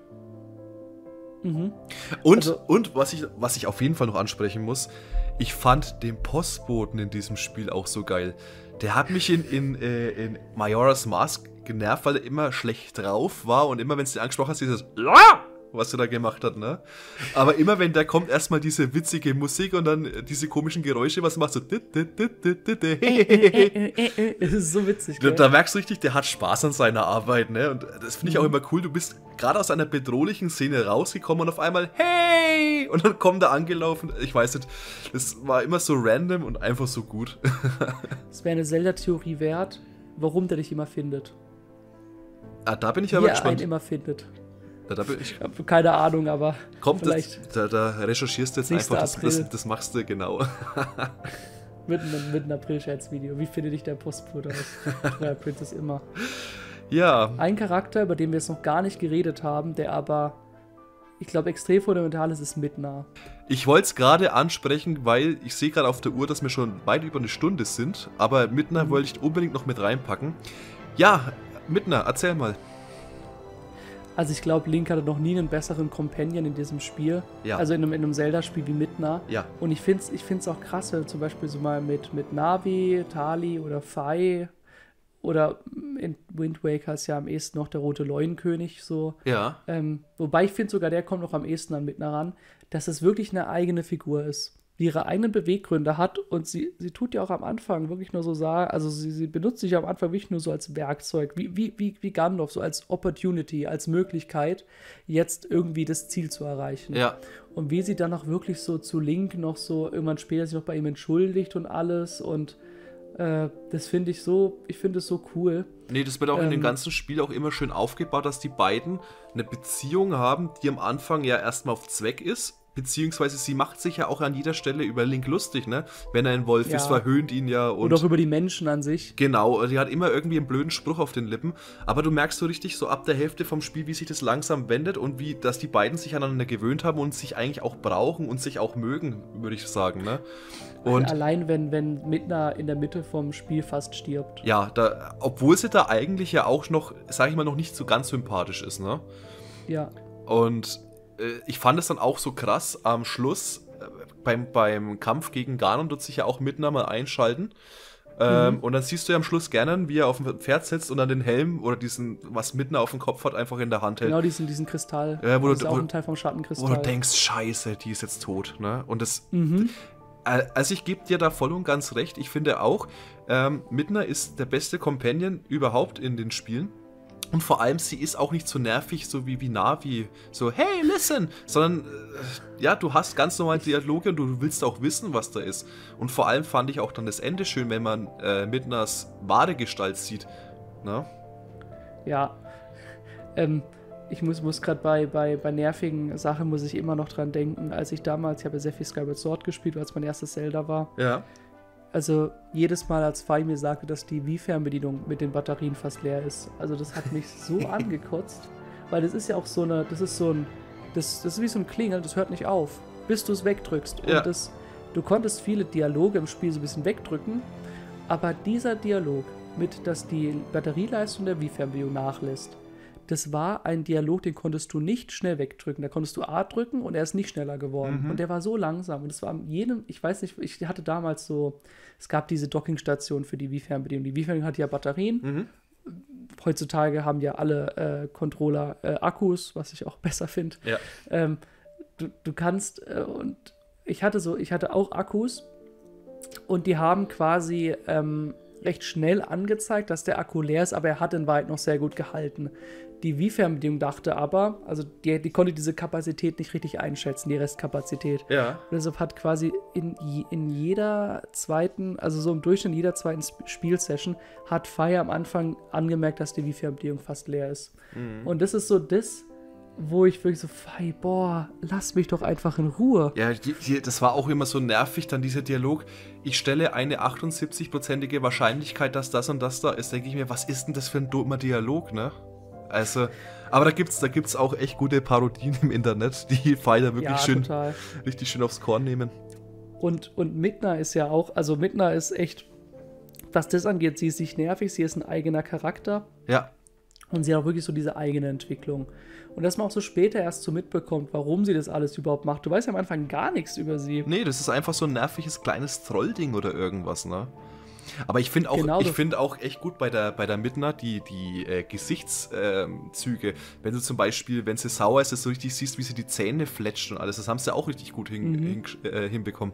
Mhm. Und, Also- und was, ich, was ich auf jeden Fall noch ansprechen muss, ich fand den Postboten in diesem Spiel auch so geil. Der hat mich in, in, äh, in Majora's Mask genervt, weil er immer schlecht drauf war und immer, wenn es dir angesprochen hast, dieses "Ja!", was er da gemacht hat, ne? Aber immer, wenn der kommt, erstmal diese witzige Musik und dann äh, diese komischen Geräusche, was macht so Es ist so witzig, Da, gell? da merkst du richtig, der hat Spaß an seiner Arbeit, ne? Und das finde ich auch immer cool. Du bist gerade aus einer bedrohlichen Szene rausgekommen und auf einmal, hey! Und dann kommt er angelaufen. Ich weiß nicht, das war immer so random und einfach so gut. Es wäre eine Zelda-Theorie wert, warum der dich immer findet. Ah, da bin ich Wie aber er einen gespannt. immer findet. Da, da bin ich, Ich habe keine Ahnung, aber kommt, vielleicht das, da, da recherchierst du jetzt nächster einfach, das, April. das, das machst du genau. mit einem, mit einem April-Scherz-Video. Wie findet dich der Postbote aus? Ja, Princess immer. Ja, Ein Charakter, über den wir jetzt noch gar nicht geredet haben, der aber, ich glaube, extrem fundamental ist, ist Midna. ich wollte es gerade ansprechen, weil ich sehe gerade auf der Uhr, dass wir schon weit über eine Stunde sind, aber Midna Mhm. wollte ich unbedingt noch mit reinpacken. Ja, Midna, erzähl mal. Also ich glaube, Link hatte noch nie einen besseren Companion in diesem Spiel. Ja. Also in einem, in einem Zelda-Spiel wie Midna. Ja. Und ich finde es ich find's auch krass, wenn du zum Beispiel so mal mit, mit Navi, Tali oder Fai oder in Wind Waker ist ja am ehesten noch der rote Leuenkönig so. Ja. Ähm, wobei ich finde sogar, der kommt noch am ehesten an Midna ran, dass es wirklich eine eigene Figur ist. ihre eigenen Beweggründe hat und sie, sie tut ja auch am Anfang wirklich nur so sagen, also sie, sie benutzt sich am Anfang wirklich nur so als Werkzeug, wie, wie, wie, wie Gandalf, so als Opportunity, als Möglichkeit, jetzt irgendwie das Ziel zu erreichen. Ja. Und wie sie dann auch wirklich so zu Link noch so irgendwann später sich noch bei ihm entschuldigt und alles und äh, das finde ich so, ich finde es so cool. Nee, das wird auch Ähm, in dem ganzen Spiel auch immer schön aufgebaut, dass die beiden eine Beziehung haben, die am Anfang ja erstmal auf Zweck ist. Beziehungsweise sie macht sich ja auch an jeder Stelle über Link lustig, ne? Wenn er ein Wolf Ja. ist, verhöhnt ihn ja. Und Und auch über die Menschen an sich. genau, die hat immer irgendwie einen blöden Spruch auf den Lippen. Aber du merkst so richtig so ab der Hälfte vom Spiel, wie sich das langsam wendet und wie, dass die beiden sich aneinander gewöhnt haben und sich eigentlich auch brauchen und sich auch mögen, würde ich sagen, ne? Und Allein wenn, wenn Midna in der Mitte vom Spiel fast stirbt. ja, da, obwohl sie da eigentlich ja auch noch, sag ich mal, noch nicht so ganz sympathisch ist, ne? Ja. Und äh, ich fand es dann auch so krass am Schluss, äh, beim, beim Kampf gegen Ganon wird sich ja auch Midna mal einschalten. Ähm, Mhm. Und dann siehst du ja am Schluss Ganon, wie er auf dem Pferd sitzt und dann den Helm oder diesen, was Midna auf dem Kopf hat, einfach in der Hand hält. Genau diesen, diesen Kristall. Ja, wo das du- ist auch wo- ein Teil vom Wo Schattenkristall. du denkst, scheiße, die ist jetzt tot, ne? Und das, Mhm. äh, also ich gebe dir da voll und ganz recht. Ich finde auch, ähm, Midna ist der beste Companion überhaupt in den Spielen. Und vor allem, sie ist auch nicht so nervig, so wie, wie Navi, so, hey, listen, sondern, äh, ja, du hast ganz normal Dialoge und du willst auch wissen, was da ist. Und vor allem fand ich auch dann das Ende schön, wenn man äh, Midnas wahre Gestalt sieht. Ne? Ja. Ähm, ich muss, muss gerade bei, bei, bei nervigen Sachen muss ich immer noch dran denken, als ich damals, ich habe ja sehr viel Skyward Sword gespielt, weil es mein erstes Zelda war. Ja. Also jedes Mal, als Fei mir sagte, dass die Wii-Fernbedienung mit den Batterien fast leer ist. Also das hat mich so angekotzt, weil das ist ja auch so eine, das ist so ein, das, das ist wie so ein Klingeln, das hört nicht auf, bis du es wegdrückst. Und Ja. das, du konntest viele Dialoge im Spiel so ein bisschen wegdrücken, aber dieser Dialog mit, dass die Batterieleistung der Wii-Fernbedienung nachlässt, das war ein Dialog, den konntest du nicht schnell wegdrücken. Da konntest du A drücken und er ist nicht schneller geworden. Mhm. Und der war so langsam. Und es war an jedem, ich weiß nicht, ich hatte damals so, es gab diese Dockingstation für die Wii-Fernbedienung. Die Wii-Fernbedienung hat ja Batterien. Mhm. Heutzutage haben ja alle äh, Controller äh, Akkus, was ich auch besser finde. Ja. Ähm, du, du kannst, äh, und ich hatte so, ich hatte auch Akkus und die haben quasi ähm, recht schnell angezeigt, dass der Akku leer ist, aber er hat in Wahrheit noch sehr gut gehalten. Die Wii-Fernbedienung dachte aber, also die, die konnte diese Kapazität nicht richtig einschätzen, die Restkapazität. Ja. Und deshalb hat quasi in, je- in jeder zweiten, also so im Durchschnitt jeder zweiten Sp- Spielsession, hat Fire am Anfang angemerkt, dass die Wii-Fernbedienung fast leer ist. Und das ist so das, wo ich wirklich so, Fei, boah, lass mich doch einfach in Ruhe. Ja, die, die, das war auch immer so nervig, dann dieser Dialog. Ich stelle eine achtundsiebzig-prozentige Wahrscheinlichkeit, dass das und das da ist. Denke ich mir, was ist denn das für ein dummer Dialog, ne? Also, aber da gibt's, da gibt's auch echt gute Parodien im Internet, die Pfeiler wirklich Ja, schön, total. richtig schön aufs Korn nehmen. Und, und Midna ist ja auch, also Midna ist echt, was das angeht, sie ist nicht nervig, sie ist ein eigener Charakter Ja, und sie hat auch wirklich so diese eigene Entwicklung. Und dass man auch so später erst so mitbekommt, warum sie das alles überhaupt macht. Du weißt ja am Anfang gar nichts über sie. nee, das ist einfach so ein nerviges kleines Trollding oder irgendwas, ne? Aber ich finde auch, Genau, ich das- finde auch echt gut bei der, bei der Midna die, die äh, Gesichtszüge. Wenn du zum Beispiel, wenn sie sauer ist, dass du richtig siehst, wie sie die Zähne fletscht und alles. Das haben sie auch richtig gut hin, Mhm. hin, äh, hinbekommen.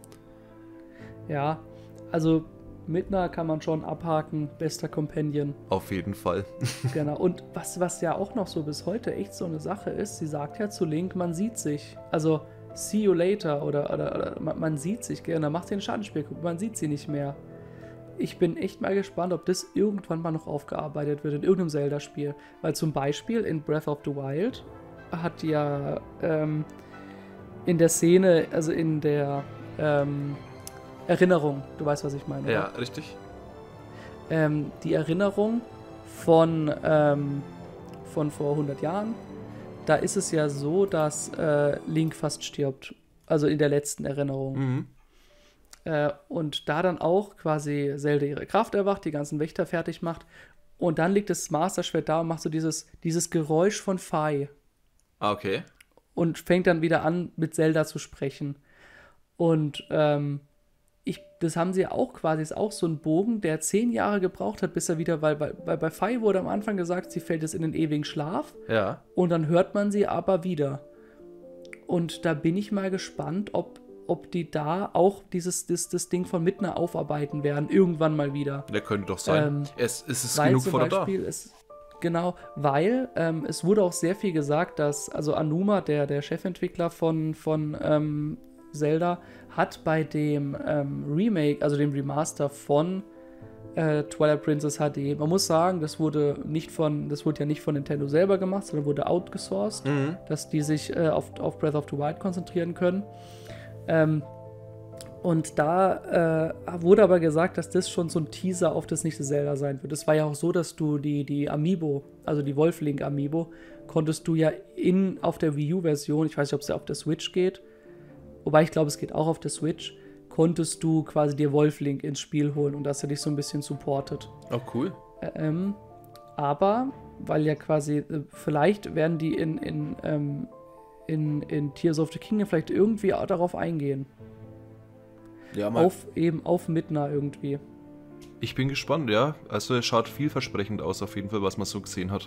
Ja, also Midna kann man schon abhaken, bester Companion. Auf jeden Fall. Genau. Und was, was ja auch noch so bis heute echt so eine Sache ist, sie sagt ja zu Link, man sieht sich. Also, see you later oder, oder, oder man, man sieht sich gerne, macht sie ein Schattenspiel, guck, man sieht sie nicht mehr. Ich bin echt mal gespannt, ob das irgendwann mal noch aufgearbeitet wird in irgendeinem Zelda-Spiel. Weil zum Beispiel in Breath of the Wild hat ja ähm, in der Szene, also in der ähm, Erinnerung, du weißt, was ich meine, Ja, oder? richtig. Ähm, die Erinnerung von, ähm, von vor hundert Jahren, da ist es ja so, dass äh, Link fast stirbt. Also in der letzten Erinnerung. Mhm. Äh, und da dann auch quasi Zelda ihre Kraft erwacht, die ganzen Wächter fertig macht. Und dann liegt das Master Schwert da und macht so dieses, dieses Geräusch von Fei. Ah, okay. Und fängt dann wieder an, mit Zelda zu sprechen. Und ähm, ich, das haben sie ja auch quasi, ist auch so ein Bogen, der zehn Jahre gebraucht hat, bis er wieder, weil, weil, weil bei Fei wurde am Anfang gesagt, sie fällt jetzt in den ewigen Schlaf. Ja. Und dann hört man sie aber wieder. Und da bin ich mal gespannt, ob ob die da auch dieses das, das Ding von Midna aufarbeiten werden, irgendwann mal wieder. Der könnte doch sein. Ähm, es, es ist weil genug zum Futter da. Beispiel es, genau, weil ähm, es wurde auch sehr viel gesagt, dass, also Anuma, der, der Chefentwickler von, von ähm, Zelda, hat bei dem ähm, Remake, also dem Remaster von äh, Twilight Princess H D, man muss sagen, das wurde nicht von, das wurde ja nicht von Nintendo selber gemacht, sondern wurde outgesourced, Mhm. dass die sich äh, auf, auf Breath of the Wild konzentrieren können. Ähm, und da äh, wurde aber gesagt, dass das schon so ein Teaser auf das nächste Zelda sein wird. Es war ja auch so, dass du die, die Amiibo, also die Wolf-Link Amiibo, konntest du ja in, auf der Wii U-Version, ich weiß nicht, ob es ja auf der Switch geht, wobei ich glaube, es geht auch auf der Switch, konntest du quasi dir Wolf-Link ins Spiel holen und das hat dich so ein bisschen supportet. Oh, cool. Ähm, aber, weil ja quasi, äh, vielleicht werden die in, in, ähm, in, in Tears of the Kingdom vielleicht irgendwie auch darauf eingehen. Ja, mal. Auf eben auf Midna irgendwie. Ich bin gespannt, ja. Also es schaut vielversprechend aus, auf jeden Fall, was man so gesehen hat.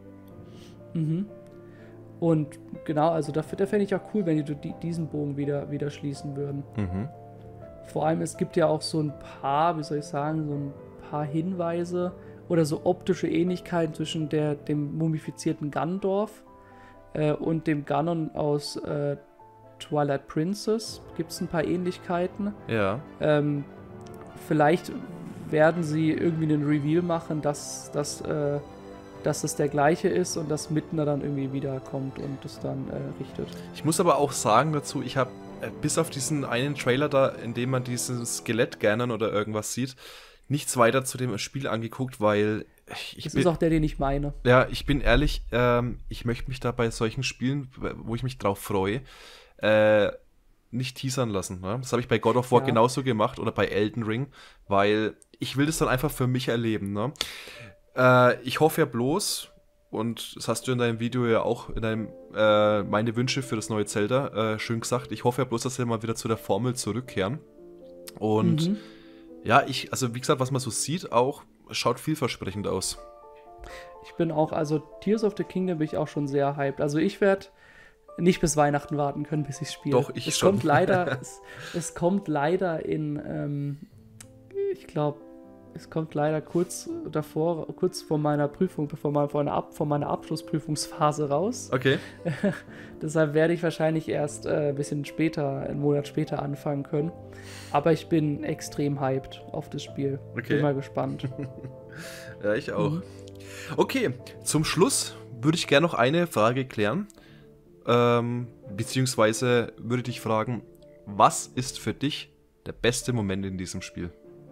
Mhm. Und genau, also da, da fände ich auch cool, wenn die, die diesen Bogen wieder, wieder schließen würden. Mhm. Vor allem, es gibt ja auch so ein paar, wie soll ich sagen, so ein paar Hinweise oder so optische Ähnlichkeiten zwischen der, dem mumifizierten Ganondorf äh, und dem Ganon aus äh, Twilight Princess. Gibt es ein paar Ähnlichkeiten. Ja. Ähm, vielleicht werden sie irgendwie einen Reveal machen, dass, dass, äh, dass es der gleiche ist und dass Midna dann irgendwie wiederkommt und es dann äh, richtet. Ich muss aber auch sagen dazu, ich habe äh, bis auf diesen einen Trailer da, in dem man dieses Skelett Ganon oder irgendwas sieht, nichts weiter zu dem Spiel angeguckt, weil ich Das bin, ist auch der, den ich meine. ja, ich bin ehrlich, ähm, ich möchte mich da bei solchen Spielen, wo ich mich drauf freue, äh, nicht teasern lassen. Ne? Das habe ich bei God of War Ja. genauso gemacht oder bei Elden Ring, weil ich will das dann einfach für mich erleben. Ne? Äh, ich hoffe ja bloß, und das hast du in deinem Video ja auch, in deinem äh, meine Wünsche für das neue Zelda äh, schön gesagt, ich hoffe ja bloß, dass wir mal wieder zu der Formel zurückkehren. Und Mhm. ja, ich, also wie gesagt, was man so sieht, auch schaut vielversprechend aus. Ich bin auch, also Tears of the Kingdom bin ich auch schon sehr hyped. Also ich werde nicht bis Weihnachten warten können, bis ich spiele. Doch, ich es schon. Kommt leider, es, es kommt leider in, ähm, ich glaube, es kommt leider kurz davor, kurz vor meiner Prüfung, vor meiner, vor meiner, Ab, vor meiner Abschlussprüfungsphase raus. Okay. Deshalb werde ich wahrscheinlich erst äh, ein bisschen später, einen Monat später anfangen können. Aber ich bin extrem hyped auf das Spiel. Okay. Bin mal gespannt. Ja, ich auch. Mhm. Okay, zum Schluss würde ich gerne noch eine Frage klären. Ähm, beziehungsweise würde dich fragen, was ist für dich der beste Moment in diesem Spiel?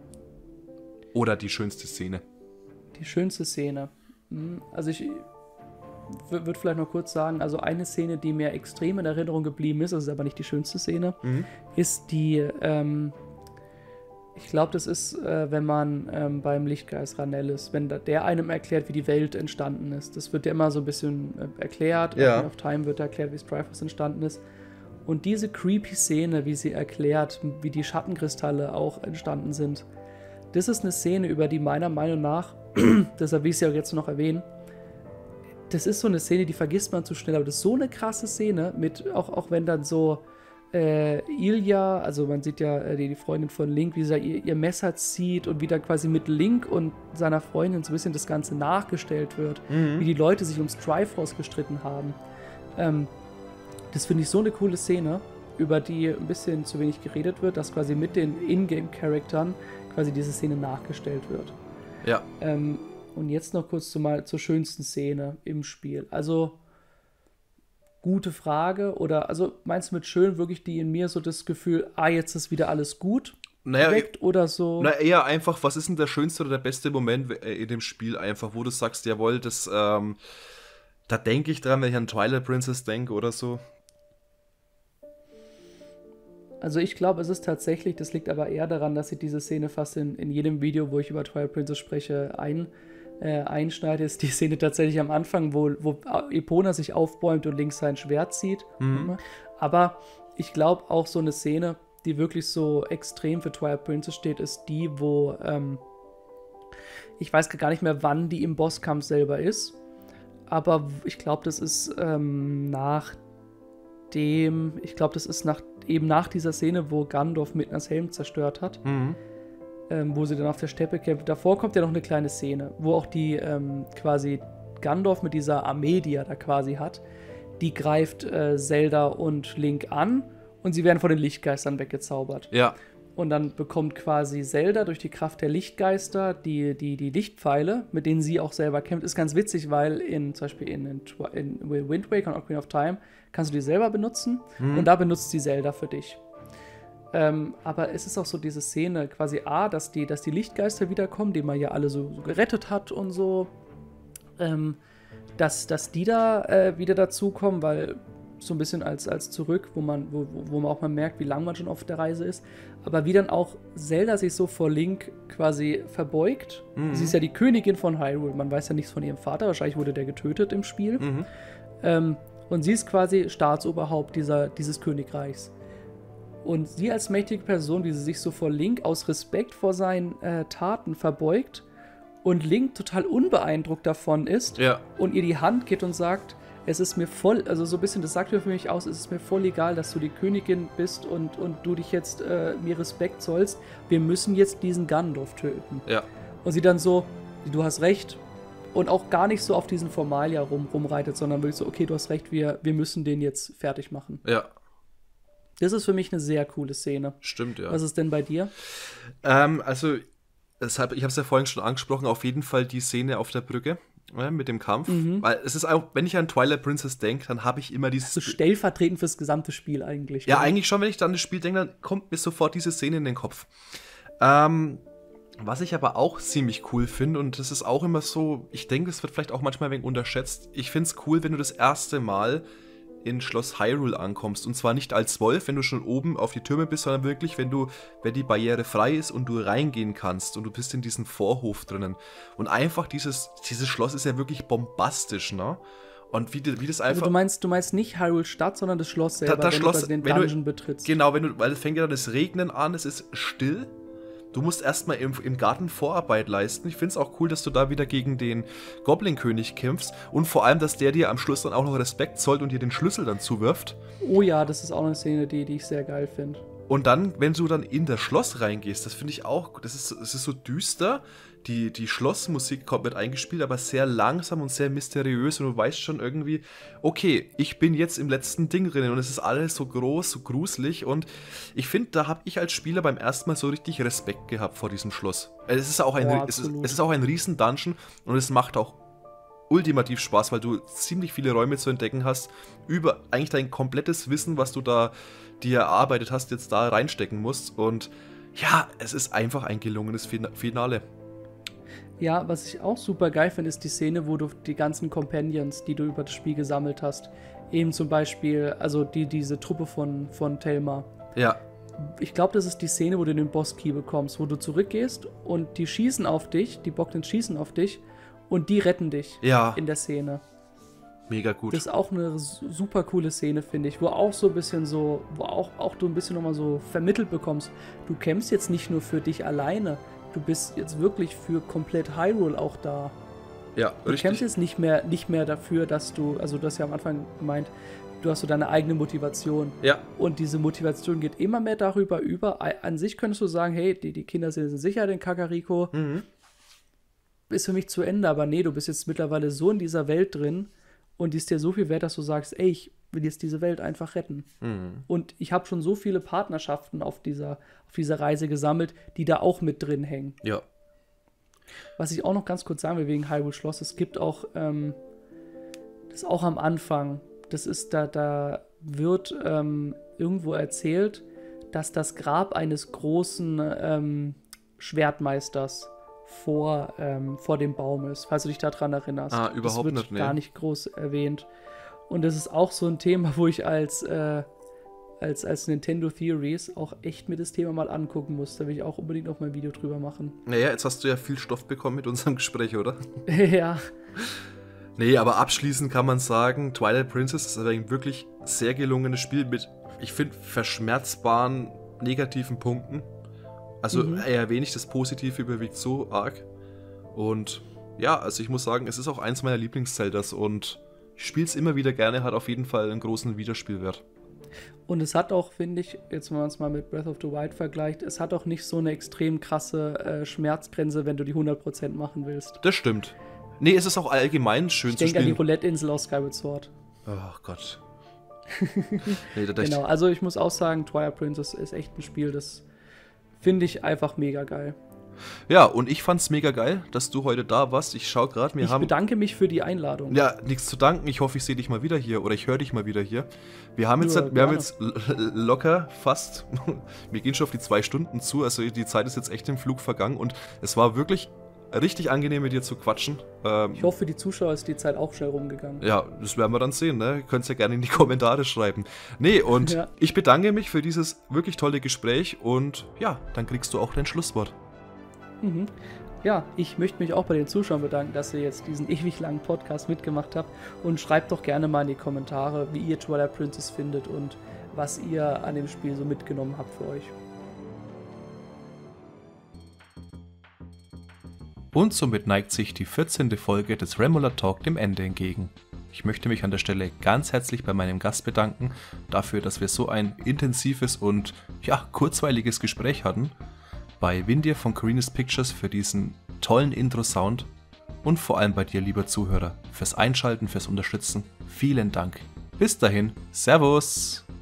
Oder die schönste Szene? Die schönste Szene. Hm, Also ich würde vielleicht noch kurz sagen, also eine Szene, die mir extrem in Erinnerung geblieben ist, das ist aber nicht die schönste Szene, Mhm. ist die, ähm, ich glaube, das ist, äh, wenn man ähm, beim Lichtgeist Ranel ist, wenn da, der einem erklärt, wie die Welt entstanden ist. Das wird ja immer so ein bisschen äh, erklärt. Ja. Ocarina of Time wird erklärt, wie Triforce entstanden ist. Und diese creepy Szene, wie sie erklärt, wie die Schattenkristalle auch entstanden sind, das ist eine Szene, über die meiner Meinung nach, deshalb will ich sie auch jetzt noch erwähnen, das ist so eine Szene, die vergisst man zu schnell, aber das ist so eine krasse Szene, mit, auch, auch wenn dann so äh, Ilya, also man sieht ja äh, die, die Freundin von Link, wie sie ihr, ihr Messer zieht und wie dann quasi mit Link und seiner Freundin so ein bisschen das Ganze nachgestellt wird, Mhm. wie die Leute sich ums Triforce gestritten haben. Ähm, das finde ich so eine coole Szene, über die ein bisschen zu wenig geredet wird, dass quasi mit den Ingame-Charaktern quasi diese Szene nachgestellt wird. Ja. Ähm, und jetzt noch kurz zu mal zur schönsten Szene im Spiel. Also, gute Frage. Oder, also meinst du mit schön wirklich die in mir so das Gefühl, ah, jetzt ist wieder alles gut Naja, weckt oder so? Na, eher einfach, was ist denn der schönste oder der beste Moment in dem Spiel einfach, wo du sagst, jawohl, das, ähm, da denke ich dran, wenn ich an Twilight Princess denke oder so. Also ich glaube, es ist tatsächlich, das liegt aber eher daran, dass ich diese Szene fast in, in jedem Video, wo ich über Twilight Princess spreche, ein, äh, einschneide, ist die Szene tatsächlich am Anfang, wo, wo Epona sich aufbäumt und links sein Schwert zieht. Mhm. Aber ich glaube auch so eine Szene, die wirklich so extrem für Twilight Princess steht, ist die, wo ähm, ich weiß gar nicht mehr, wann die im Bosskampf selber ist, aber ich glaube, das ist ähm, nach dem, ich glaube, das ist nach eben nach dieser Szene, wo Gandalf Midna's Helm zerstört hat, Mhm. ähm, wo sie dann auf der Steppe kämpft, davor kommt ja noch eine kleine Szene, wo auch die ähm, quasi Gandalf mit dieser Armee, die er da quasi hat, die greift äh, Zelda und Link an und sie werden von den Lichtgeistern weggezaubert. Ja. Und dann bekommt quasi Zelda durch die Kraft der Lichtgeister die, die, die Lichtpfeile, mit denen sie auch selber kämpft. Ist ganz witzig, weil in, zum Beispiel in, in, in Wind Waker und Ocarina of Time kannst du die selber benutzen Mhm. und da benutzt sie Zelda für dich. Ähm, aber es ist auch so diese Szene, quasi A, dass die, dass die Lichtgeister wiederkommen, die man ja alle so, so gerettet hat und so, ähm, dass, dass die da äh, wieder dazukommen, weil so ein bisschen als, als zurück, wo man, wo, wo man auch mal merkt, wie lang man schon auf der Reise ist. Aber wie dann auch Zelda sich so vor Link quasi verbeugt. Mhm. Sie ist ja die Königin von Hyrule. Man weiß ja nichts von ihrem Vater. Wahrscheinlich wurde der getötet im Spiel. Mhm. Ähm, und sie ist quasi Staatsoberhaupt dieser, dieses Königreichs. Und sie als mächtige Person, wie sie sich so vor Link aus Respekt vor seinen äh, Taten verbeugt und Link total unbeeindruckt davon ist Ja. und ihr die Hand gibt und sagt, es ist mir voll, also so ein bisschen, das sagt mir für mich aus, es ist mir voll egal, dass du die Königin bist und, und du dich jetzt äh, mir Respekt zollst. Wir müssen jetzt diesen Gandalf töten. Ja. Und sie dann so, du hast recht. Und auch gar nicht so auf diesen Formalia rum, rumreitet, sondern wirklich so, okay, du hast recht, wir, wir müssen den jetzt fertig machen. Ja. Das ist für mich eine sehr coole Szene. Stimmt, ja. Was ist denn bei dir? Ähm, also, deshalb, ich habe es ja vorhin schon angesprochen, auf jeden Fall die Szene auf der Brücke äh, mit dem Kampf. Mhm. Weil es ist auch, wenn ich an Twilight Princess denke, dann habe ich immer dieses. So stellvertretend fürs gesamte Spiel eigentlich. Ja, oder? eigentlich schon, wenn ich dann das Spiel denke, dann kommt mir sofort diese Szene in den Kopf. Ähm, was ich aber auch ziemlich cool finde, und das ist auch immer so, ich denke, es wird vielleicht auch manchmal ein wenig unterschätzt, ich finde es cool, wenn du das erste Mal in Schloss Hyrule ankommst. Und zwar nicht als Wolf, wenn du schon oben auf die Türme bist, sondern wirklich, wenn du, wenn die Barriere frei ist und du reingehen kannst und du bist in diesem Vorhof drinnen. Und einfach dieses, dieses Schloss ist ja wirklich bombastisch, ne? Und wie, die- wie das einfach... Also du meinst, du meinst nicht Hyrule Stadt, sondern das Schloss selber, das wenn Schloss, du den wenn du- Dungeon betrittst. Genau, wenn du, weil es fängt ja dann das Regnen an, es ist still. Du musst erstmal im, im Garten Vorarbeit leisten. Ich finde es auch cool, dass du da wieder gegen den Goblin-König kämpfst und vor allem, dass der dir am Schluss dann auch noch Respekt zollt und dir den Schlüssel dann zuwirft. Oh ja, das ist auch eine Szene, die, die ich sehr geil finde. Und dann, wenn du dann in das Schloss reingehst, das finde ich auch, das ist, das ist so düster. Die, die Schlossmusik kommt mit eingespielt, aber sehr langsam und sehr mysteriös. Und du weißt schon irgendwie, okay, ich bin jetzt im letzten Ding drin und es ist alles so groß, so gruselig. Und ich finde, da habe ich als Spieler beim ersten Mal so richtig Respekt gehabt vor diesem Schloss. Es ist auch ein, Ja, es ist, absolut. es ist auch ein riesen Dungeon und es macht auch ultimativ Spaß, weil du ziemlich viele Räume zu entdecken hast, über eigentlich dein komplettes Wissen, was du da dir erarbeitet hast, jetzt da reinstecken musst. Und ja, es ist einfach ein gelungenes Fin- Finale. Ja, was ich auch super geil finde, ist die Szene, wo du die ganzen Companions, die du über das Spiel gesammelt hast, eben zum Beispiel, also die, diese Truppe von, von Telma. Ja, Ich glaube, das ist die Szene, wo du den Boss-Key bekommst, wo du zurückgehst und die schießen auf dich, die Bocknens schießen auf dich und die retten dich ja, in der Szene. mega gut. Das ist auch eine su- super coole Szene, finde ich, wo auch so ein bisschen so, wo auch, auch du ein bisschen nochmal so vermittelt bekommst, du kämpfst jetzt nicht nur für dich alleine, du bist jetzt wirklich für komplett Hyrule auch da. Ja, Du kämpfst richtig. jetzt nicht mehr, nicht mehr dafür, dass du, also du hast ja am Anfang gemeint, du hast so deine eigene Motivation. Ja, Und diese Motivation geht immer mehr darüber über. An sich könntest du sagen, hey, die, die Kinder sind sicher in Kakariko. mhm. Ist für mich zu Ende, aber nee, du bist jetzt mittlerweile so in dieser Welt drin und die ist dir so viel wert, dass du sagst, ey, ich will jetzt diese Welt einfach retten. Mhm. Und ich habe schon so viele Partnerschaften auf dieser, auf dieser Reise gesammelt, die da auch mit drin hängen. Ja, Was ich auch noch ganz kurz sagen will wegen Hyrule Schloss, es gibt auch, ähm, das ist auch am Anfang, das ist da, da wird ähm, irgendwo erzählt, dass das Grab eines großen ähm, Schwertmeisters vor, ähm, vor dem Baum ist, falls du dich daran erinnerst. Ah, das überhaupt wird nicht, nee. gar nicht groß erwähnt. Und das ist auch so ein Thema, wo ich als, äh, als, als Nintendo Theories auch echt mir das Thema mal angucken muss. Da will ich auch unbedingt noch mal ein Video drüber machen. naja, jetzt hast du ja viel Stoff bekommen mit unserem Gespräch, oder? Ja. Nee, aber abschließend kann man sagen, Twilight Princess ist ein wirklich sehr gelungenes Spiel mit, ich finde, verschmerzbaren negativen Punkten. Also Mhm. eher wenig, das Positive überwiegt so arg. Und ja, also ich muss sagen, es ist auch eins meiner Lieblings-Zeldas und ich spiele es immer wieder gerne, hat auf jeden Fall einen großen Wiederspielwert. Und es hat auch, finde ich, jetzt wenn man es mal mit Breath of the Wild vergleicht, es hat auch nicht so eine extrem krasse äh, Schmerzgrenze, wenn du die hundert Prozent machen willst. Das stimmt. Nee, es ist auch allgemein schön ich zu denke spielen. an die Roulette-Insel aus Skyward Sword. Oh Gott. nee, da Genau, also ich muss auch sagen, Twilight Princess ist echt ein Spiel, das finde ich einfach mega geil. Ja, und ich fand's mega geil, dass du heute da warst. Ich schau gerade, wir ich haben... Ich bedanke mich für die Einladung. Ja, nichts zu danken. Ich hoffe, ich sehe dich mal wieder hier oder ich höre dich mal wieder hier. Wir haben jetzt, Ja, wir haben jetzt locker fast, wir gehen schon auf die zwei Stunden zu, also die Zeit ist jetzt echt im Flug vergangen und es war wirklich richtig angenehm, mit dir zu quatschen. Ähm, ich hoffe, für die Zuschauer ist die Zeit auch schnell rumgegangen. Ja, das werden wir dann sehen, ne? Ihr könnt es ja gerne in die Kommentare schreiben. Nee, und ja. ich bedanke mich für dieses wirklich tolle Gespräch und ja, dann kriegst du auch dein Schlusswort. Mhm. Ja, ich möchte mich auch bei den Zuschauern bedanken, dass ihr jetzt diesen ewig langen Podcast mitgemacht habt und schreibt doch gerne mal in die Kommentare, wie ihr Twilight Princess findet und was ihr an dem Spiel so mitgenommen habt für euch. Und somit neigt sich die vierzehnte Folge des Remula Talk dem Ende entgegen. Ich möchte mich an der Stelle ganz herzlich bei meinem Gast bedanken, dafür, dass wir so ein intensives und ja, kurzweiliges Gespräch hatten. Bei Windir von Corinus Pictures für diesen tollen Intro-Sound und vor allem bei dir, lieber Zuhörer, fürs Einschalten, fürs Unterstützen. Vielen Dank. Bis dahin, Servus!